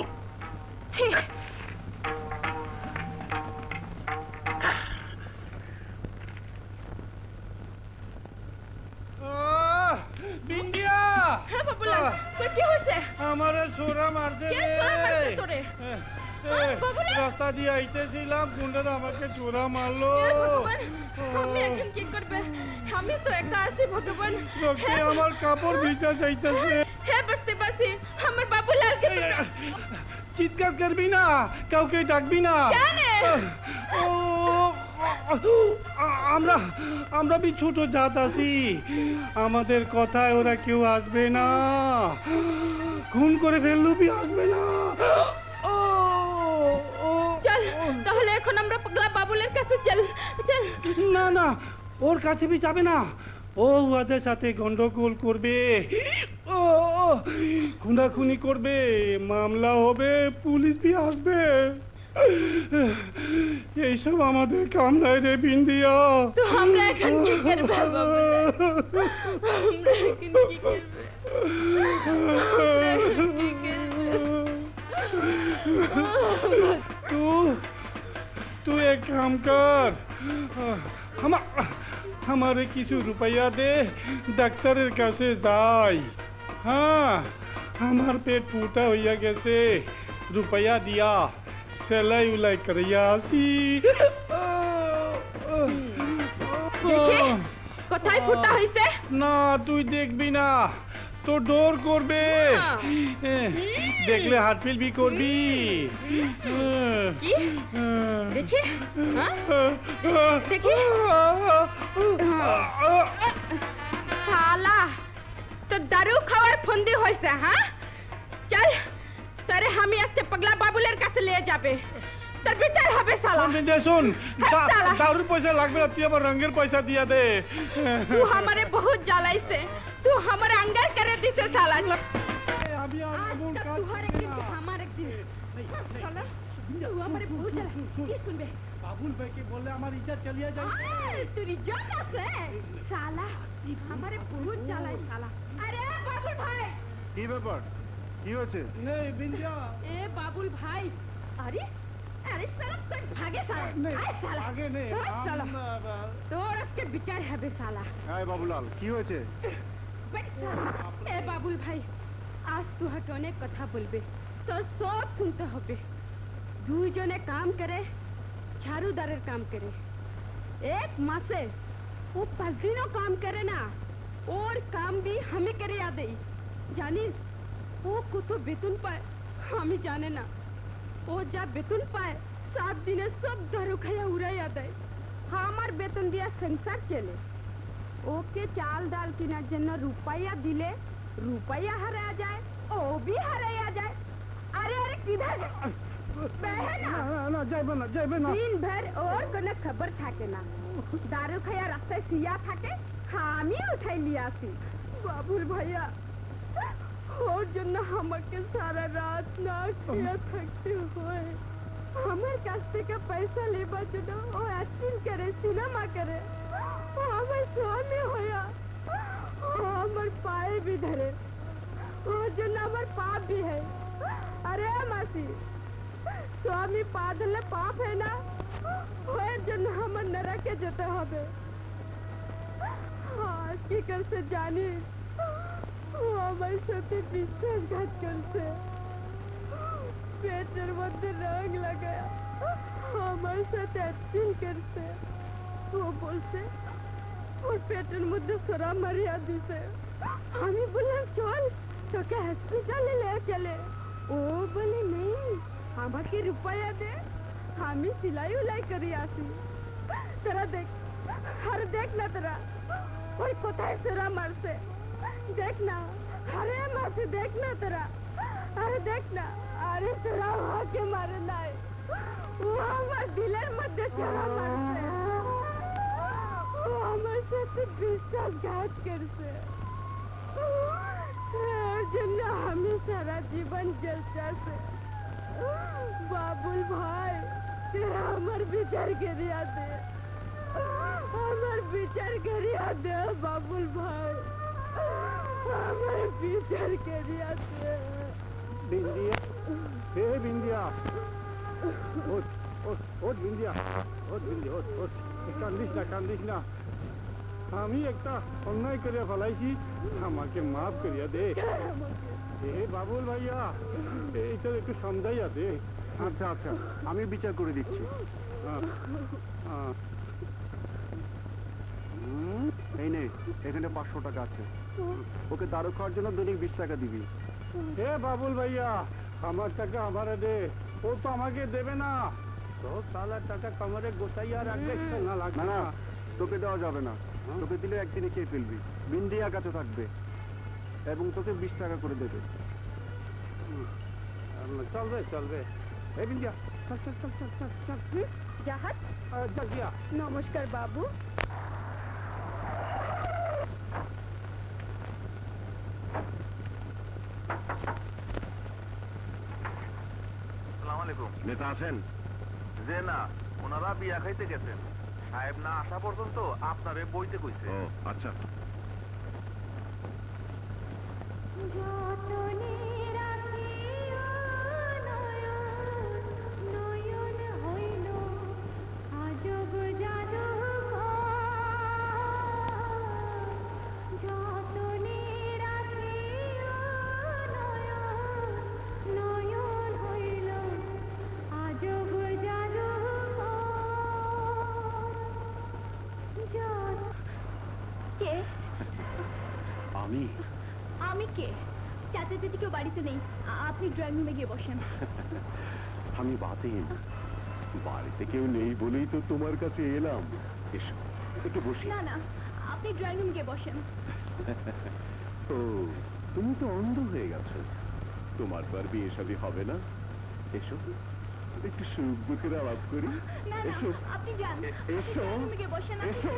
[SPEAKER 12] বিন্দিয়া,
[SPEAKER 8] কি হয়েছে?
[SPEAKER 12] আমারে সোরা মারছে রে। রাস্তা দিয়ে আইতেছিলাম, গুন্ডারা আমাকে চোরা মারলো।
[SPEAKER 8] আমি এখন কি করবে? আমি তো একা আছি ভগবান।
[SPEAKER 12] লোকে আমার কাপড় ভিজা যাইতেছে।
[SPEAKER 8] হে বুঝতে পারছি, আমার বাবুলালকে
[SPEAKER 12] চিৎকার করবি না, কাউকে ডাকবি না। আমরা আমরা বি ছোট জাত আছি, আমাদের কথায় ওরা কেউ আসবে না। খুন করে ফেললু বি আসবে না।
[SPEAKER 8] চল তাহলে এখন আমরা পাগলা বাবুলের কাছে চল চল।
[SPEAKER 12] না না, ওর কাছে বি যাবে না। ও ওদের সাথে গন্ডগোল করবে, ও খুনাখুনি করবে, মামলা হবে, পুলিশ বি আসবে। এইসব আমাদের কামড়ায় রে বিন্দিয়া।
[SPEAKER 8] তো আমরা এখন কি করব বাবা? আমরা এখন কি করব?
[SPEAKER 12] तू तू एक काम कर, हम हमारे किसी रुपया दे, डॉक्टर कैसे जाए। हाँ, हमार पेट फूटा हुआ कैसे, रुपया दिया, सेलाई उलाई करिया सी।
[SPEAKER 8] কোথায় ফুটা হইছে?
[SPEAKER 12] না তুই দেখবি না, তো ডোর করবে, দেখলে হাতফিল বি করবি।
[SPEAKER 8] দেখি দেখি শালা তো দারু খাওয়ার ফন্দি হয়েছে। হ্যাঁ চল, তোরে আমি আজকে পাগলা বাবুলের কাছে নিয়ে যাবে, তোর বিচার হবে শালা।
[SPEAKER 12] শোন, দারুর পয়সা লাগবে না, তুই আমার রঙের পয়সা দিয়া দে।
[SPEAKER 8] तू हमारे बहुत जलाइसे, तू हमारे अंगार करे दिसे साला।
[SPEAKER 12] अभी
[SPEAKER 8] आज तक तू हर एक दिन हमारे एक दिन। चलो तू हमारे बहुत जला ये सुन बे
[SPEAKER 12] बाबुल भाई के बोले हमारी इज्जत चलिए जाए
[SPEAKER 8] तेरी इज्जत আছে साला हमारे बहुत जला है साला अरे बाबुल भाई
[SPEAKER 2] কি ব্যাপার কি হয়েছে
[SPEAKER 12] नहीं बिंदिया
[SPEAKER 8] ए बाबुल भाई अरे अरे साला तक भागे साला
[SPEAKER 12] नहीं,
[SPEAKER 8] आए साला
[SPEAKER 12] आगे नहीं,
[SPEAKER 8] ओए
[SPEAKER 12] हम,
[SPEAKER 8] साला
[SPEAKER 12] आ,
[SPEAKER 8] তোর আজকে বিচার হবে সালা
[SPEAKER 2] এই বাবুলাল কি হয়েছে
[SPEAKER 8] বেট সালা এ বাবুল ভাই আজ তুহাকে অনেক কথা বলবে তোর সব শুনতে হবে দুইজনে কাম করে ঝাড়ুদারের কাম করে এক মাসে ও পাঁচ দিনও কাম করে না ওর কাম भी हमें करे याद है জানিস ও কত বেতন পায় আমি জানে না ও যা বেতন পায় সাত দিনে সব দারু খায়া উড়াইয়া দেয় আমার বেতন দিয়া সংসার চলে ওকে চাল ডাল কেনার জন্য রুপাইয়া দিলে রুপাইয়া হারায়া যায় ও भी হারাইয়া যায় আরে আরে কিধার
[SPEAKER 12] না যাইবে না যাইবে না
[SPEAKER 8] দিন ভর ওর কোনো খবর থাকে না দারু খায়া রাস্তায় শুয়া থাকে আমি উঠাই লিয়ে আসি বাবুল ভাইয়া ওর জন্য আমাকে সারা রাত না খেয়ে থাকতে হয় আমার কাছ থেকে পয়সা লেবার জন্য ও অ্যাক্টিং করে সিনেমা করে ও আমার স্বামী হইয়া ও আমার পায়ে भी ধরে ওর জন্য আমার পাপ भी है अरे मासी স্বামী পা ধরলে পাপ है না ওর জন্য আমার নরকে যেতে হবে আর কি করছে জানিস ও আমার সাথে বিশ্বাসঘাত করছে পেটের মধ্যে রং লাগায়া আমার সাথে অ্যাক্টিং করছে ও বলছে ওর পেটের মধ্যে সরা মারিয়া দিছে আমি বললাম চল তোকে হসপিটালে লে চলে ও বলে নেই আমাকে রুপায়া দে আমি সিলাই উলাই করি আসি তোরা দেখ আর দেখ না তোরা ওই কোথায় সরা মারছে देख ना अरे मासे देख ना तेरा अरे देख ना अरे तेरा वहाँ के मारे ना वो हमारे दिलेर मध्य चला मारते वो हमारे साथ विश्वासघात करते जिन्ना हमें सारा जीवन जलता से बाबुल भाई तेरा हमार विचार करिया दे हमार विचार करिया दे बाबुल भाई আমার বিচার করিয়াছে
[SPEAKER 12] बिंदिया हे बिंदिया ওঠ ওঠ ওঠ বিন্দিয়া ওঠ বিন্দিয়া ওঠ ওঠ কান্দিস না কান্দিস না আমি একটা অন্যায় করে ফেলাইছি আমাকে মাফ করিয়া দে হে বাবুল ভাইয়া এইটা একটু সমঝাইয়া দে
[SPEAKER 2] আচ্ছা আচ্ছা আমি বিচার করে দিচ্ছি
[SPEAKER 12] হ্যাঁ হ্যাঁ
[SPEAKER 2] এই নে এখানে পাঁচশো টাকা আছে ওকে দারু খাওয়ার জন্য দৈনিক বিশ টাকা দিবি
[SPEAKER 12] হে বাবুল ভাইয়া আমার টাকা আমারে দে ও তো আমাকে দেবে না তো সালা টাকা কামরে গোছাইয়া রাখবে না লাগবে
[SPEAKER 2] না না তোকে দেওয়া যাবে না তোকে দিলে একদিনে খেয়ে ফেলবি বিন্দিয়া কাছে থাকবে এবং তোকে বিশ টাকা করে দেবে
[SPEAKER 12] চলবে চলবে এই বিন্দিয়া চল চল চল চল চল চল
[SPEAKER 8] জাহাজ
[SPEAKER 12] জাজিয়া
[SPEAKER 8] নমস্কার বাবু
[SPEAKER 3] নেতা আছেন
[SPEAKER 18] যে না ওনারা বিয়া খাইতে গেছেন সাহেব না আসা পর্যন্ত আপনারে বইতে কইছে
[SPEAKER 3] ও আচ্ছা
[SPEAKER 2] আমি
[SPEAKER 4] আমি কে চাচা চাচি কেউ বাড়িতে নেই আ- আপনি ড্রয়িং রুমে গিয়ে বসেন
[SPEAKER 2] আমি বাতেন বাড়িতে কেউ নেই বলেই তো তোমার কাছে এলাম এসো একটু বসি
[SPEAKER 4] না না আপনি ড্রয়িং রুমে গিয়ে বসেন
[SPEAKER 2] ও তুমি তো অন্ধ হয়ে গেছো তোমার তো আর বিয়ে শাদী হবে না এসো একটু সুখ দুঃখের আলাপ করি
[SPEAKER 4] না না
[SPEAKER 2] এসো
[SPEAKER 4] আপনি যান
[SPEAKER 2] এসো
[SPEAKER 4] ড্রয়িং রুমে গিয়ে বসেন আপনি।
[SPEAKER 2] এসো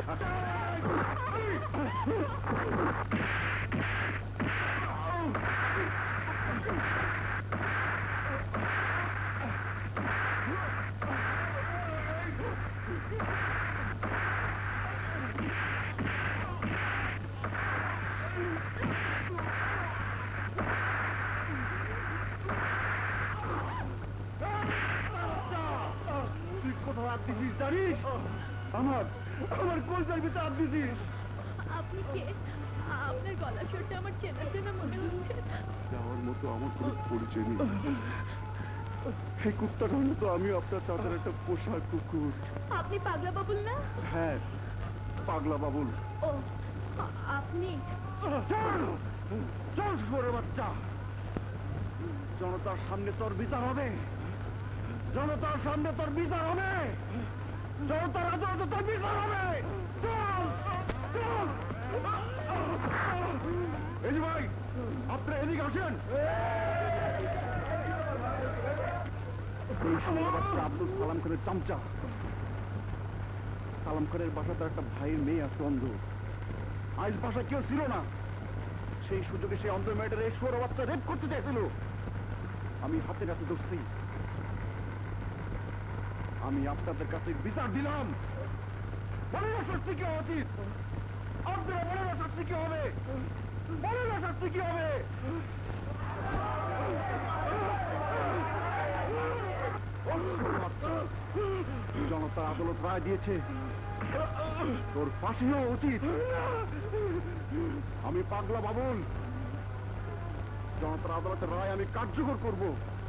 [SPEAKER 3] দিছিস জানিস? আমার আমার কলজার ভিতরে হাত দিছিস।
[SPEAKER 4] আপনি কে? আপনার গলা স্বরটা আমার চেনা চেনা মনে হচ্ছে।
[SPEAKER 3] যাওয়ার মতো আমার কোনো পরিচয় নেই। সেই কুত্তাটা হলো তো আমি আপনার চাচার একটা পোষা কুকুর।
[SPEAKER 4] আপনি পাগলা বাবুল না?
[SPEAKER 3] হ্যাঁ, পাগলা বাবুল।
[SPEAKER 4] ও, আ- আপনি
[SPEAKER 3] চল করে বাচ্চা, জনতার সামনে তোর বিচার হবে, জনতার সামনে তোর বিচার হবে, জনতার আদালতে তোর বিচার হবে। চল চল। এই ভাই, আপনি এদিকে আসেন। এই সময় বাচ্চা আব্দুল সালাম খানের চামচা। সালাম খানের বাসাতে একটা ভাইয়ের মেয়ে আছে অন্ধ। আজ বাসা কেউ ছিল না, সেই সুযোগে সেই অন্ধ মেয়েটার এই ষোলো বাচ্চা রেপ করতে চাইছিল। আমি হাতে নাতে দোষী, আমি আপনাদের কাছে বিচার দিলাম। বলে না শাস্তি কি হওয়া উচিত? আপনারা বলে না শাস্তি কি হবে? বলে না শাস্তি কি হবে? জনতা আদালত রায় দিয়েছে, তোর ফাঁসি হওয়া উচিত। আমি পাগলা বাবুল, জনতার আদালতের রায় আমি কার্যকর করব।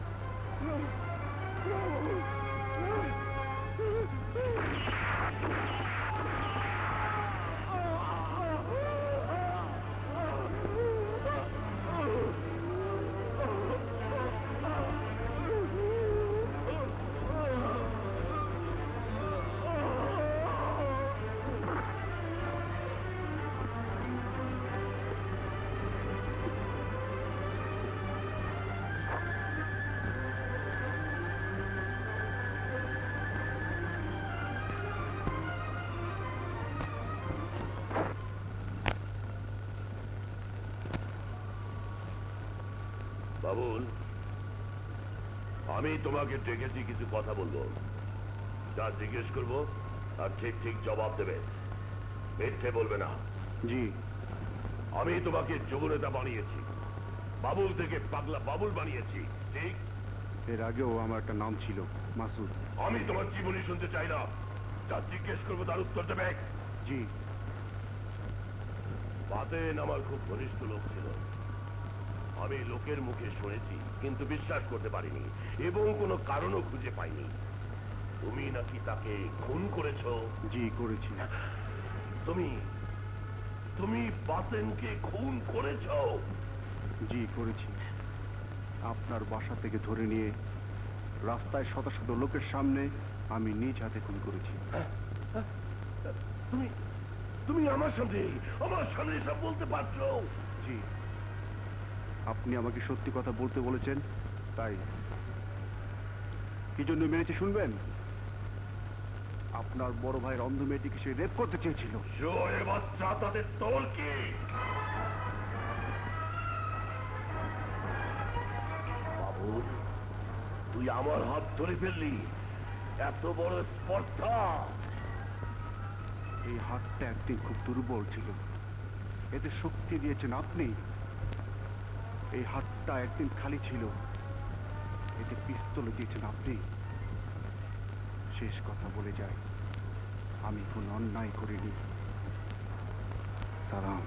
[SPEAKER 6] বাবুল, আমি তোমাকে ডেকেছি কিছু কথা বলবো। যা জিজ্ঞেস করবো আর ঠিক ঠিক জবাব দেবে, মিথ্যে বলবে না।
[SPEAKER 3] জি।
[SPEAKER 6] আমি তোমাকে যুবনেতা বানিয়েছি, বাবুল থেকে পাগলা বাবুল বানিয়েছি, ঠিক?
[SPEAKER 3] এর আগেও আমার একটা নাম ছিল, মাসুদ।
[SPEAKER 6] আমি তোমার জীবনী শুনতে চাই না, যা জিজ্ঞেস করবো তার উত্তর দেবে।
[SPEAKER 3] জি।
[SPEAKER 6] বাতেন আমার খুব ঘনিষ্ঠ লোক ছিল, আমি লোকের মুখে শুনেছি কিন্তু বিশ্বাস করতে পারিনি এবং কোনো কারণও খুঁজে পাইনি। তুমি নাকি তাকে খুন করেছো?
[SPEAKER 3] জি, করেছি।
[SPEAKER 6] তুমি তুমি বাতেনকে খুন করেছো?
[SPEAKER 3] জি, করেছি। আপনার বাসা থেকে ধরে নিয়ে রাস্তায় শত শত লোকের সামনে আমি নিজ হাতে খুন করেছি।
[SPEAKER 6] তুমি তুমি আমার সামনে আমার সামনে সব বলতে পারছো?
[SPEAKER 3] জি। আপনি আমাকে সত্যি কথা বলতে বলেছেন, তাই। কি জন্য মেরেছে শুনবেন? আপনার বড় ভাইয়ের অন্ধ মেয়েটিকে সে রেপ করতে চেয়েছিল।
[SPEAKER 6] জোরে বাচ্চা, তাদের তোল কি? বাবু, তুই আমার হাত ধরে ফেললি, এত বড় স্পর্ধা!
[SPEAKER 3] এই হাতটা একদিন খুব দুর্বল ছিল, এতে শক্তি দিয়েছেন আপনি। এই হাতটা একদিন খালি ছিল, এতে পিস্তল দিয়েছেন আপনি। শেষ কথা বলে যায়, আমি কোনো অন্যায় করিনি। সালাম।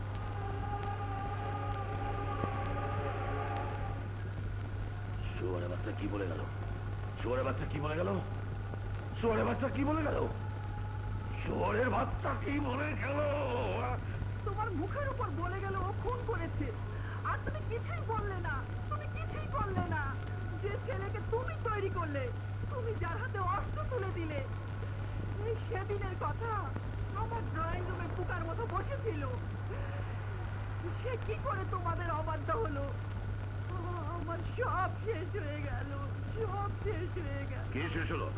[SPEAKER 6] শুয়ারে বাচ্চা কি বলে গেল? শুয়ারে বাচ্চা কি বলে গেল? শুয়ারে বাচ্চা কি বলে গেল? শুয়ারের বাচ্চা কি বলে গেল?
[SPEAKER 8] তোমার মুখের উপর বলে গেল ও খুন করেছে, আর তুমি কিছুই বললে না। তুমি কিছুই করলে না। যে ছেলেকে তুমি তৈরি করলে, তুমি যার হাতে অস্ত্র তুলে দিলে, এই সেদিনের কথা আমার ড্রয়িং রুমে পোকার মতো বসেছিল। সে কি করে তোমাদের অবাধ্য হলো? আমার সব শেষ হয়ে গেল, সব শেষ হয়ে গেল।
[SPEAKER 6] কি শেষ হলো?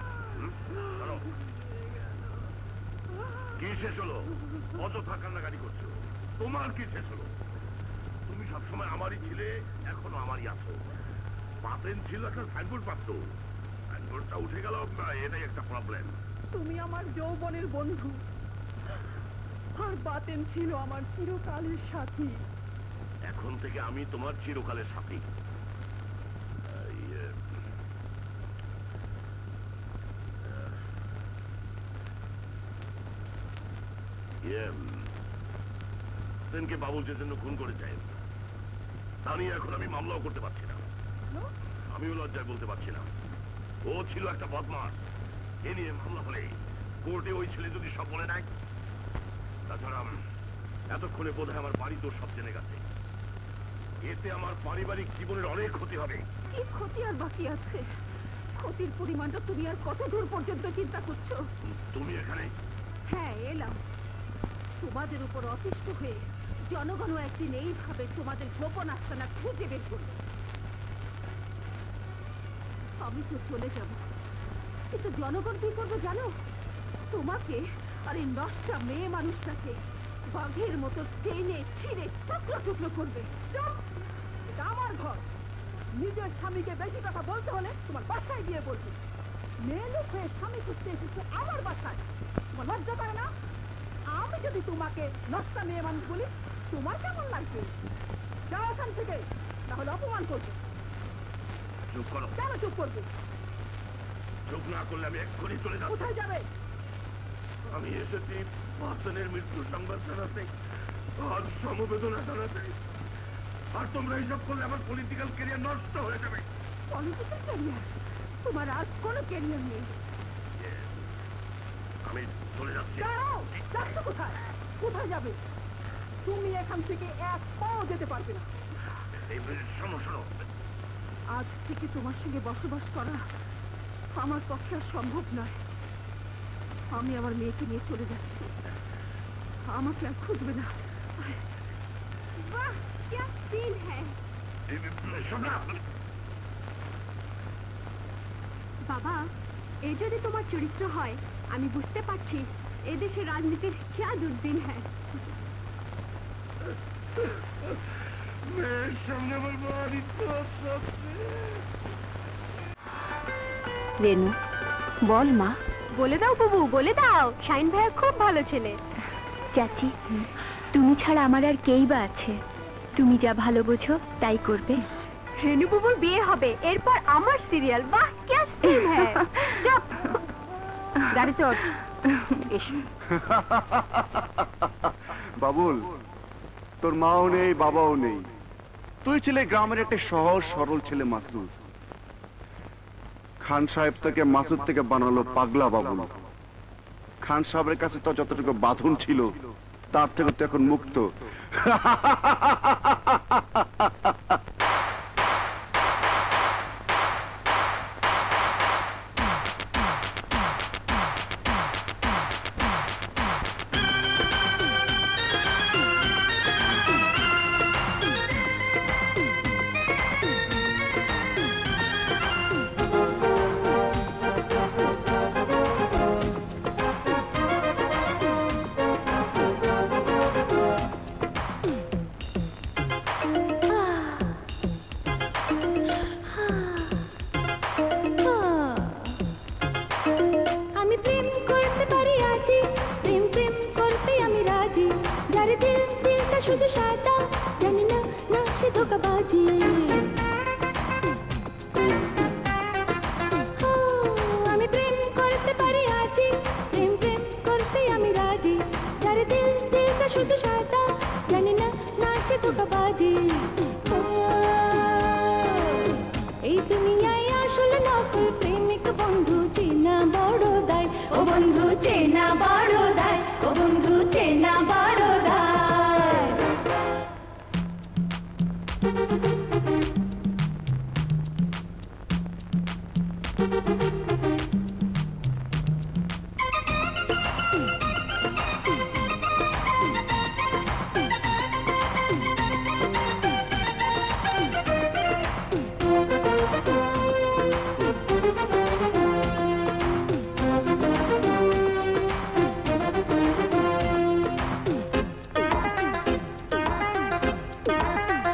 [SPEAKER 6] কি শেষ হলো? অযথা কান্নাকাটি করছো। তোমার কি শেষ হলো? তুমি সবসময় আমারই ছিলে, এখনো আমারই আছো। পাতেন ছিল একটা সাইনবোর্ড পাত্র, সাইনবোর্ডটা উঠে গেল, এটাই একটা প্রবলেম।
[SPEAKER 8] তুমি আমার যৌবনের বন্ধু, আর বাতেন ছিল আমার চিরকালের সাথী।
[SPEAKER 6] এখন থেকে আমি তোমার চিরকালের সাথী।
[SPEAKER 3] ইয়ে, সেনকে বাবুল যে জন্য খুন করে যায় তা নিয়ে এখন আমি মামলাও করতে পারছি না। আমিও লজ্জায় বলতে পারছি না। ও ছিল একটা বদমাস। এ নিয়ে মামলা হলে কোর্টে ওই ছেলে যদি সব বলে নেয়। তাছাড়া এতক্ষণে বোধ হয় আমার বাড়ি তো সব জেনে গেছে। এতে আমার পারিবারিক জীবনের অনেক ক্ষতি হবে।
[SPEAKER 8] কি ক্ষতি আর বাকি আছে? ক্ষতির পরিমাণটা তুমি আর কত দূর পর্যন্ত চিন্তা করছো?
[SPEAKER 3] তুমি এখানে?
[SPEAKER 8] হ্যাঁ, এলাম তোমাদের উপর অতিষ্ঠ হয়ে। জনগণও একদিন এইভাবে তোমাদের গোপন আস্তানা খুঁজে বের করবে। আমি তো চলে যাব, কিন্তু জনগণ কি করবে জানো? তোমাকে আর এই নষ্টা মেয়ে মানুষটাকে বাঘের মতো টেনে ছিঁড়ে টুকরো টুকরো করবে। এটা আমার ঘর। নিজের স্বামীকে বেশি কথা বলতে হলে তোমার বাসায় গিয়ে বলবে। মেয়ে লোক হয়ে স্বামী খুঁজতে এসেছে আমার বাসায়, তোমার লজ্জা করে না? আমি যদি তোমাকে নষ্টা মেয়ে মানুষ বলি তোমার কেমন লাগবে? যাও ওখান থেকে, তাহলে অপমান করবে।
[SPEAKER 3] চুপ করো।
[SPEAKER 8] কেন চুপ করবে?
[SPEAKER 3] চুপ না করলে আমি এক্ষুনি চলে যাব।
[SPEAKER 8] কোথায় যাবে?
[SPEAKER 3] আমি এসেছি হাসানের মৃত্যুর সংবাদ জানাতে আর সমবেদনা জানাতে। আর তোমরা এইসব করলে আমার পলিটিক্যাল ক্যারিয়ার নষ্ট হয়ে যাবে।
[SPEAKER 8] Political career? তোমার আর কোনো ক্যারিয়ার নেই।
[SPEAKER 3] আমি চলে যাচ্ছি।
[SPEAKER 8] যাও, যাচ্ছ কোথায়? কোথায় যাবে? তুমি এখান থেকে এক পাও যেতে পারবে না।
[SPEAKER 3] এই শোনো শোনো,
[SPEAKER 8] আজ থেকে তোমার সঙ্গে বসবাস করা আমার পক্ষে আর সম্ভব নয়। আমি আমার মেয়েকে নিয়ে চলে যাচ্ছি। আমাকে আর খুঁজবে না। বাহ, কি সিন হ্যায়। বাবা, এই যদি তোমার চরিত্র হয়, আমি বুঝতে পারছি এদেশের রাজনীতির क्या দুর্দিন হ্যায়।
[SPEAKER 3] মেয়ের সামনে আমার বাড়ি তো
[SPEAKER 4] রেনু, বল মা। বলে দাও বাবু, বলে দাও। শাইন ভাইয়া খুব ভালো ছেলে। চাচি, তুমি ছাড়া আমার আর কেই বা আছে? তুমি যা ভালো বোঝো তাই করবে। রেনু বাবুর বিয়ে হবে, এরপর আমার সিরিয়াল। বাহ, क्या सीन है। চুপ, গাড়ি চড়।
[SPEAKER 2] বাবুল, তোর মাও নেই, বাবাও নেই। তুই ছেলে গ্রামের একটা সহজ সরল ছেলে মাসুদ। খান সাহেব থেকে মাসুদ থেকে বানালো পাগলা বাবুল। খান সাহেবের কাছে তো যতটুকু বাঁধন ছিল তার থেকে তো এখন মুক্ত।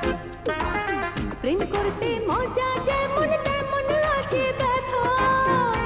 [SPEAKER 16] প্রেম করতে মজা যেমন তেমন আছে ব্যথা।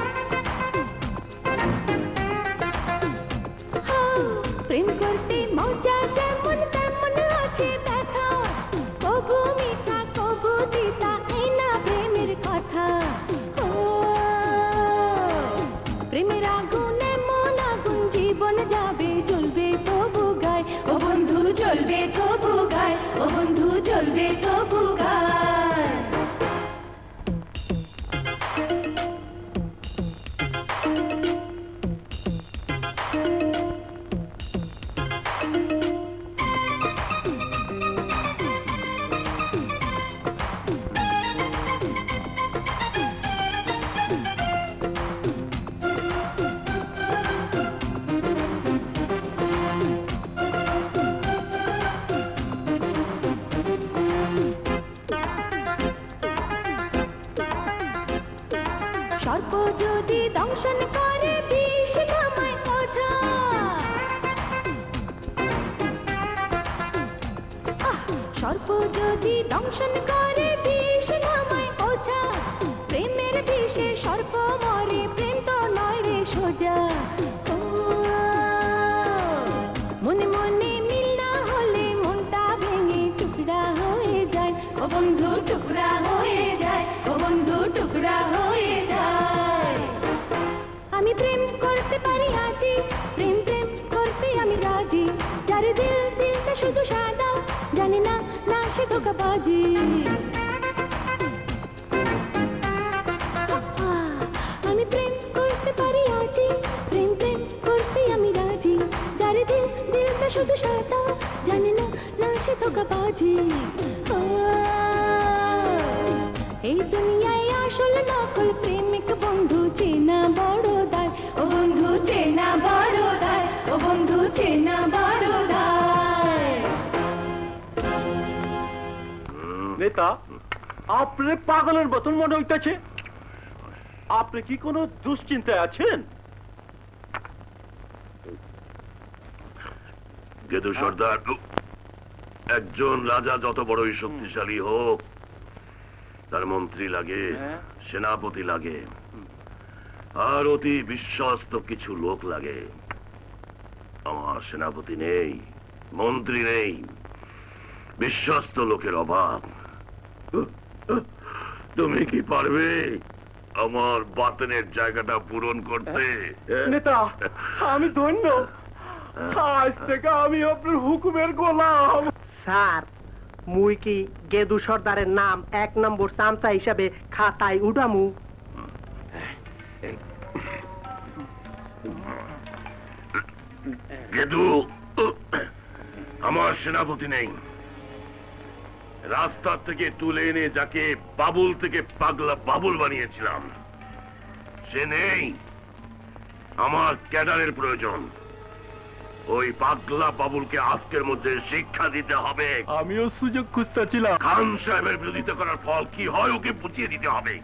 [SPEAKER 16] সর্প যদি দংশন করে বিষ নামায় ওঝা সর্প যদি দংশন করে বিষ নামায় ওঝা প্রেমের বিষে সর্প মরে প্রেম তো নয় রে সোজা মনে মনে মিল না হলে মনটা ভেঙে টুকরা হয়ে যায় ও বন্ধু টুকরা হয়ে যায় ও বন্ধু টুকরা হয়ে যায় আমি প্রেম করতে পারি আজি প্রেম প্রেম করতে আমি রাজি যার দিল দিলটা শুধু সাদা জানি না না সে ধোঁকাবাজি আমি প্রেম করতে পারি আজি প্রেম প্রেম করতে আমি রাজি যার দিল দিলটা শুধু সাদা জানি না না সে ধোঁকাবাজি এই দুনিয়ায় আসল নকল প্রেমিক বন্ধু চেনা বড় দায় ও বন্ধু চেনা বড় দায় ও বন্ধু চেনা বড় দায়
[SPEAKER 12] নেতা আপনি পাগলের মতন মনে হইতেছে আপনি কি কোনো দুশ্চিন্তায় আছেন
[SPEAKER 3] গেদু সর্দার একজন রাজা যত বড়ই শক্তিশালী হোক তার মন্ত্রী লাগে সেনাপতি লাগে আর অতি বিশ্বস্ত কিছু লোক লাগে আমার সেনাপতি নেই মন্ত্রী নেই বিশ্বস্ত লোকের অভাব তুমি কি পারবে আমার বাতনের জায়গাটা পূরণ করতে
[SPEAKER 12] নেতা আমি ধন্য আজ থেকে আমি আপনার হুকুমের গোলাম
[SPEAKER 10] স্যার মুই কি গেদু সর্দারের নাম এক নম্বর চামচা হিসাবে খাতায় উঠামু
[SPEAKER 3] গেদু আমার সেনাপতি নেই রাস্তা থেকে তুলে এনে যাকে বাবুল থেকে পাগলা বাবুল বানিয়েছিলাম সে নেই আমার ক্যাডারের প্রয়োজন ওই পাগলা বাবুলকে আজকের মধ্যে শিক্ষা দিতে হবে
[SPEAKER 12] আমিও সুযোগ খুঁজতেছিলাম
[SPEAKER 3] খান সাহেবের বিরোধিতা করার ফল কি হয় ওকে বুঝিয়ে দিতে হবে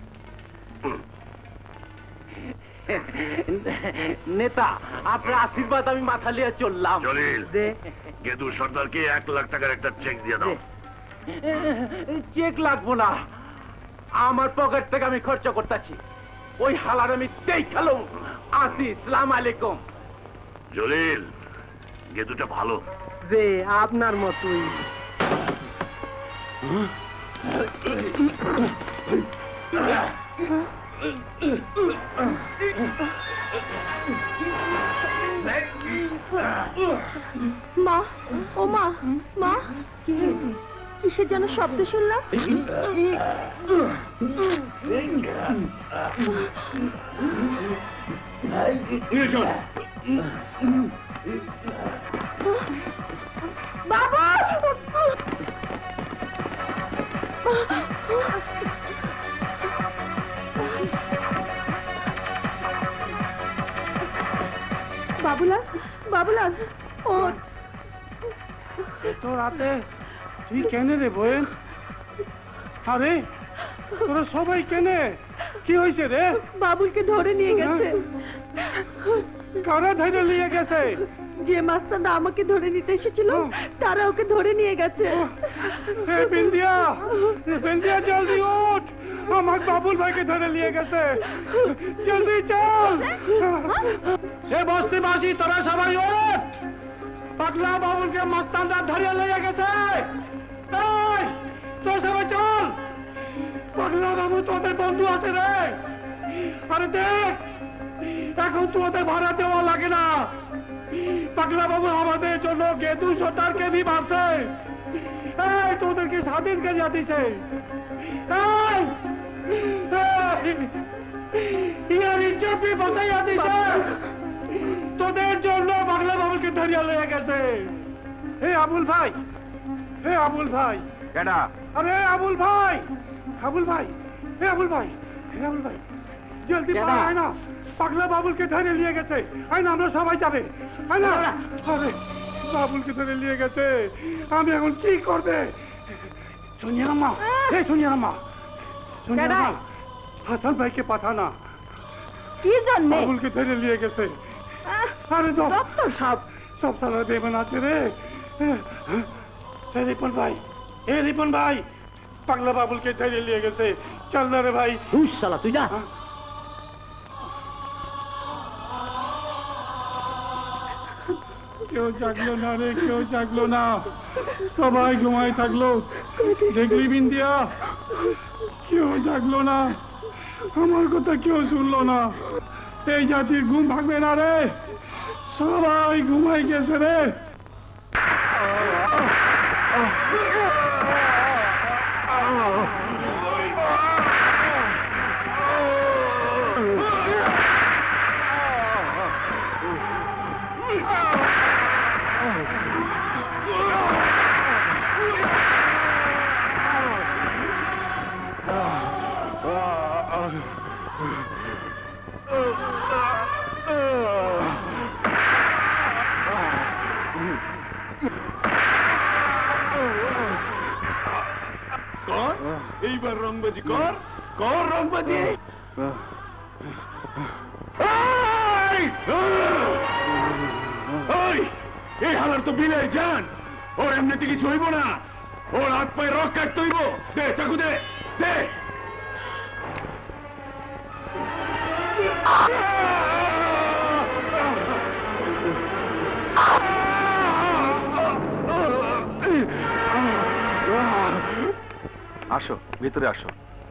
[SPEAKER 12] নেতা আপনার আশীর্বাদ আমি মাথা লিয়ে চললাম
[SPEAKER 3] জলিল গেদু সর্দারকে এক লাখ টাকার একটা চেক দিয়ে দাও
[SPEAKER 12] চেক লাগবো না আমার পকেট থেকে আমি খরচ করতেছি ওই হালার আমি তেই খেলো আসি সালাম আলাইকুম
[SPEAKER 3] জলিল গেদুটা ভালো
[SPEAKER 10] যে আপনার মতোই
[SPEAKER 8] মা ও মা মা কি হয়েছে কিসের যেন শব্দ শুনলাম বাবা বাবুলাল বাবুলাল ওর
[SPEAKER 10] এত রাতে তুই কেনে রে বয়েন আরে তোরা সবাই কেনে কি হয়েছে রে
[SPEAKER 8] বাবুলকে ধরে নিয়ে গেছে
[SPEAKER 10] কারা ধরে নিয়ে গেছে
[SPEAKER 8] যে মাস্টারদা আমাকে ধরে নিতে এসেছিল তারা ওকে ধরে নিয়ে গেছে
[SPEAKER 10] বিন্দিয়া বিন্দিয়া জলদি উঠ আমার বাবুল ভাইকে ধরে নিয়ে গেছে জলদি চল
[SPEAKER 12] এ বস্তিবাসী তোরা সবাই ওঠ পাগলা বাবুলকে মাস্তানরা ধরে নিয়ে গেছে এই তোর সবাই চল পাগলা বাবু তোদের বন্ধু আছে রে আরে দেখ এখন তো ওদের ভাড়া দেওয়া লাগে না পাগলা বাবু আমাদের জন্য গেদু সর্দারকে भी মারছে এই তোদেরকে স্বাধীন করে দিয়েছে এই ইয়ার ইজ্জত भी বাঁচাইয়া দিয়েছে তোদের জন্য পাগলা বাবুকে ধরিয়া লয়ে গেছে হে আবুল ভাই হে আবুল ভাই
[SPEAKER 18] কেডা
[SPEAKER 12] আরে আবুল ভাই আবুল ভাই হে আবুল ভাই হে আবুল ভাই জলদি আয় না পাগলা বাবুলকে ধরে নিয়ে গেছে আয় না আমরা সবাই যাবে আয় না আরে বাবুলকে ধরে নিয়ে গেছে আমি এখন কি করবে সোনিয়া মা হে সোনিয়া মা সোনিয়া মা হাসান ভাইকে পাঠানা
[SPEAKER 14] কি জন্য
[SPEAKER 19] বাবুলকে ধরে নিয়ে গেছে। আরে ডক্টর সাহেব সব সালা দেবেন আছে রে। রিপন ভাই, এ রিপন ভাই, পাগলা বাবুলকে ধরে নিয়ে গেছে। চল না রে ভাই।
[SPEAKER 13] তুই শালা তুই যা।
[SPEAKER 19] কেউ জাগলো না রে, কেউ জাগলো না, সবাই ঘুমায় থাকলো। দেখলি বিন্দিয়া, কেউ জাগলো না, আমার কথা কেউ শুনলো না। এই জাতির ঘুম ভাঙবে না রে, সবাই ঘুমাই গেছে রে। এইবার রংবাজি কর, কর রংবাজি। এই হালার তো বিলে যান, ওর এমনিতে কিছু হইব না, ওর হাত পায়ে রক কাটতে হইব। দে চাকু দে, দে।
[SPEAKER 2] আসো, ভিতরে আসো।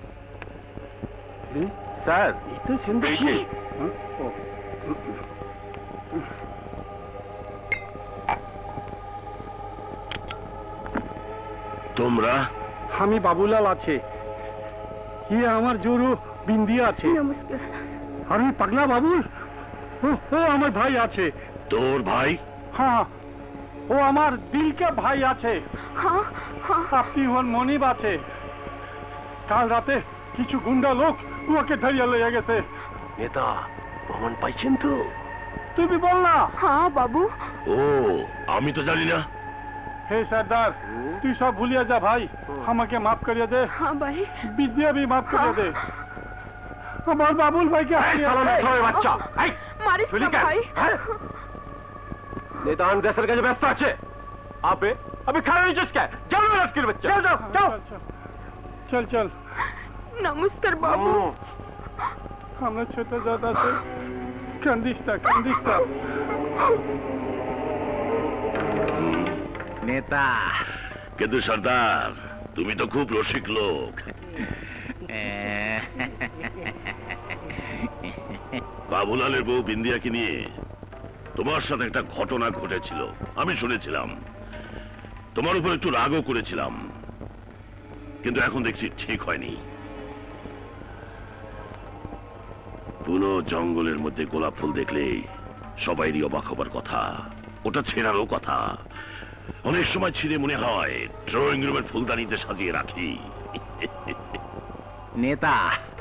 [SPEAKER 2] স্যার,
[SPEAKER 3] তোমরা?
[SPEAKER 19] আমি বাবুলাল আছে, ইয়ে আমার জোরু বিন্দিয়া আছে। আর ওই পাগলা বাবুল, ও ও আমার ভাই আছে।
[SPEAKER 3] তোর ভাই?
[SPEAKER 19] হ্যাঁ, ও আমার দিলকে ভাই আছে। আপনি ওর মনিব আছে। কাল রাতে কিছু গুন্ডা লোক ওকে ধরিয়া লইয়া গেছে।
[SPEAKER 3] নেতা প্রমাণ পাইছেন তো?
[SPEAKER 19] তুমি বল না।
[SPEAKER 14] হ্যাঁ বাবু।
[SPEAKER 3] ও, আমি তো জানি না।
[SPEAKER 19] হে সর্দার, তুই সব ভুলিয়া যা ভাই, আমাকে মাফ করিয়ে দে।
[SPEAKER 14] হ্যাঁ ভাই।
[SPEAKER 19] বিদ্যা भी মাফ করিয়ে দে। আমার বাবুল ভাইকে
[SPEAKER 3] বাচ্চা
[SPEAKER 14] মারিস না ভাই।
[SPEAKER 3] নেতা দেশের কাছে ব্যস্ত আছে। আপে अभी खड़ा नहीं जिसका चल रहा बच्चा चल जाओ जाओ
[SPEAKER 19] चल चल।
[SPEAKER 14] नमस्कार बाबू।
[SPEAKER 19] আমরা ছোট দাদা আছে, কান্দিস্তা কান্দিস্তা।
[SPEAKER 5] নেতা
[SPEAKER 3] কিন্তু সর্দার, তুমি তো খুব রসিক লোক। বাবুলালের বউ বিন্দিয়াকে নিয়ে তোমার সাথে একটা ঘটনা ঘটেছিল, আমি শুনেছিলাম। তোমার উপর একটু রাগও করেছিলাম, কিন্তু এখন দেখছি ঠিক হয়নি। পুরো জঙ্গলের মধ্যে গোলাপ ফুল দেখলে সবাইরই অবাক হবার কথা, ওটা ছেঁড়ারও কথা। অনেক সময় ছিঁড়ে মনে হয় ড্রয়িং রুমের ফুলদানিতে সাজিয়ে রাখি।
[SPEAKER 5] নেতা,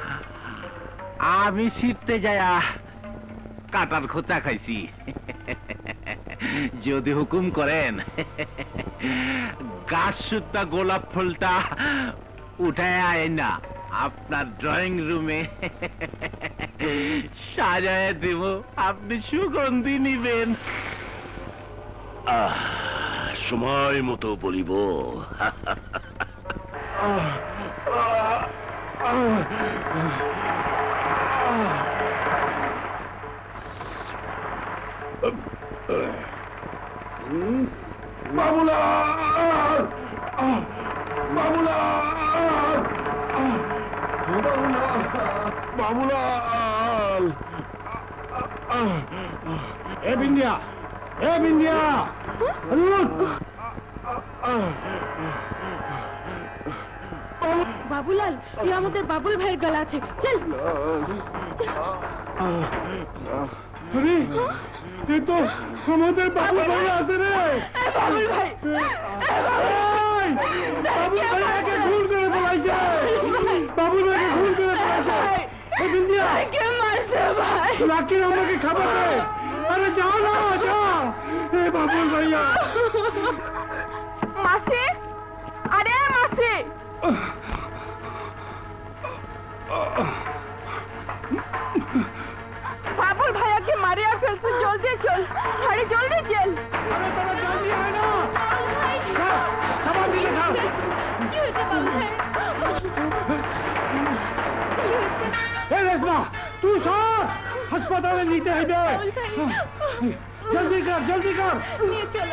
[SPEAKER 5] আমি শীতে যায়া কাটার খোঁচা খাইছি। যদি হুকুম করেন গাছ সুদ্ধা গোলাপ ফুলটা উঠায় আয় না আপনার ড্রয়িং রুমে সাজায় দেব, আপনি সুগন্ধি নিবেন।
[SPEAKER 3] সময় মতো বলিব।
[SPEAKER 19] বাবুলাল, বাবুলাল, বাবুলাল। এ বিন্দিয়া, এ বিন্দিয়া,
[SPEAKER 8] বাবুলাল, তুই আমাদের বাবুল ভাইয়ের গলা আছে, চল।
[SPEAKER 19] আরে এ তো আমাদের বাবুল ভাই আছে রে।
[SPEAKER 8] বাবুল ভাই,
[SPEAKER 19] বাবুল ভাইকে খুন করে ফেলাইছে, বাবুল ভাইকে খুন করে ফেলাইছে। এ বিন্দিয়া,
[SPEAKER 8] কে মারছে ভাই?
[SPEAKER 19] লাকি আমাকে খাবার দে। আরে যাও না, যাও। এ বাবুল ভাইয়া।
[SPEAKER 8] মাসি, আরে মাসি। चल तू जल्दी चल अरे जल्दी चल
[SPEAKER 19] अरे तेरा जल्दी है ना सामान भी लेकर
[SPEAKER 8] क्यों इतना बाबू है
[SPEAKER 19] ए रेशमा तू सर अस्पताल में नीचे है दे जल्दी कर जल्दी कर
[SPEAKER 8] ये चलो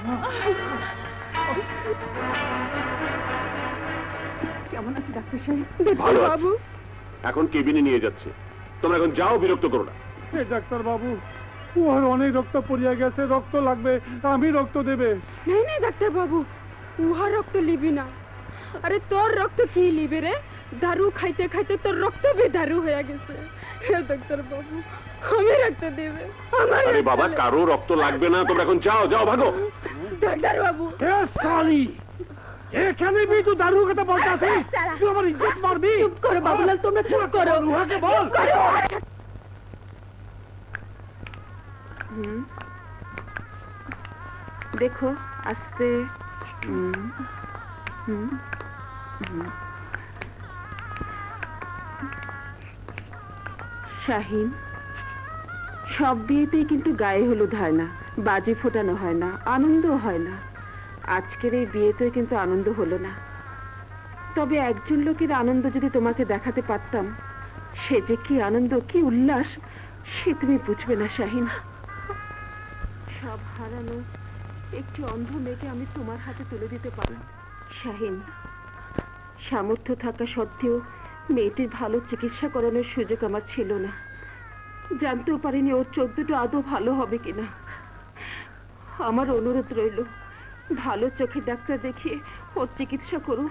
[SPEAKER 14] কেমন আছে ডাক্তার সাহেব
[SPEAKER 3] ভালো আছি।
[SPEAKER 14] বাবু
[SPEAKER 3] এখন কেবিনে নিয়ে যাচ্ছে তোমরা এখন যাও বিরক্ত করো না
[SPEAKER 19] এ ডাক্তার বাবু ওর অনেক রক্ত পড়িয়া গেছে রক্ত লাগবে আমি রক্ত দেবে
[SPEAKER 8] नहीं नहीं डॉक्टर बाबू उहा रक्त लिबी ना अरे तोर रक्त की लिबे रे दारू खाइते खाइते तोर रक्त भी दारू হয়ে গেছে হে डॉक्टर बाबू আমি রক্ত দেবে আমার
[SPEAKER 3] আরে বাবা কারো রক্ত লাগবে না তোমরা এখন যাও যাও ভাগো
[SPEAKER 8] डॉक्टर बाबू
[SPEAKER 19] এ সালি এখানে भी तू दारू কথা বলতাছিস তুই আমার ইজ্জত মারবি
[SPEAKER 8] চুপ করো বাবুলাল তোমরা চুপ করো
[SPEAKER 19] রুহাকে বল
[SPEAKER 14] হুম দেখো আস্তে হুম হুম হুম শাহিন সব বিয়েতেই কিন্তু গায়ে হলুদ হয় না বাজি ফোটানো হয় না আনন্দ হয় না আজকের এই বিয়েতেও কিন্তু আনন্দ হলো না তবে একজন লোকের আনন্দ যদি তোমাকে দেখাতে পারতাম সে যে কি আনন্দ কি উল্লাস সে তুমি বুঝবে না শাহিন সব হারানো একটি অন্ধ মেয়েকে আমি তোমার হাতে তুলে দিতে পারি শাহিন সামর্থ্য থাকা সত্ত্বেও মেয়েটির ভালো চিকিৎসা করানোর সুযোগ আমার ছিল না জানতেও পারিনি ওর চোদ্দটা আদৌ ভালো হবে কিনা আমার অনুরোধ রইল ভালো চোখে ডাক্তার দেখিয়ে ওর চিকিৎসা করো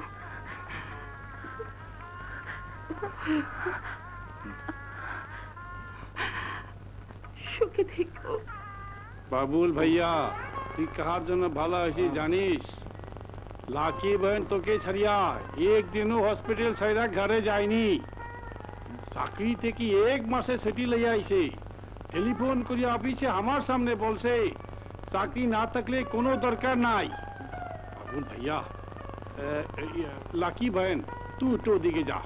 [SPEAKER 14] সুখে থেকো
[SPEAKER 19] বাবুল ভাইয়া তুই কাহার জন্য ভালো আছিস জানিস লাকি বহন তোকে ছাড়িয়া একদিনও হসপিটাল ছাইরা ঘরে যায়নি চাকরি থেকে এক মাসে ছুটি লইয়া আইছে টেলিফোন করিয়া অফিসে আমার সামনে বলছে চাকরি না থাকলে কোনো দরকার নাই বাবুল ভাইয়া লাকি বহন তুই তো ওদিকে যা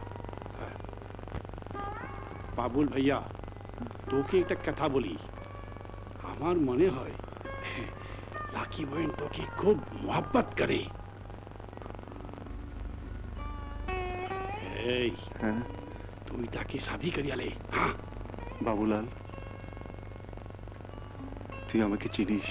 [SPEAKER 19] বাবুল ভাইয়া তোকে একটা কথা বলি আমার মনে হয় লাকি বহন তোকে খুব মোহাব্বত করে এই
[SPEAKER 2] হ্যাঁ
[SPEAKER 19] তুই তাকে শাদি করিয়ালে হ্যাঁ
[SPEAKER 2] বাবুলাল তুই আমাকে চিনিস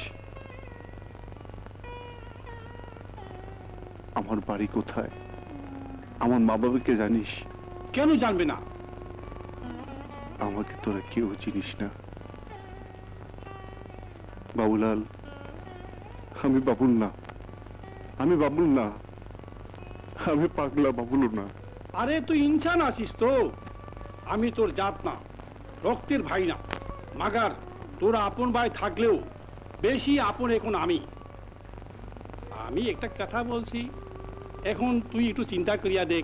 [SPEAKER 2] আমার বাড়ি কোথায় আমার মা বাবাকে জানিস
[SPEAKER 19] কেন জানবে না
[SPEAKER 2] আমাকে তোরা কেউ চিনিস না বাবুলাল আমি বাবুল না আমি বাবুল না আমি পাগলা বাবুল না
[SPEAKER 19] আরে তুই ইনসান আছিস তো আমি তোর জাত না রক্তের ভাই না মাগার তোরা আপন ভাই থাকলেও বেশি আপন এখন আমি আমি একটা কথা বলছি এখন তুই একটু চিন্তা করিয়া দেখ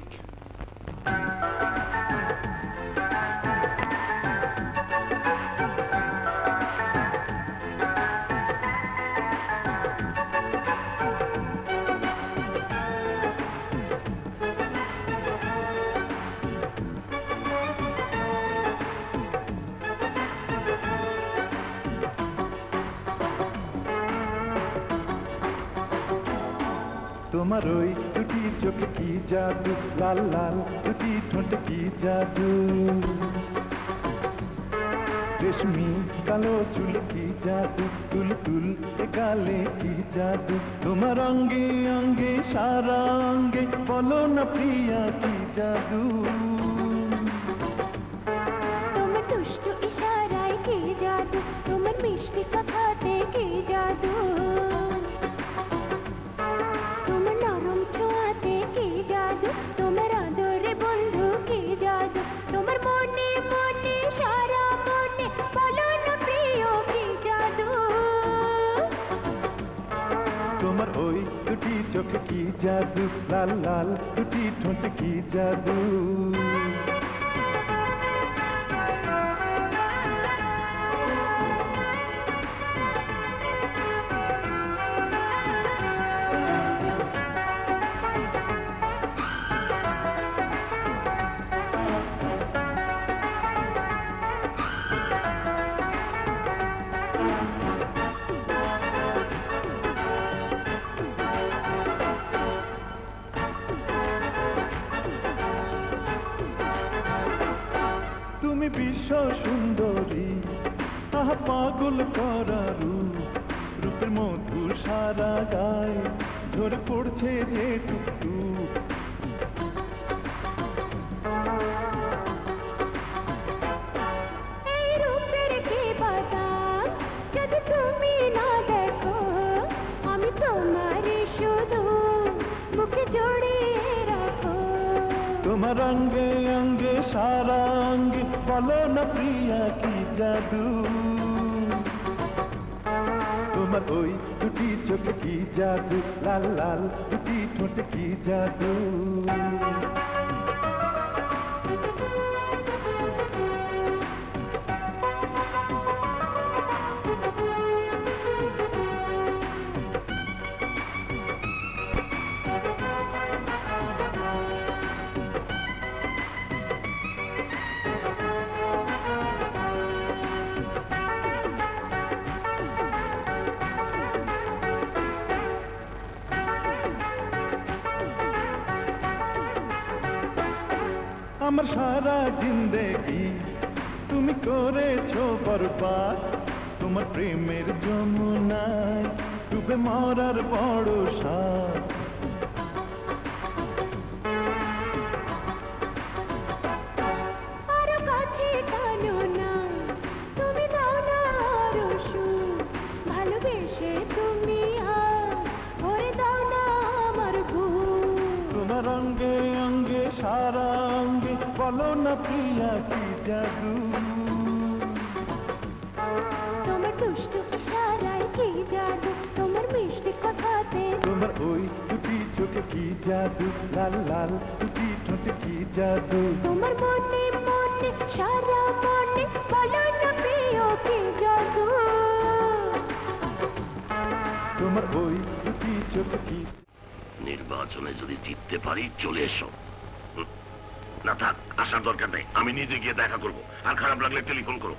[SPEAKER 20] তোমার ওই দুটি চোখে কি জাদু লাল লাল দুটি ঠোঁটে কি জাদু রেশমি কালো চুল কি জাদু তুল তুল এ গালে কি জাদু তোমার অঙ্গে অঙ্গে সারা অঙ্গে বলো না প্রিয়া কি জাদু
[SPEAKER 16] তোমার দুষ্ট ইশারায় কি জাদু তোমার মিষ্টি কথাতে কি জাদু তোমার নরম ছোঁয়াতে কি জাদু তোমার আদরে বন্ধু কি জাদু তোমার মনে মনে সারা মনে বলো না প্রিয় কি জাদু
[SPEAKER 20] তোমার ওই দুটি চোখে কি জাদু লাল লাল দুটি ঠোঁটে কি জাদু বিশ্ব সুন্দরী আহা পাগল করা রূপ রূপের মধু সারা গায়ে ঝরে পড়ছে যে টুকটুক
[SPEAKER 16] এই রূপের কি বাতাস যদি তুমি না দেখো আমি তোমারে শুধু বুকে জড়িয়ে রাখো
[SPEAKER 20] তোমার অঙ্গে অঙ্গে সারা অঙ্গে বলো না প্রিয়া কি জাদু তোমার ওই দুটি চোখে কি জাদু লাল লাল দুটি ঠোঁটে কি জাদু আমার সারা জিন্দেগি তুমি করেছো বরবাদ তোমার প্রেমের যমুনায় ডুবে মরার বড় সাথ
[SPEAKER 16] আরো কাছে টানো না তুমি দাও না আরো সুখ ভালোবেসে তুমি আর ভরে দাও না আমার বুক
[SPEAKER 20] তোমার অঙ্গে অঙ্গে সারা অঙ্গে বলো না প্রিয়া কি জাদু
[SPEAKER 16] তোমার দুষ্টু ইশারায় কি জাদু তোমার মিষ্টি কথাতে
[SPEAKER 20] তোমার ওই দুটি চোখে কি জাদু লাল লাল দুটি ঠোঁটে কি জাদু
[SPEAKER 16] তোমার মনে মনে সারা মনে বলো না প্রিয় কি জাদু
[SPEAKER 20] তোমার ওই দুটি চোখে কি
[SPEAKER 6] নির্বাচনে যদি জিততে পারি চলে এসো হুম। না থাক আসার দরকার নেই আমি নিজে গিয়ে দেখা করব আর খারাপ লাগলে টেলিফোন করো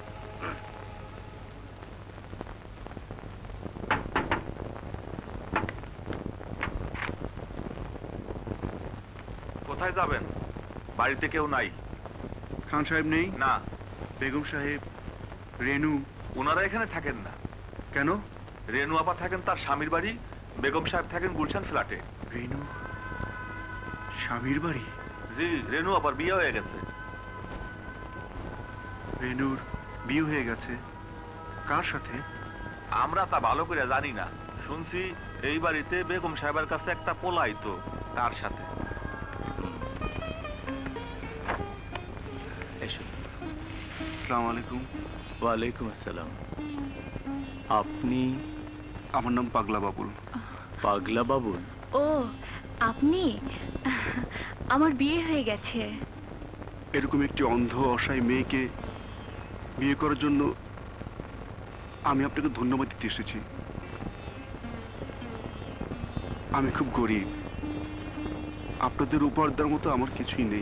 [SPEAKER 18] কোথায় যাবেন? বাড়িতে কেউ নাই।
[SPEAKER 2] খান সাহেব নেই?
[SPEAKER 18] না।
[SPEAKER 2] বেগম সাহেব, রেনু?
[SPEAKER 18] ওনারা এখানে থাকেন না।
[SPEAKER 2] কেন?
[SPEAKER 18] রেনু আপা থাকেন তার স্বামীর বাড়ি, বেগম সাহেব থাকেন গুলশান ফ্ল্যাটে।
[SPEAKER 2] রেনু স্বামীর বাড়ি?
[SPEAKER 18] জি, রেনু আপার বিয়ে হয়ে গেছে।
[SPEAKER 2] রেনুর বিয়ে হয়ে গেছে? কার সাথে?
[SPEAKER 18] আমরা তা ভালো করে জানি না, শুনছি এই বাড়িতে বেগম সাহেবের কাছে একটা পোলাই তো, তার সাথে।
[SPEAKER 2] আসসালামু আলাইকুম।
[SPEAKER 17] ওয়ালাইকুম আসসালাম। আপনি?
[SPEAKER 2] আমার নাম পাগলা বাবুল।
[SPEAKER 17] পাগলা বাবুল?
[SPEAKER 4] ও আপনি? আমার বিয়ে হয়ে গেছে।
[SPEAKER 2] এরকম একটি অন্ধ অসহায় মেয়েকে বিয়ে করার জন্য আমি আপনাকে ধন্যবাদ দিতে এসেছি। আমি খুব গরিব, আপনাদের উপহার দেওয়ার মতো আমার কিছুই নেই।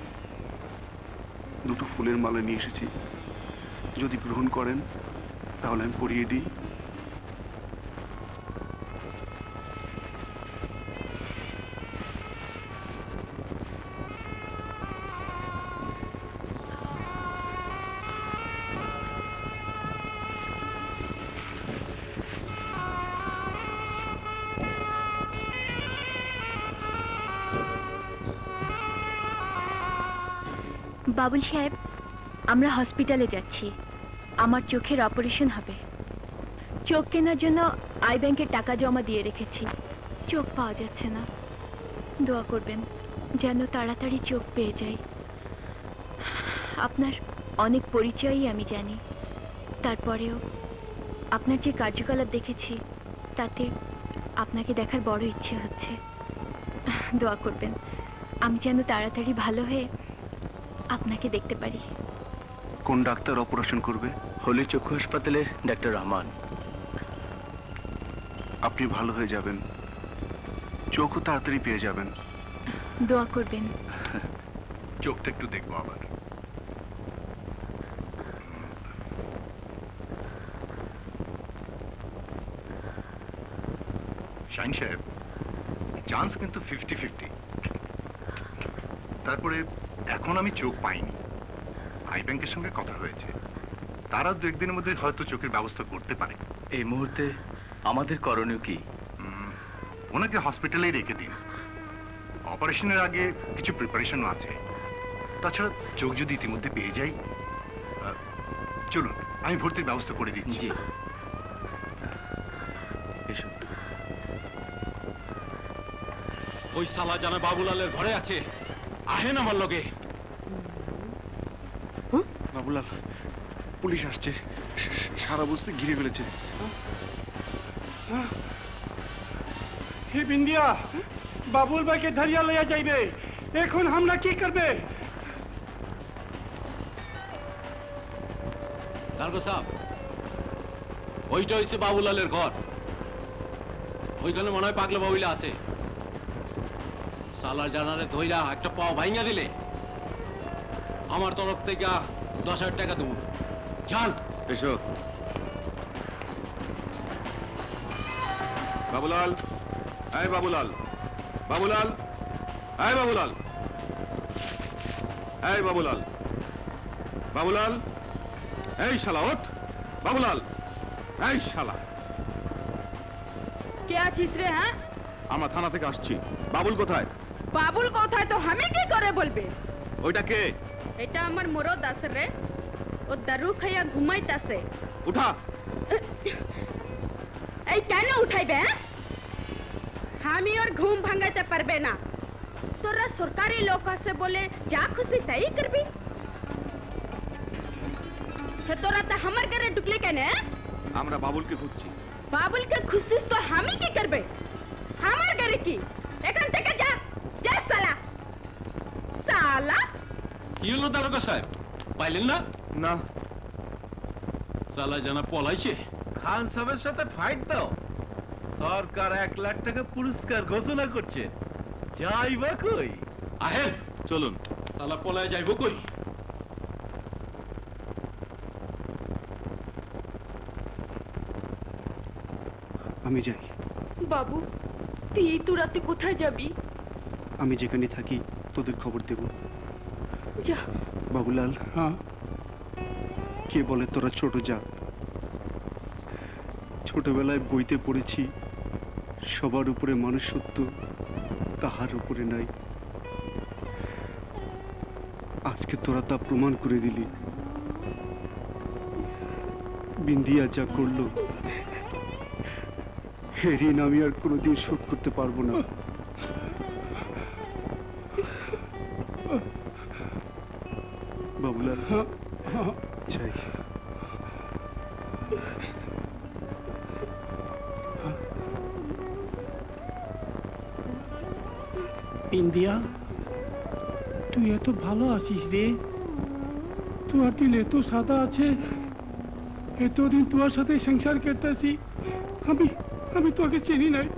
[SPEAKER 2] দুটো ফুলের মালা নিয়ে এসেছি, যদি গ্রহণ করেন তাহলে আমি পরিয়ে দিই।
[SPEAKER 4] বাবুল সাহেব, আমরা হসপিটালে যাচ্ছি। আমার চোখের অপারেশন হবে। চোখ কেনার জন্য আই ব্যাংকে টাকা জমা দিয়ে রেখেছি, চোখ পাওয়া যাচ্ছে না। দোয়া করবেন যেন তাড়াতাড়ি চোখ পেয়ে যাই। আপনার অনেক পরিচয়ই আমি জানি, তারপরেও আপনার যে কার্যকলাপ দেখেছি তাতে আপনাকে দেখার বড় ইচ্ছে হচ্ছে। দোয়া করবেন আমি যেন তাড়াতাড়ি ভালো হয়ে আপনাকে দেখতে পারি।
[SPEAKER 2] কোন ডাক্তার অপারেশন করবে?
[SPEAKER 17] হলি চক্ষু হাসপাতালের ডাক্তার রহমান।
[SPEAKER 2] আপনি ভালো হয়ে যাবেন, চোখও তাড়াতাড়ি পেয়ে যাবেন।
[SPEAKER 4] দোয়া করবেন।
[SPEAKER 2] চোখটা একটু দেখবো আবার।
[SPEAKER 21] শাইন সাহেব, চান্স কিন্তু ফিফটি ফিফটি। তারপরে এখন আমি চোখ পাইনি, আই ব্যাংকের সঙ্গে কথা হয়েছে, তারা দু একদিনের মধ্যে হয়তো চোখের ব্যবস্থা করতে পারে।
[SPEAKER 17] এই মুহূর্তে আমাদের করণীয় কি?
[SPEAKER 21] ওনাকে হসপিটালেই রেখে দিন। অপারেশনের আগে কিছু প্রিপারেশনও আছে। তাছাড়া চোখ যদি ইতিমধ্যে পেয়ে যাই, আহ, চলুন আমি ভর্তির ব্যবস্থা করে দিচ্ছি।
[SPEAKER 17] এসো।
[SPEAKER 12] ওই সালা জানা বাবুলালের ঘরে আছে, আহেন আমার লগে।
[SPEAKER 2] বাবুলাল, পুলিশ আসছে, সারা বস্তি ঘিরে ফেলেছে।
[SPEAKER 19] হে বিন্দিয়া, বাবুল ভাইকে ধরিয়া লইয়া যাইবে, এখন আমরা কি করবে?
[SPEAKER 12] ডাক্তার সাহেব, ওইটা হচ্ছে বাবুলালের ঘর। ওইখানে মনে হয় পাগলা বাবুলা আছে। সালার জানারে ধইরা একটা পাও ভাইঙ্গা দিলে আমার তরফ থেকে দশ হাজার টাকা দেবো। যান।
[SPEAKER 1] এসো। বাবুলাল, এই বাবুলাল, বাবুলাল, এই বাবুলাল, এই বাবুলাল, বাবুলাল, এই শালা ওঠ, বাবুলাল, এই শালা।
[SPEAKER 11] কে আছিস রে? হ্যাঁ,
[SPEAKER 1] আমরা থানা থেকে আসছি। বাবুল কোথায়?
[SPEAKER 11] বাবুল কোথায় তো আমি কি করে বলবে?
[SPEAKER 1] ওইটা কে?
[SPEAKER 11] এটা আমার মরদ আছে রে, ও দারু খাইয়া ঘুমাইতাছে।
[SPEAKER 1] উঠা।
[SPEAKER 11] এই কেন উঠাইবে? আমি ওর ঘুম ভাঙাইতে পারবে না। তোরা সরকারি লোক আছে বলে যা খুশি তাই করবি। তোরা তো আমার ঘরে ঢুকলি কেন?
[SPEAKER 1] আমরা বাবুলকে খুঁজছি।
[SPEAKER 11] বাবুলকে খুঁজছিস তো আমি কি করবে? আমার ঘরে কি? এখান থেকে যা, যা সালা। সালা
[SPEAKER 12] কি হলো দারোগা সাহেব, পাইলেন না?
[SPEAKER 1] না।
[SPEAKER 12] সালা জানা পলাইছে।
[SPEAKER 5] খান সাহেবের সাথে ফাইট দাও, সরকার এক লাখ টাকা পুরস্কার ঘোষণা করছে। যাইবা কই?
[SPEAKER 12] আহেন চলুন, সালা পলায় যাইব কই?
[SPEAKER 7] আমি যাই।
[SPEAKER 8] বাবু, তুই এই তো রাতে কোথায় যাবি?
[SPEAKER 7] আমি যেখানে থাকি তোদের খবর দেব।
[SPEAKER 8] যা।
[SPEAKER 7] বাবুলাল, হ্যাঁ, কে বলে তোরা ছোট জাত? ছোটবেলায় বইতে পড়েছি, সবার উপরে মনুষ্যত্ব, তাহার উপরে নাই। আজকে তোরা তা প্রমাণ করে দিলি। বিন্দিয়া যা করলো, হে ঋণ আমি আর কোনোদিন শোধ করতে পারবো না। বাবুলাল, যাই।
[SPEAKER 19] ইন্ডিয়া, তুই এত ভালো আছিস রে। তোমার দিল এত সাদা আছে। এতদিন তোমার সাথে সংসার করতেছি, আমি আমি তোকে চিনি নাই।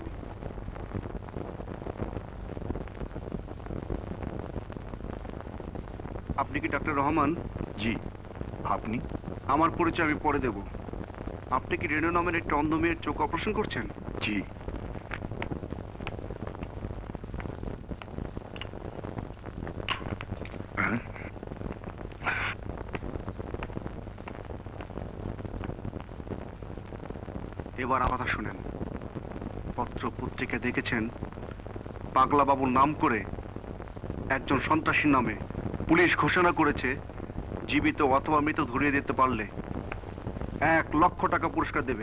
[SPEAKER 2] আপনি কি ডাক্তার রহমান?
[SPEAKER 21] জি। আপনি?
[SPEAKER 2] আমার পরিচয় আমি পরে দেব। আপনি কি রেণু নামের একটা অন্ধ মেয়ের চোখ অপারেশন করছেন?
[SPEAKER 21] জি।
[SPEAKER 2] এবার আমার কথা শুনেন। পত্র পত্রিকা দেখেছেন, পাগলা বাবুর নাম করে একজন সন্ত্রাসীর নামে পুলিশ ঘোষণা করেছে, জীবিত অথবা মৃত ধরিয়ে দিতে পারলে এক লক্ষ টাকা পুরস্কার দেবে।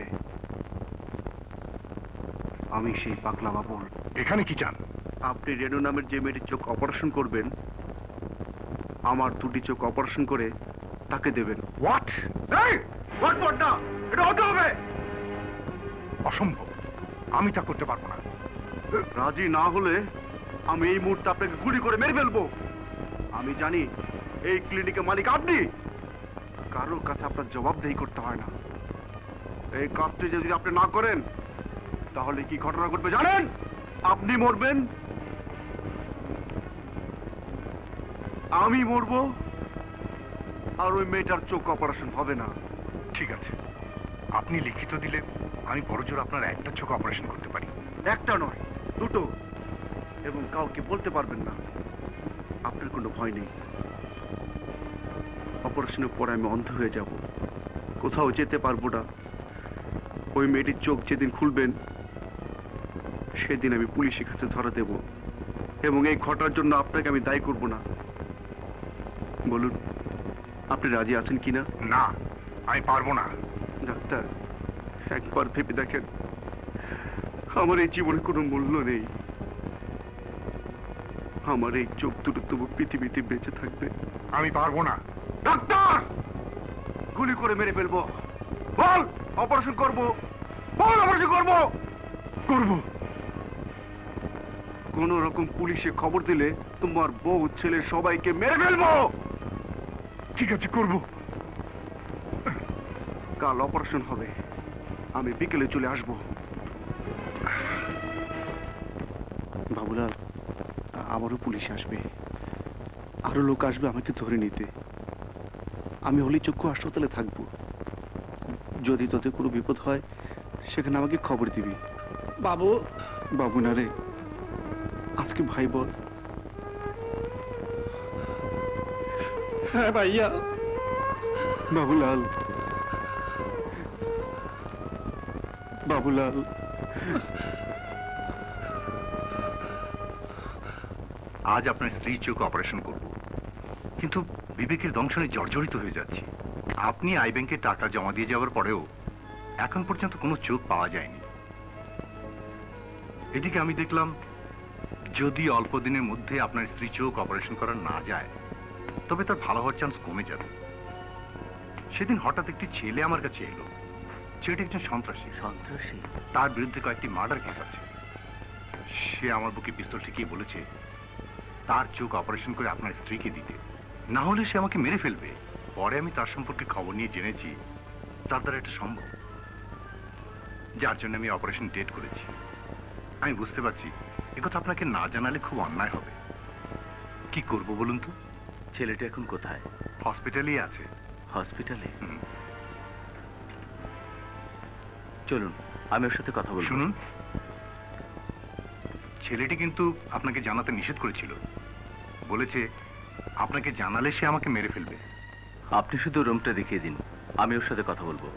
[SPEAKER 2] আমি সেই পাগলা বাবুর।
[SPEAKER 21] এখানে কি চান?
[SPEAKER 2] আপনি রেণু নামের যে মেয়েটির চোখ অপারেশন করবেন, আমার দুটি চোখ অপারেশন করে তাকে দেবেন।
[SPEAKER 21] হোয়াট? এই হোয়াট হোয়াট না, এটা হতে হবে। অসম্ভব, আমি তা করতে পারবো না।
[SPEAKER 2] রাজি না হলে আমি এই মুহূর্তে আপনাকে গুলি করে মেরে ফেলবো। আমি জানি এই ক্লিনিকের মালিক আপনি। কারোর কাছে আপনার জবাবদেহি করতে হয় না। এই কাজটি যদি আপনি না করেন তাহলে কি ঘটনা ঘটবে জানেন? আপনি মরবেন, আমি মরবো, আর ওই মেয়েটার চোখ অপারেশন হবে না।
[SPEAKER 21] ঠিক আছে, আপনি লিখিত দিলে আমি বড়জোর আপনার একটা চোখ অপারেশন করতে পারি।
[SPEAKER 2] একটা নয়, দুটো, এবং কাউকে বলতে পারবেন না। আপনার কোনো ভয় নেই।
[SPEAKER 7] অপারেশনের পরে আমি অন্ধ হয়ে যাব, কোথাও যেতে পারবো না। ওই মেয়েটির চোখ যেদিন খুলবেন সেদিন আমি পুলিশের কাছে ধরা দেব, এবং এই ঘটনার জন্য আপনাকে আমি দায়ী করব না। বলুন, আপনি রাজি আছেন কিনা?
[SPEAKER 21] না, আমি পারবো না।
[SPEAKER 7] ডাক্তার, একবার ভেবে দেখেন, আমার এই জীবনে কোনো মূল্য নেই। আমার এই চোখ দুটো তবু পৃথিবীতে বেঁচে থাকবে।
[SPEAKER 21] আমি পারবো না।
[SPEAKER 7] ডাক্তার, গুলি করে মেরে ফেলবো। বল, অপারেশন করবো। বল, অপারেশন করবো। করবো। কোন রকম পুলিশে খবর দিলে তোমার বউ ছেলে সবাইকে মেরে ফেলবো।
[SPEAKER 21] ঠিক আছে, করবো।
[SPEAKER 7] কাল অপারেশন হবে, আমি বিকেলে চলে আসবো। বাবুলাল, আবারও পুলিশ আসবে, আরো লোক আসবে আমাকে ধরে নিতে। আমি হলি চক্ষু হাসপাতালে থাকবো। যদি তোদের কোনো বিপদ হয় সেখানে আমাকে খবর দিবি।
[SPEAKER 19] বাবু,
[SPEAKER 7] বাবু না রে, আজকে ভাই বল।
[SPEAKER 19] হ্যাঁ ভাইয়া।
[SPEAKER 7] বাবুলাল, বাবুলাল,
[SPEAKER 21] আজ আপনার স্ত্রী চোখ অপারেশন করব, কিন্তু বিবেকের দংশনে জর্জরিত হয়ে যাচ্ছি। আপনি আই ব্যাংকে টাকা জমা দিয়ে যাওয়ার পরেও এখন পর্যন্ত কোনো চোখ পাওয়া যায়নি। এদিকে আমি দেখলাম, যদি অল্প দিনের মধ্যে আপনার স্ত্রী চোখ অপারেশন করা না যায় তবে তার ভালো হওয়ার চান্স কমে যাবে। সেদিন হঠাৎ একটি ছেলে আমার কাছে এলো। ছেলেটি একজন সন্ত্রাসী।
[SPEAKER 17] সন্ত্রাসী?
[SPEAKER 21] তার বিরুদ্ধে কয়েকটি মার্ডার কেস আছে। সে আমার বুকে পিস্তল ঠেকিয়ে বলেছে তার চোখ অপারেশন করে আপনার স্ত্রীকে দিতে, না হলে সে আমাকে মেরে ফেলবে। পরে আমি তার সম্পর্কে খবর নিয়ে জেনেছি তার দ্বারা এটা সম্ভব, যার জন্য আমি অপারেশন ডেট করেছি। আমি বুঝতে পারছি একথা আপনাকে না জানালে খুব অন্যায় হবে। কি করব বলুন তো?
[SPEAKER 17] ছেলেটা এখন কোথায়?
[SPEAKER 21] হসপিটালেই আছে।
[SPEAKER 17] হসপিটালে? চলুন, আমি ওর সাথে কথা বলবো।
[SPEAKER 21] শুনুন, ছেলেটি কিন্তু আপনাকে জানাতে নিষেধ করেছিল। বলেছে আপনাকে জানালে সে আমাকে মেরে ফেলবে।
[SPEAKER 17] আপনি শুধু রুমটা দেখিয়ে দিন, আমি ওর সাথে কথা বলবো।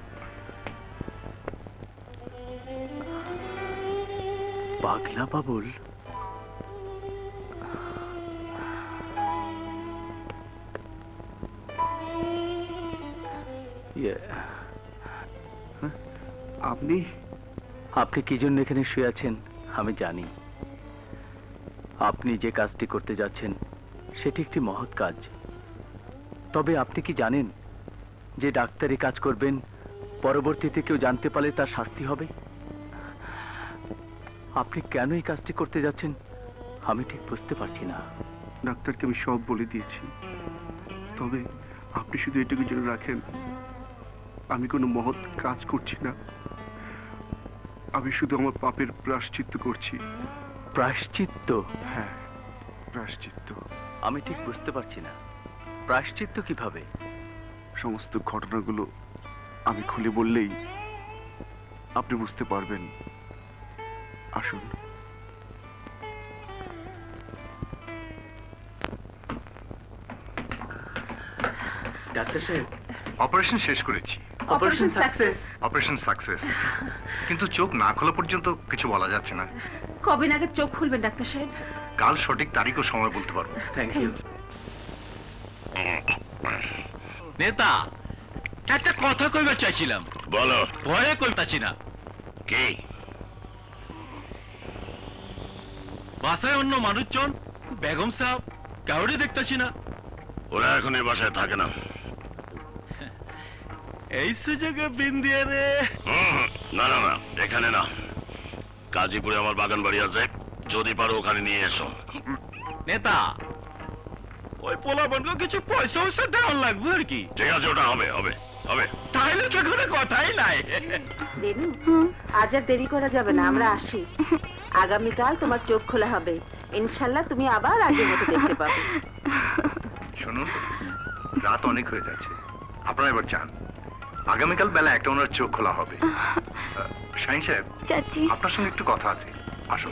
[SPEAKER 17] পাগলা বাবুল?
[SPEAKER 7] আপনি
[SPEAKER 17] আপনি কি জন্য এখানে শুয়ে আছেন আমি জানি। আপনি যে কাজটি করতে যাচ্ছেন সেটি একটি মহৎ কাজ। তবে আপনি কি জানেন যে ডাক্তারি কাজ করবেন, পরবর্তীতে কেউ জানতে পারলে তার শাস্তি হবে? আপনি কেন এই কাজটি করতে যাচ্ছেন আমি ঠিক বুঝতে পারছি না।
[SPEAKER 7] ডাক্তারকে আমি সব বলে দিয়েছি, তবে আপনি শুধু এটুকু জেনে রাখেন, আমি কোনো মহৎ কাজ করছি না। আমি শুধু আমার পাপের প্রায়শ্চিত্ত করছি।
[SPEAKER 17] প্রায়শ্চিত্ত?
[SPEAKER 7] হ্যাঁ, প্রায়শ্চিত্ত।
[SPEAKER 17] আমি ঠিক বুঝতে পারছি না, প্রায়শ্চিত্ত কিভাবে?
[SPEAKER 7] সমস্ত ঘটনাগুলো আমি খুলে বললেই আপনি বুঝতে পারবেন। আসুন।
[SPEAKER 21] ডাক্তার সাহেব, অপারেশন শেষ করেছি।
[SPEAKER 14] Operation success.
[SPEAKER 21] অপারেশন সাকসেস, কিন্তু চোখ না খোলা পর্যন্ত কিছু বলা যাচ্ছে না।
[SPEAKER 14] কবে নাগাদ চোখ খুলবেন ডাক্তার সাহেব?
[SPEAKER 21] কাল সঠিক তারিখ ও সময় বলতে পারবো।
[SPEAKER 17] Thank you.
[SPEAKER 15] নেতা, একটা কথা কইবার চাইছিলাম।
[SPEAKER 3] বলো।
[SPEAKER 15] ভয়ে কইতাছি না।
[SPEAKER 3] কি?
[SPEAKER 15] বাসায় অন্য মানুষজন, বেগম সাহেব, কাউরে দেখতেছি না।
[SPEAKER 3] ওরা এখন এই বাসায় থাকে না।
[SPEAKER 15] এই সুযোগে বিন্দিয়ে রে।
[SPEAKER 3] না না না, এখানে না, গাজীপুরে আমার বাগান বাড়ি আছে, যদি পারো ওখানে নিয়ে এসো।
[SPEAKER 15] নেতা, ওই পোলা বনকে কিছু পয়সা পয়সা দেওয়ার লাগবে আর কি।
[SPEAKER 3] ঠিক আছে, ওটা হবে হবে হবে।
[SPEAKER 15] তাইলে তো কোনো কথাই নাই।
[SPEAKER 14] দেনু, আজ আর দেরি করা যাবে না, আমরা আসি। আগামীকাল তোমার চোখ খোলা হবে, ইনশাল্লাহ তুমি আবার আগের মতো দেখতে পাবে।
[SPEAKER 21] শুনুন, রাত অনেক হয়ে যাচ্ছে, আপনারা এবার যান। আগামীকাল বেলা একটা ওনার চোখ খোলা হবে। শাহিন সাহেব, আপনার সঙ্গে একটু কথা আছে, আসুন।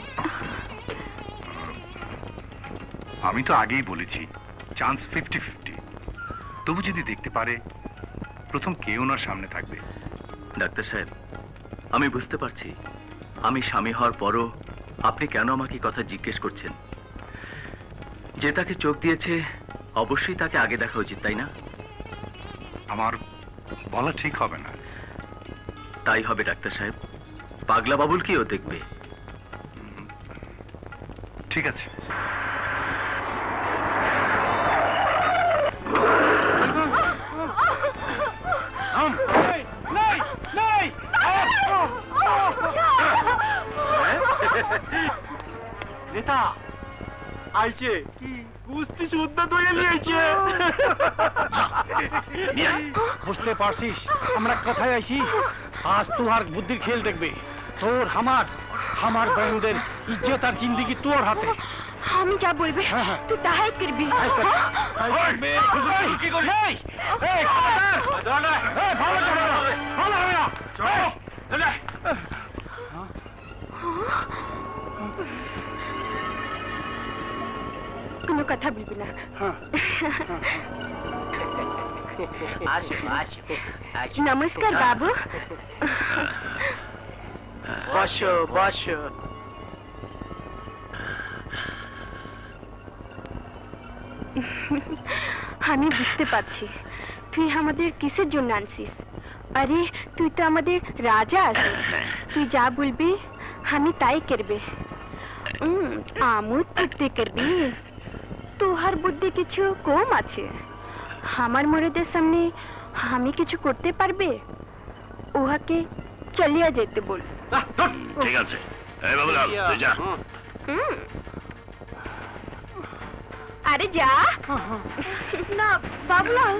[SPEAKER 21] আমি তো আগেই বলেছি চান্স ফিফটি ফিফটি। তবু যদি দেখতে পারে প্রথম কে ওনার সামনে থাকবে?
[SPEAKER 17] ডাক্তার সাহেব, আমি বুঝতে পারছি আমি স্বামী হওয়ার পরও আপনি কেন আমাকে কথা জিজ্ঞেস করছেন। যে তাকে চোখ দিয়েছে অবশ্যই তাকে আগে দেখা উচিত, তাই না?
[SPEAKER 21] আমার বলা ঠিক হবে না।
[SPEAKER 17] তাই হবে ডাক্তার সাহেব, পাগলা বাবুল কি ও দেখবে?
[SPEAKER 21] ঠিক আছে।
[SPEAKER 12] নেতা আইছে কি কুস্তি শুদ্ধ ধরে নিয়েছে। বুঝতে পারছিস আমরা কোথায় আইছি? আজ তোর বুদ্ধির খেল দেখবে। তোর আমার আমার বন্ধুদের ইজ্জত আর জিন্দিগি তোর হাতে।
[SPEAKER 16] আমি যা বলবে তুই তাহাই করবি।
[SPEAKER 12] কি করছিস? ভালো হবে না।
[SPEAKER 16] কোনো কথা বলবি না। নমস্কার বাবু।
[SPEAKER 10] বসো বসো।
[SPEAKER 16] আমি বুঝতে পারছি তুই আমাদের কিসের জন্য আনছিস। আরে তুই তো আমাদের রাজা আছিস, তুই যা বলবি আমি তাই করবে। আমোদ ফুর্তি করবি, তোহার বুদ্ধি কিছু কম আছে। আমার মরেদের সামনে আমি কিছু করতে পারবে? ওহাকে চলিয়া যেতে বল।
[SPEAKER 6] ঠিক আছে, এই বাবুলাল তুই যা।
[SPEAKER 16] আরে যা না বাবুলাল।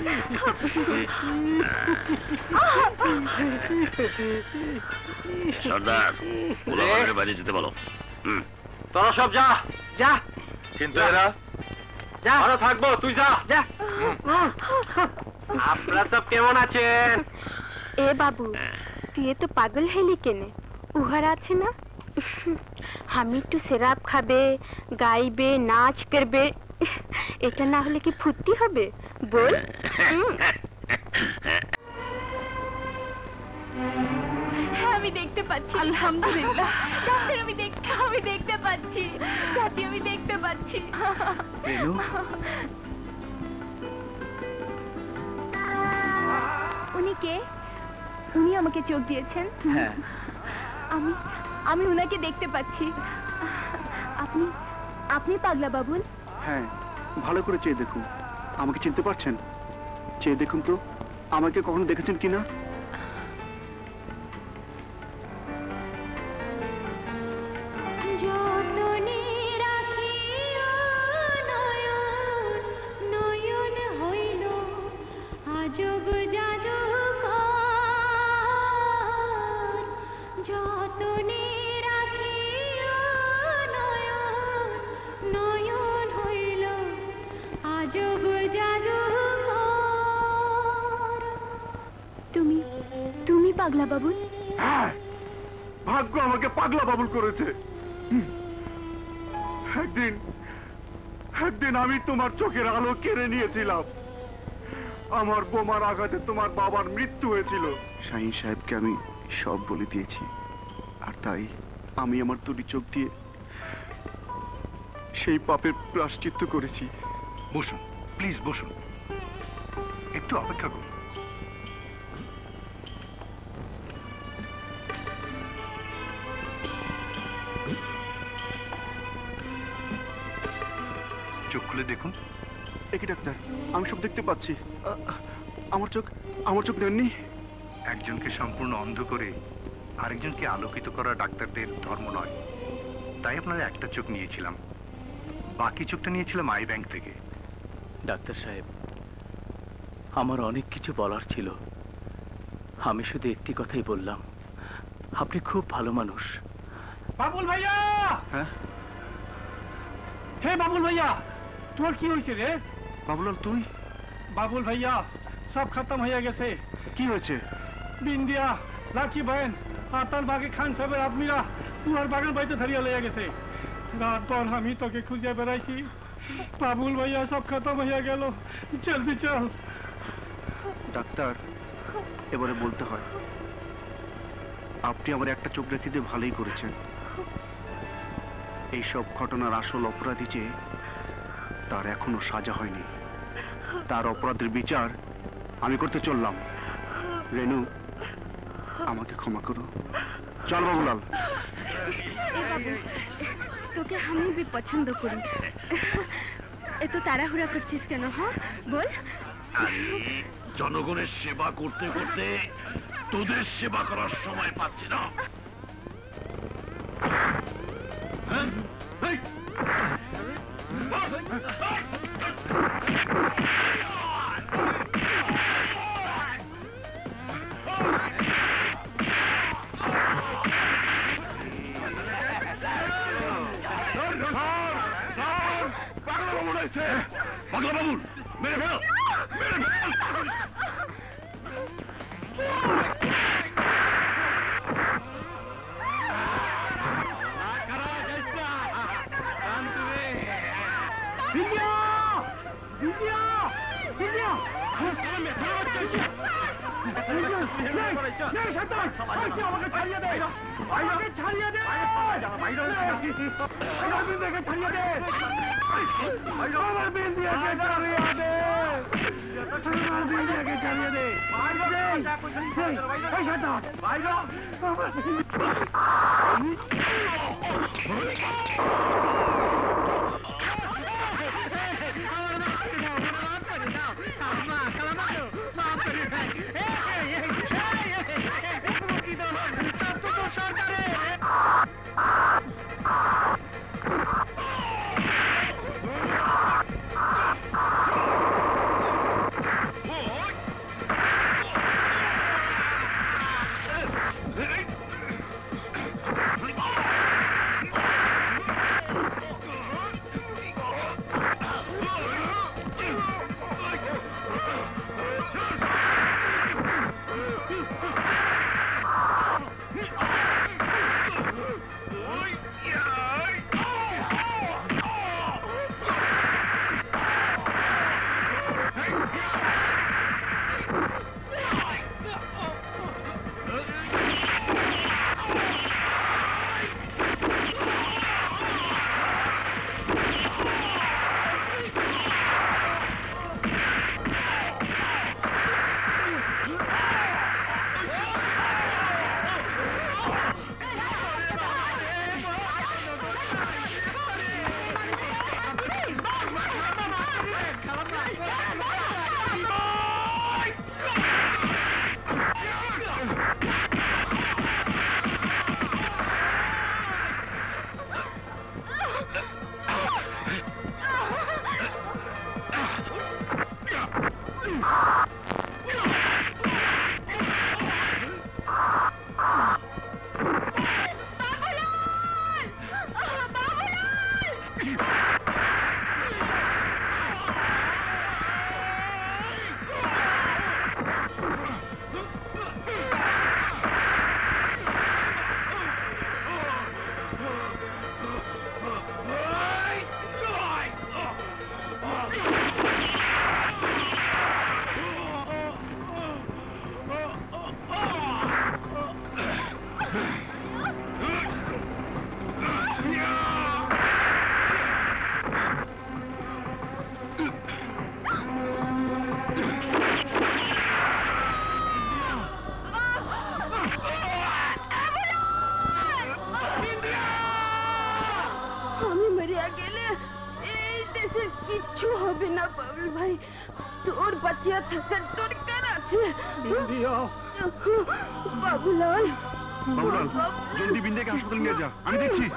[SPEAKER 6] সর্দার পোলাপানের বাড়ি যেতে বলো।
[SPEAKER 12] তোরা সব যা
[SPEAKER 10] যা।
[SPEAKER 6] কিন্তু এরা
[SPEAKER 10] যা।
[SPEAKER 12] আরো থাকবো, তুই যা
[SPEAKER 10] যা। আপনারা সব কেমন আছেন?
[SPEAKER 16] এ বাবু তুই তো পাগল হইলি কেনে? উহার আছে না আমি একটু সেরাপ খাবে, গাইবে, নাচ করবে, এটা না হলে কি ফুর্তি হবে বল? আমি দেখতে পাচ্ছি। আলহামদুলিল্লাহ ডাক্তার, আমি দেখতে আমি দেখতে পাচ্ছি। দাদি আমি দেখতে পাচ্ছি। উনি কে? উনি আমাকে চোখ দিয়েছেন?
[SPEAKER 7] হ্যাঁ।
[SPEAKER 16] আমি আমি উনাকে দেখতে পাচ্ছি। আপনি আপনি পাগলা বাবুল?
[SPEAKER 7] হ্যাঁ, ভালো করে চেয়ে দেখুন। আমাকে চিনতে পারছেন? চেয়ে দেখুন তো আমাকে কখনো দেখেছেন কিনা।
[SPEAKER 16] তুমি তুমি পাগলা বাবুল?
[SPEAKER 7] হ্যাঁ, ভাগ্য আমাকে পাগলা বাবুল করেছে। একদিন একদিন আমি তোমার চোখের আলো কেড়ে নিয়েছিলাম। আমার বোমার আঘাতে তোমার বাবার মৃত্যু হয়েছিল। শাহিন সাহেবকে আমি সব বলে দিয়েছি, আর তাই আমি আমার দুটি চোখ দিয়ে সেই পাপের প্রায়শ্চিত্ত করেছি।
[SPEAKER 21] বসুন প্লিজ, বসুন, একটু অপেক্ষা করুন। চোখ খুলে দেখুন।
[SPEAKER 7] একই ডাক্তার, আমি সব দেখতে পাচ্ছি। আমার চোখ আমার চোখ নেননি।
[SPEAKER 21] একজনকে সম্পূর্ণ অন্ধ করে আরেকজনকে আলোকিত করা ডাক্তারদের ধর্ম নয়, তাই আপনারা একটা চোখ নিয়েছিলাম, বাকি চোখটা নিয়েছিলাম আই ব্যাংক থেকে।
[SPEAKER 17] ডাক্তার সাহেব, আমার অনেক কিছু বলার ছিল, আমি শুধু একটি কথাই বললাম, আপনি খুব ভালো মানুষ।
[SPEAKER 12] বাবুল ভাইয়া!
[SPEAKER 7] হ্যাঁ
[SPEAKER 12] হে বাবুল ভাইয়া, তোর কি হয়েছে রে?
[SPEAKER 7] বাবুলাল তুই?
[SPEAKER 12] বাবুল ভাইয়া, সব খতম হয়ে গেছে।
[SPEAKER 7] কি হয়েছে?
[SPEAKER 12] বিন্দিয়া, লাকি বহেন আর তার বাগে খান সাহেবের আদমিরা তুয়ার বাগান বাড়িতে ধরিয়া লইয়া গেছে। রাত পর আমি তোকে খুঁজে বেড়াইছি। বাবুল ভাইয়া, সব খতম হয়ে গেল। জলদি চল।
[SPEAKER 7] ডাক্তার, এবারে বলতে হয় আপনি আমার একটা চোখ রেখে দিয়ে ভালোই করেছেন। এইসব ঘটনার আসল অপরাধী যে, তার এখনো সাজা হয়নি। তার অপরাধের বিচার আমি করতে চললাম। রেনু, আমাকে ক্ষমা করো। চল বাবুলাল।
[SPEAKER 4] তোকে আমি भी পছন্দ করি। এত তাড়াহুড়া করছিস কেন? হ্যাঁ বল।
[SPEAKER 6] জনগণের সেবা করতে করতে তোদের সেবা করার সময় পাচ্ছি না। পাগলা বাবুল, মেরে ফেল, মেরে ফেল।
[SPEAKER 12] আমাকে ছাড়িয়ে দে, আমাকে ছাড়িয়ে দে, আমার বিন্দিয়াকে ছাড়িয়ে দে, আমার বিন্দিয়াকে ছাড়িয়ে দে, আমার বিন্দিয়াকে ছাড়িয়ে দে।
[SPEAKER 8] কিচ্ছু হবে না বাবুল ভাই, তোর বাঁচিয়া থাকার দরকার আছে। বাবুলাল,
[SPEAKER 7] বাবুলাল, জলদি বিন্দিয়াকে হাসপাতালে নিয়ে যা, আমি দেখছি।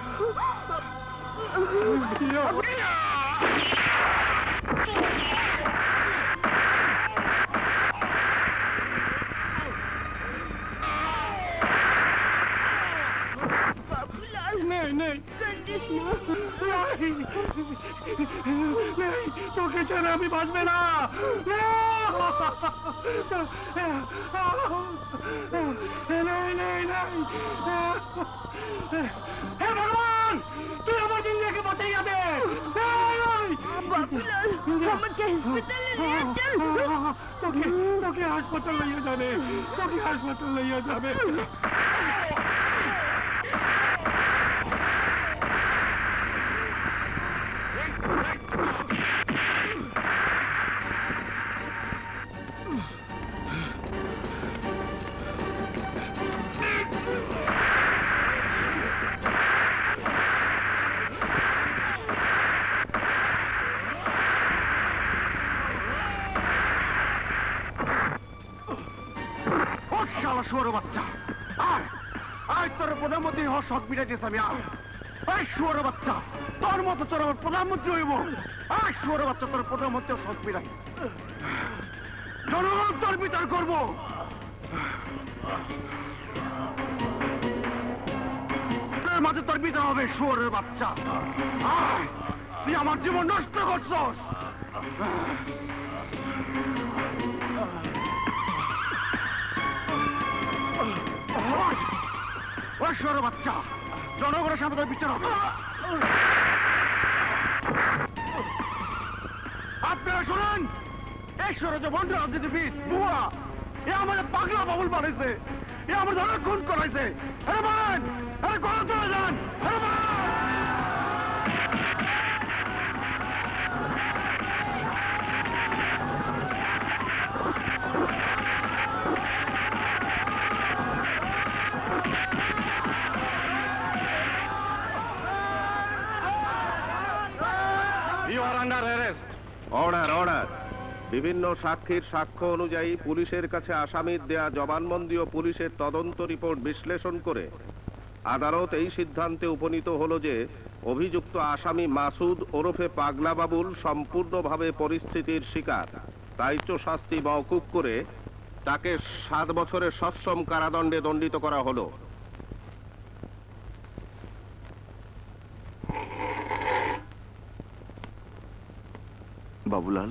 [SPEAKER 12] তোকে ছাড়া আমি বাঁচবে না। হে ভগবান, তুই আমার বিন্দিয়াকে বাঁচাইয়া দে।
[SPEAKER 8] আমাকে হসপিটালে নিয়ে চল
[SPEAKER 19] তোকে তোকে হাসপাতাল লইয়া যাবে তোকে হাসপাতাল লইয়া যাবে
[SPEAKER 3] শুয়োর বাচ্চা আয় আয় তোর প্রধানমন্ত্রী হওয়ার শখ মিটাইতেছ আমি আয় আয় শুয়োর বাচ্চা তোর মতো তোর আমার প্রধানমন্ত্রী হইব আয় শুয়োর বাচ্চা তোর প্রধানমন্ত্রী শখ মিটাই জনগণ তোর বিচার করবো মাঝে তোর বিচার হবে শুয়োরের বাচ্চা আয় তুই আমার জীবন নষ্ট করছস শুয়োরের বাচ্চা জনগণের সামনে তোর বিচার হবে আপনারা শুনুন এই শহরে যে বন্ধ রাজনীতিবিদ বুয়া এ আমাদের পাগলা বাবুল বানাইছে এ আমাদের অনেক খুন করাইছে আরে বলেন আরে কোন চলে যান আরে
[SPEAKER 6] অর্ডার অর্ডার বিভিন্ন সাক্ষীর সাক্ষ্য অনুযায়ী পুলিশের কাছে আসামির দেয়া জবানবন্দি ও পুলিশের তদন্ত রিপোর্ট বিশ্লেষণ করে আদালত এই সিদ্ধান্তে উপনীত হলো যে অভিযুক্ত আসামি মাসুদ ওরফে পাগলা বাবুল সম্পূর্ণভাবে পরিস্থিতির শিকার দায়িত্ব শাস্তি মওকুফ করে তাকে সাত বছরের সশ্রম কারাদণ্ডে দণ্ডিত করা হলো।
[SPEAKER 7] বাবুলাল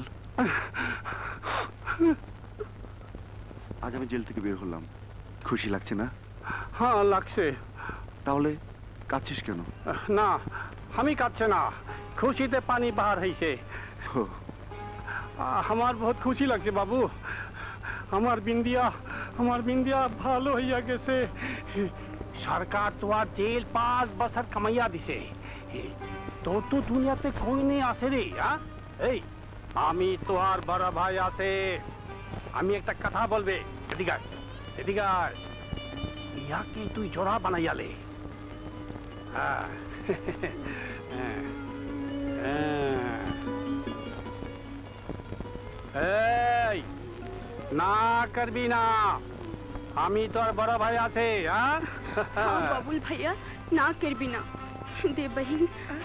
[SPEAKER 7] আজ আমি জেল থেকে বের হলাম খুশি লাগছে না?
[SPEAKER 19] হ্যাঁ লাগছে।
[SPEAKER 7] তাহলে কাঁদছিস কেন?
[SPEAKER 19] না আমি কাঁদছে না, খুশিতে পানি বাহার হয়েছে। আমার বহুত খুশি লাগছে বাবু, আমার বিন্দিয়া আমার বিন্দিয়া ভালো হইয়া গেছে। সরকার তোমার জেল পাঁচ বছর কামাইয়া দিছে, তোর তো দুনিয়াতে কই নেই আছে রে। এই আমি তোর বড় ভাই আছে, আমি একটা কথা বলবে, এদিকে এদিকে ইয়াকে তুই জোড়া বানাইয়ালে। হ্যাঁ এই না করবি না, আমি তোর বড় ভাই আছে। হ্যাঁ
[SPEAKER 4] বাবুল ভাইয়া না করবি না दे बहन।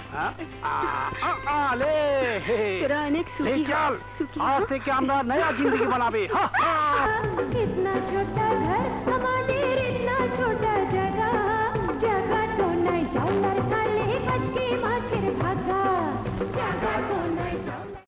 [SPEAKER 19] ले
[SPEAKER 4] तेरा अनेक सुखी
[SPEAKER 19] चल, आज से क्या हमरा नया जिंदगी बनावे।
[SPEAKER 16] इतना छोटा घर हमारे, इतना छोटा जगह, जगह तो नहीं जाऊं खाले बच के माछेर भागा, जगह तो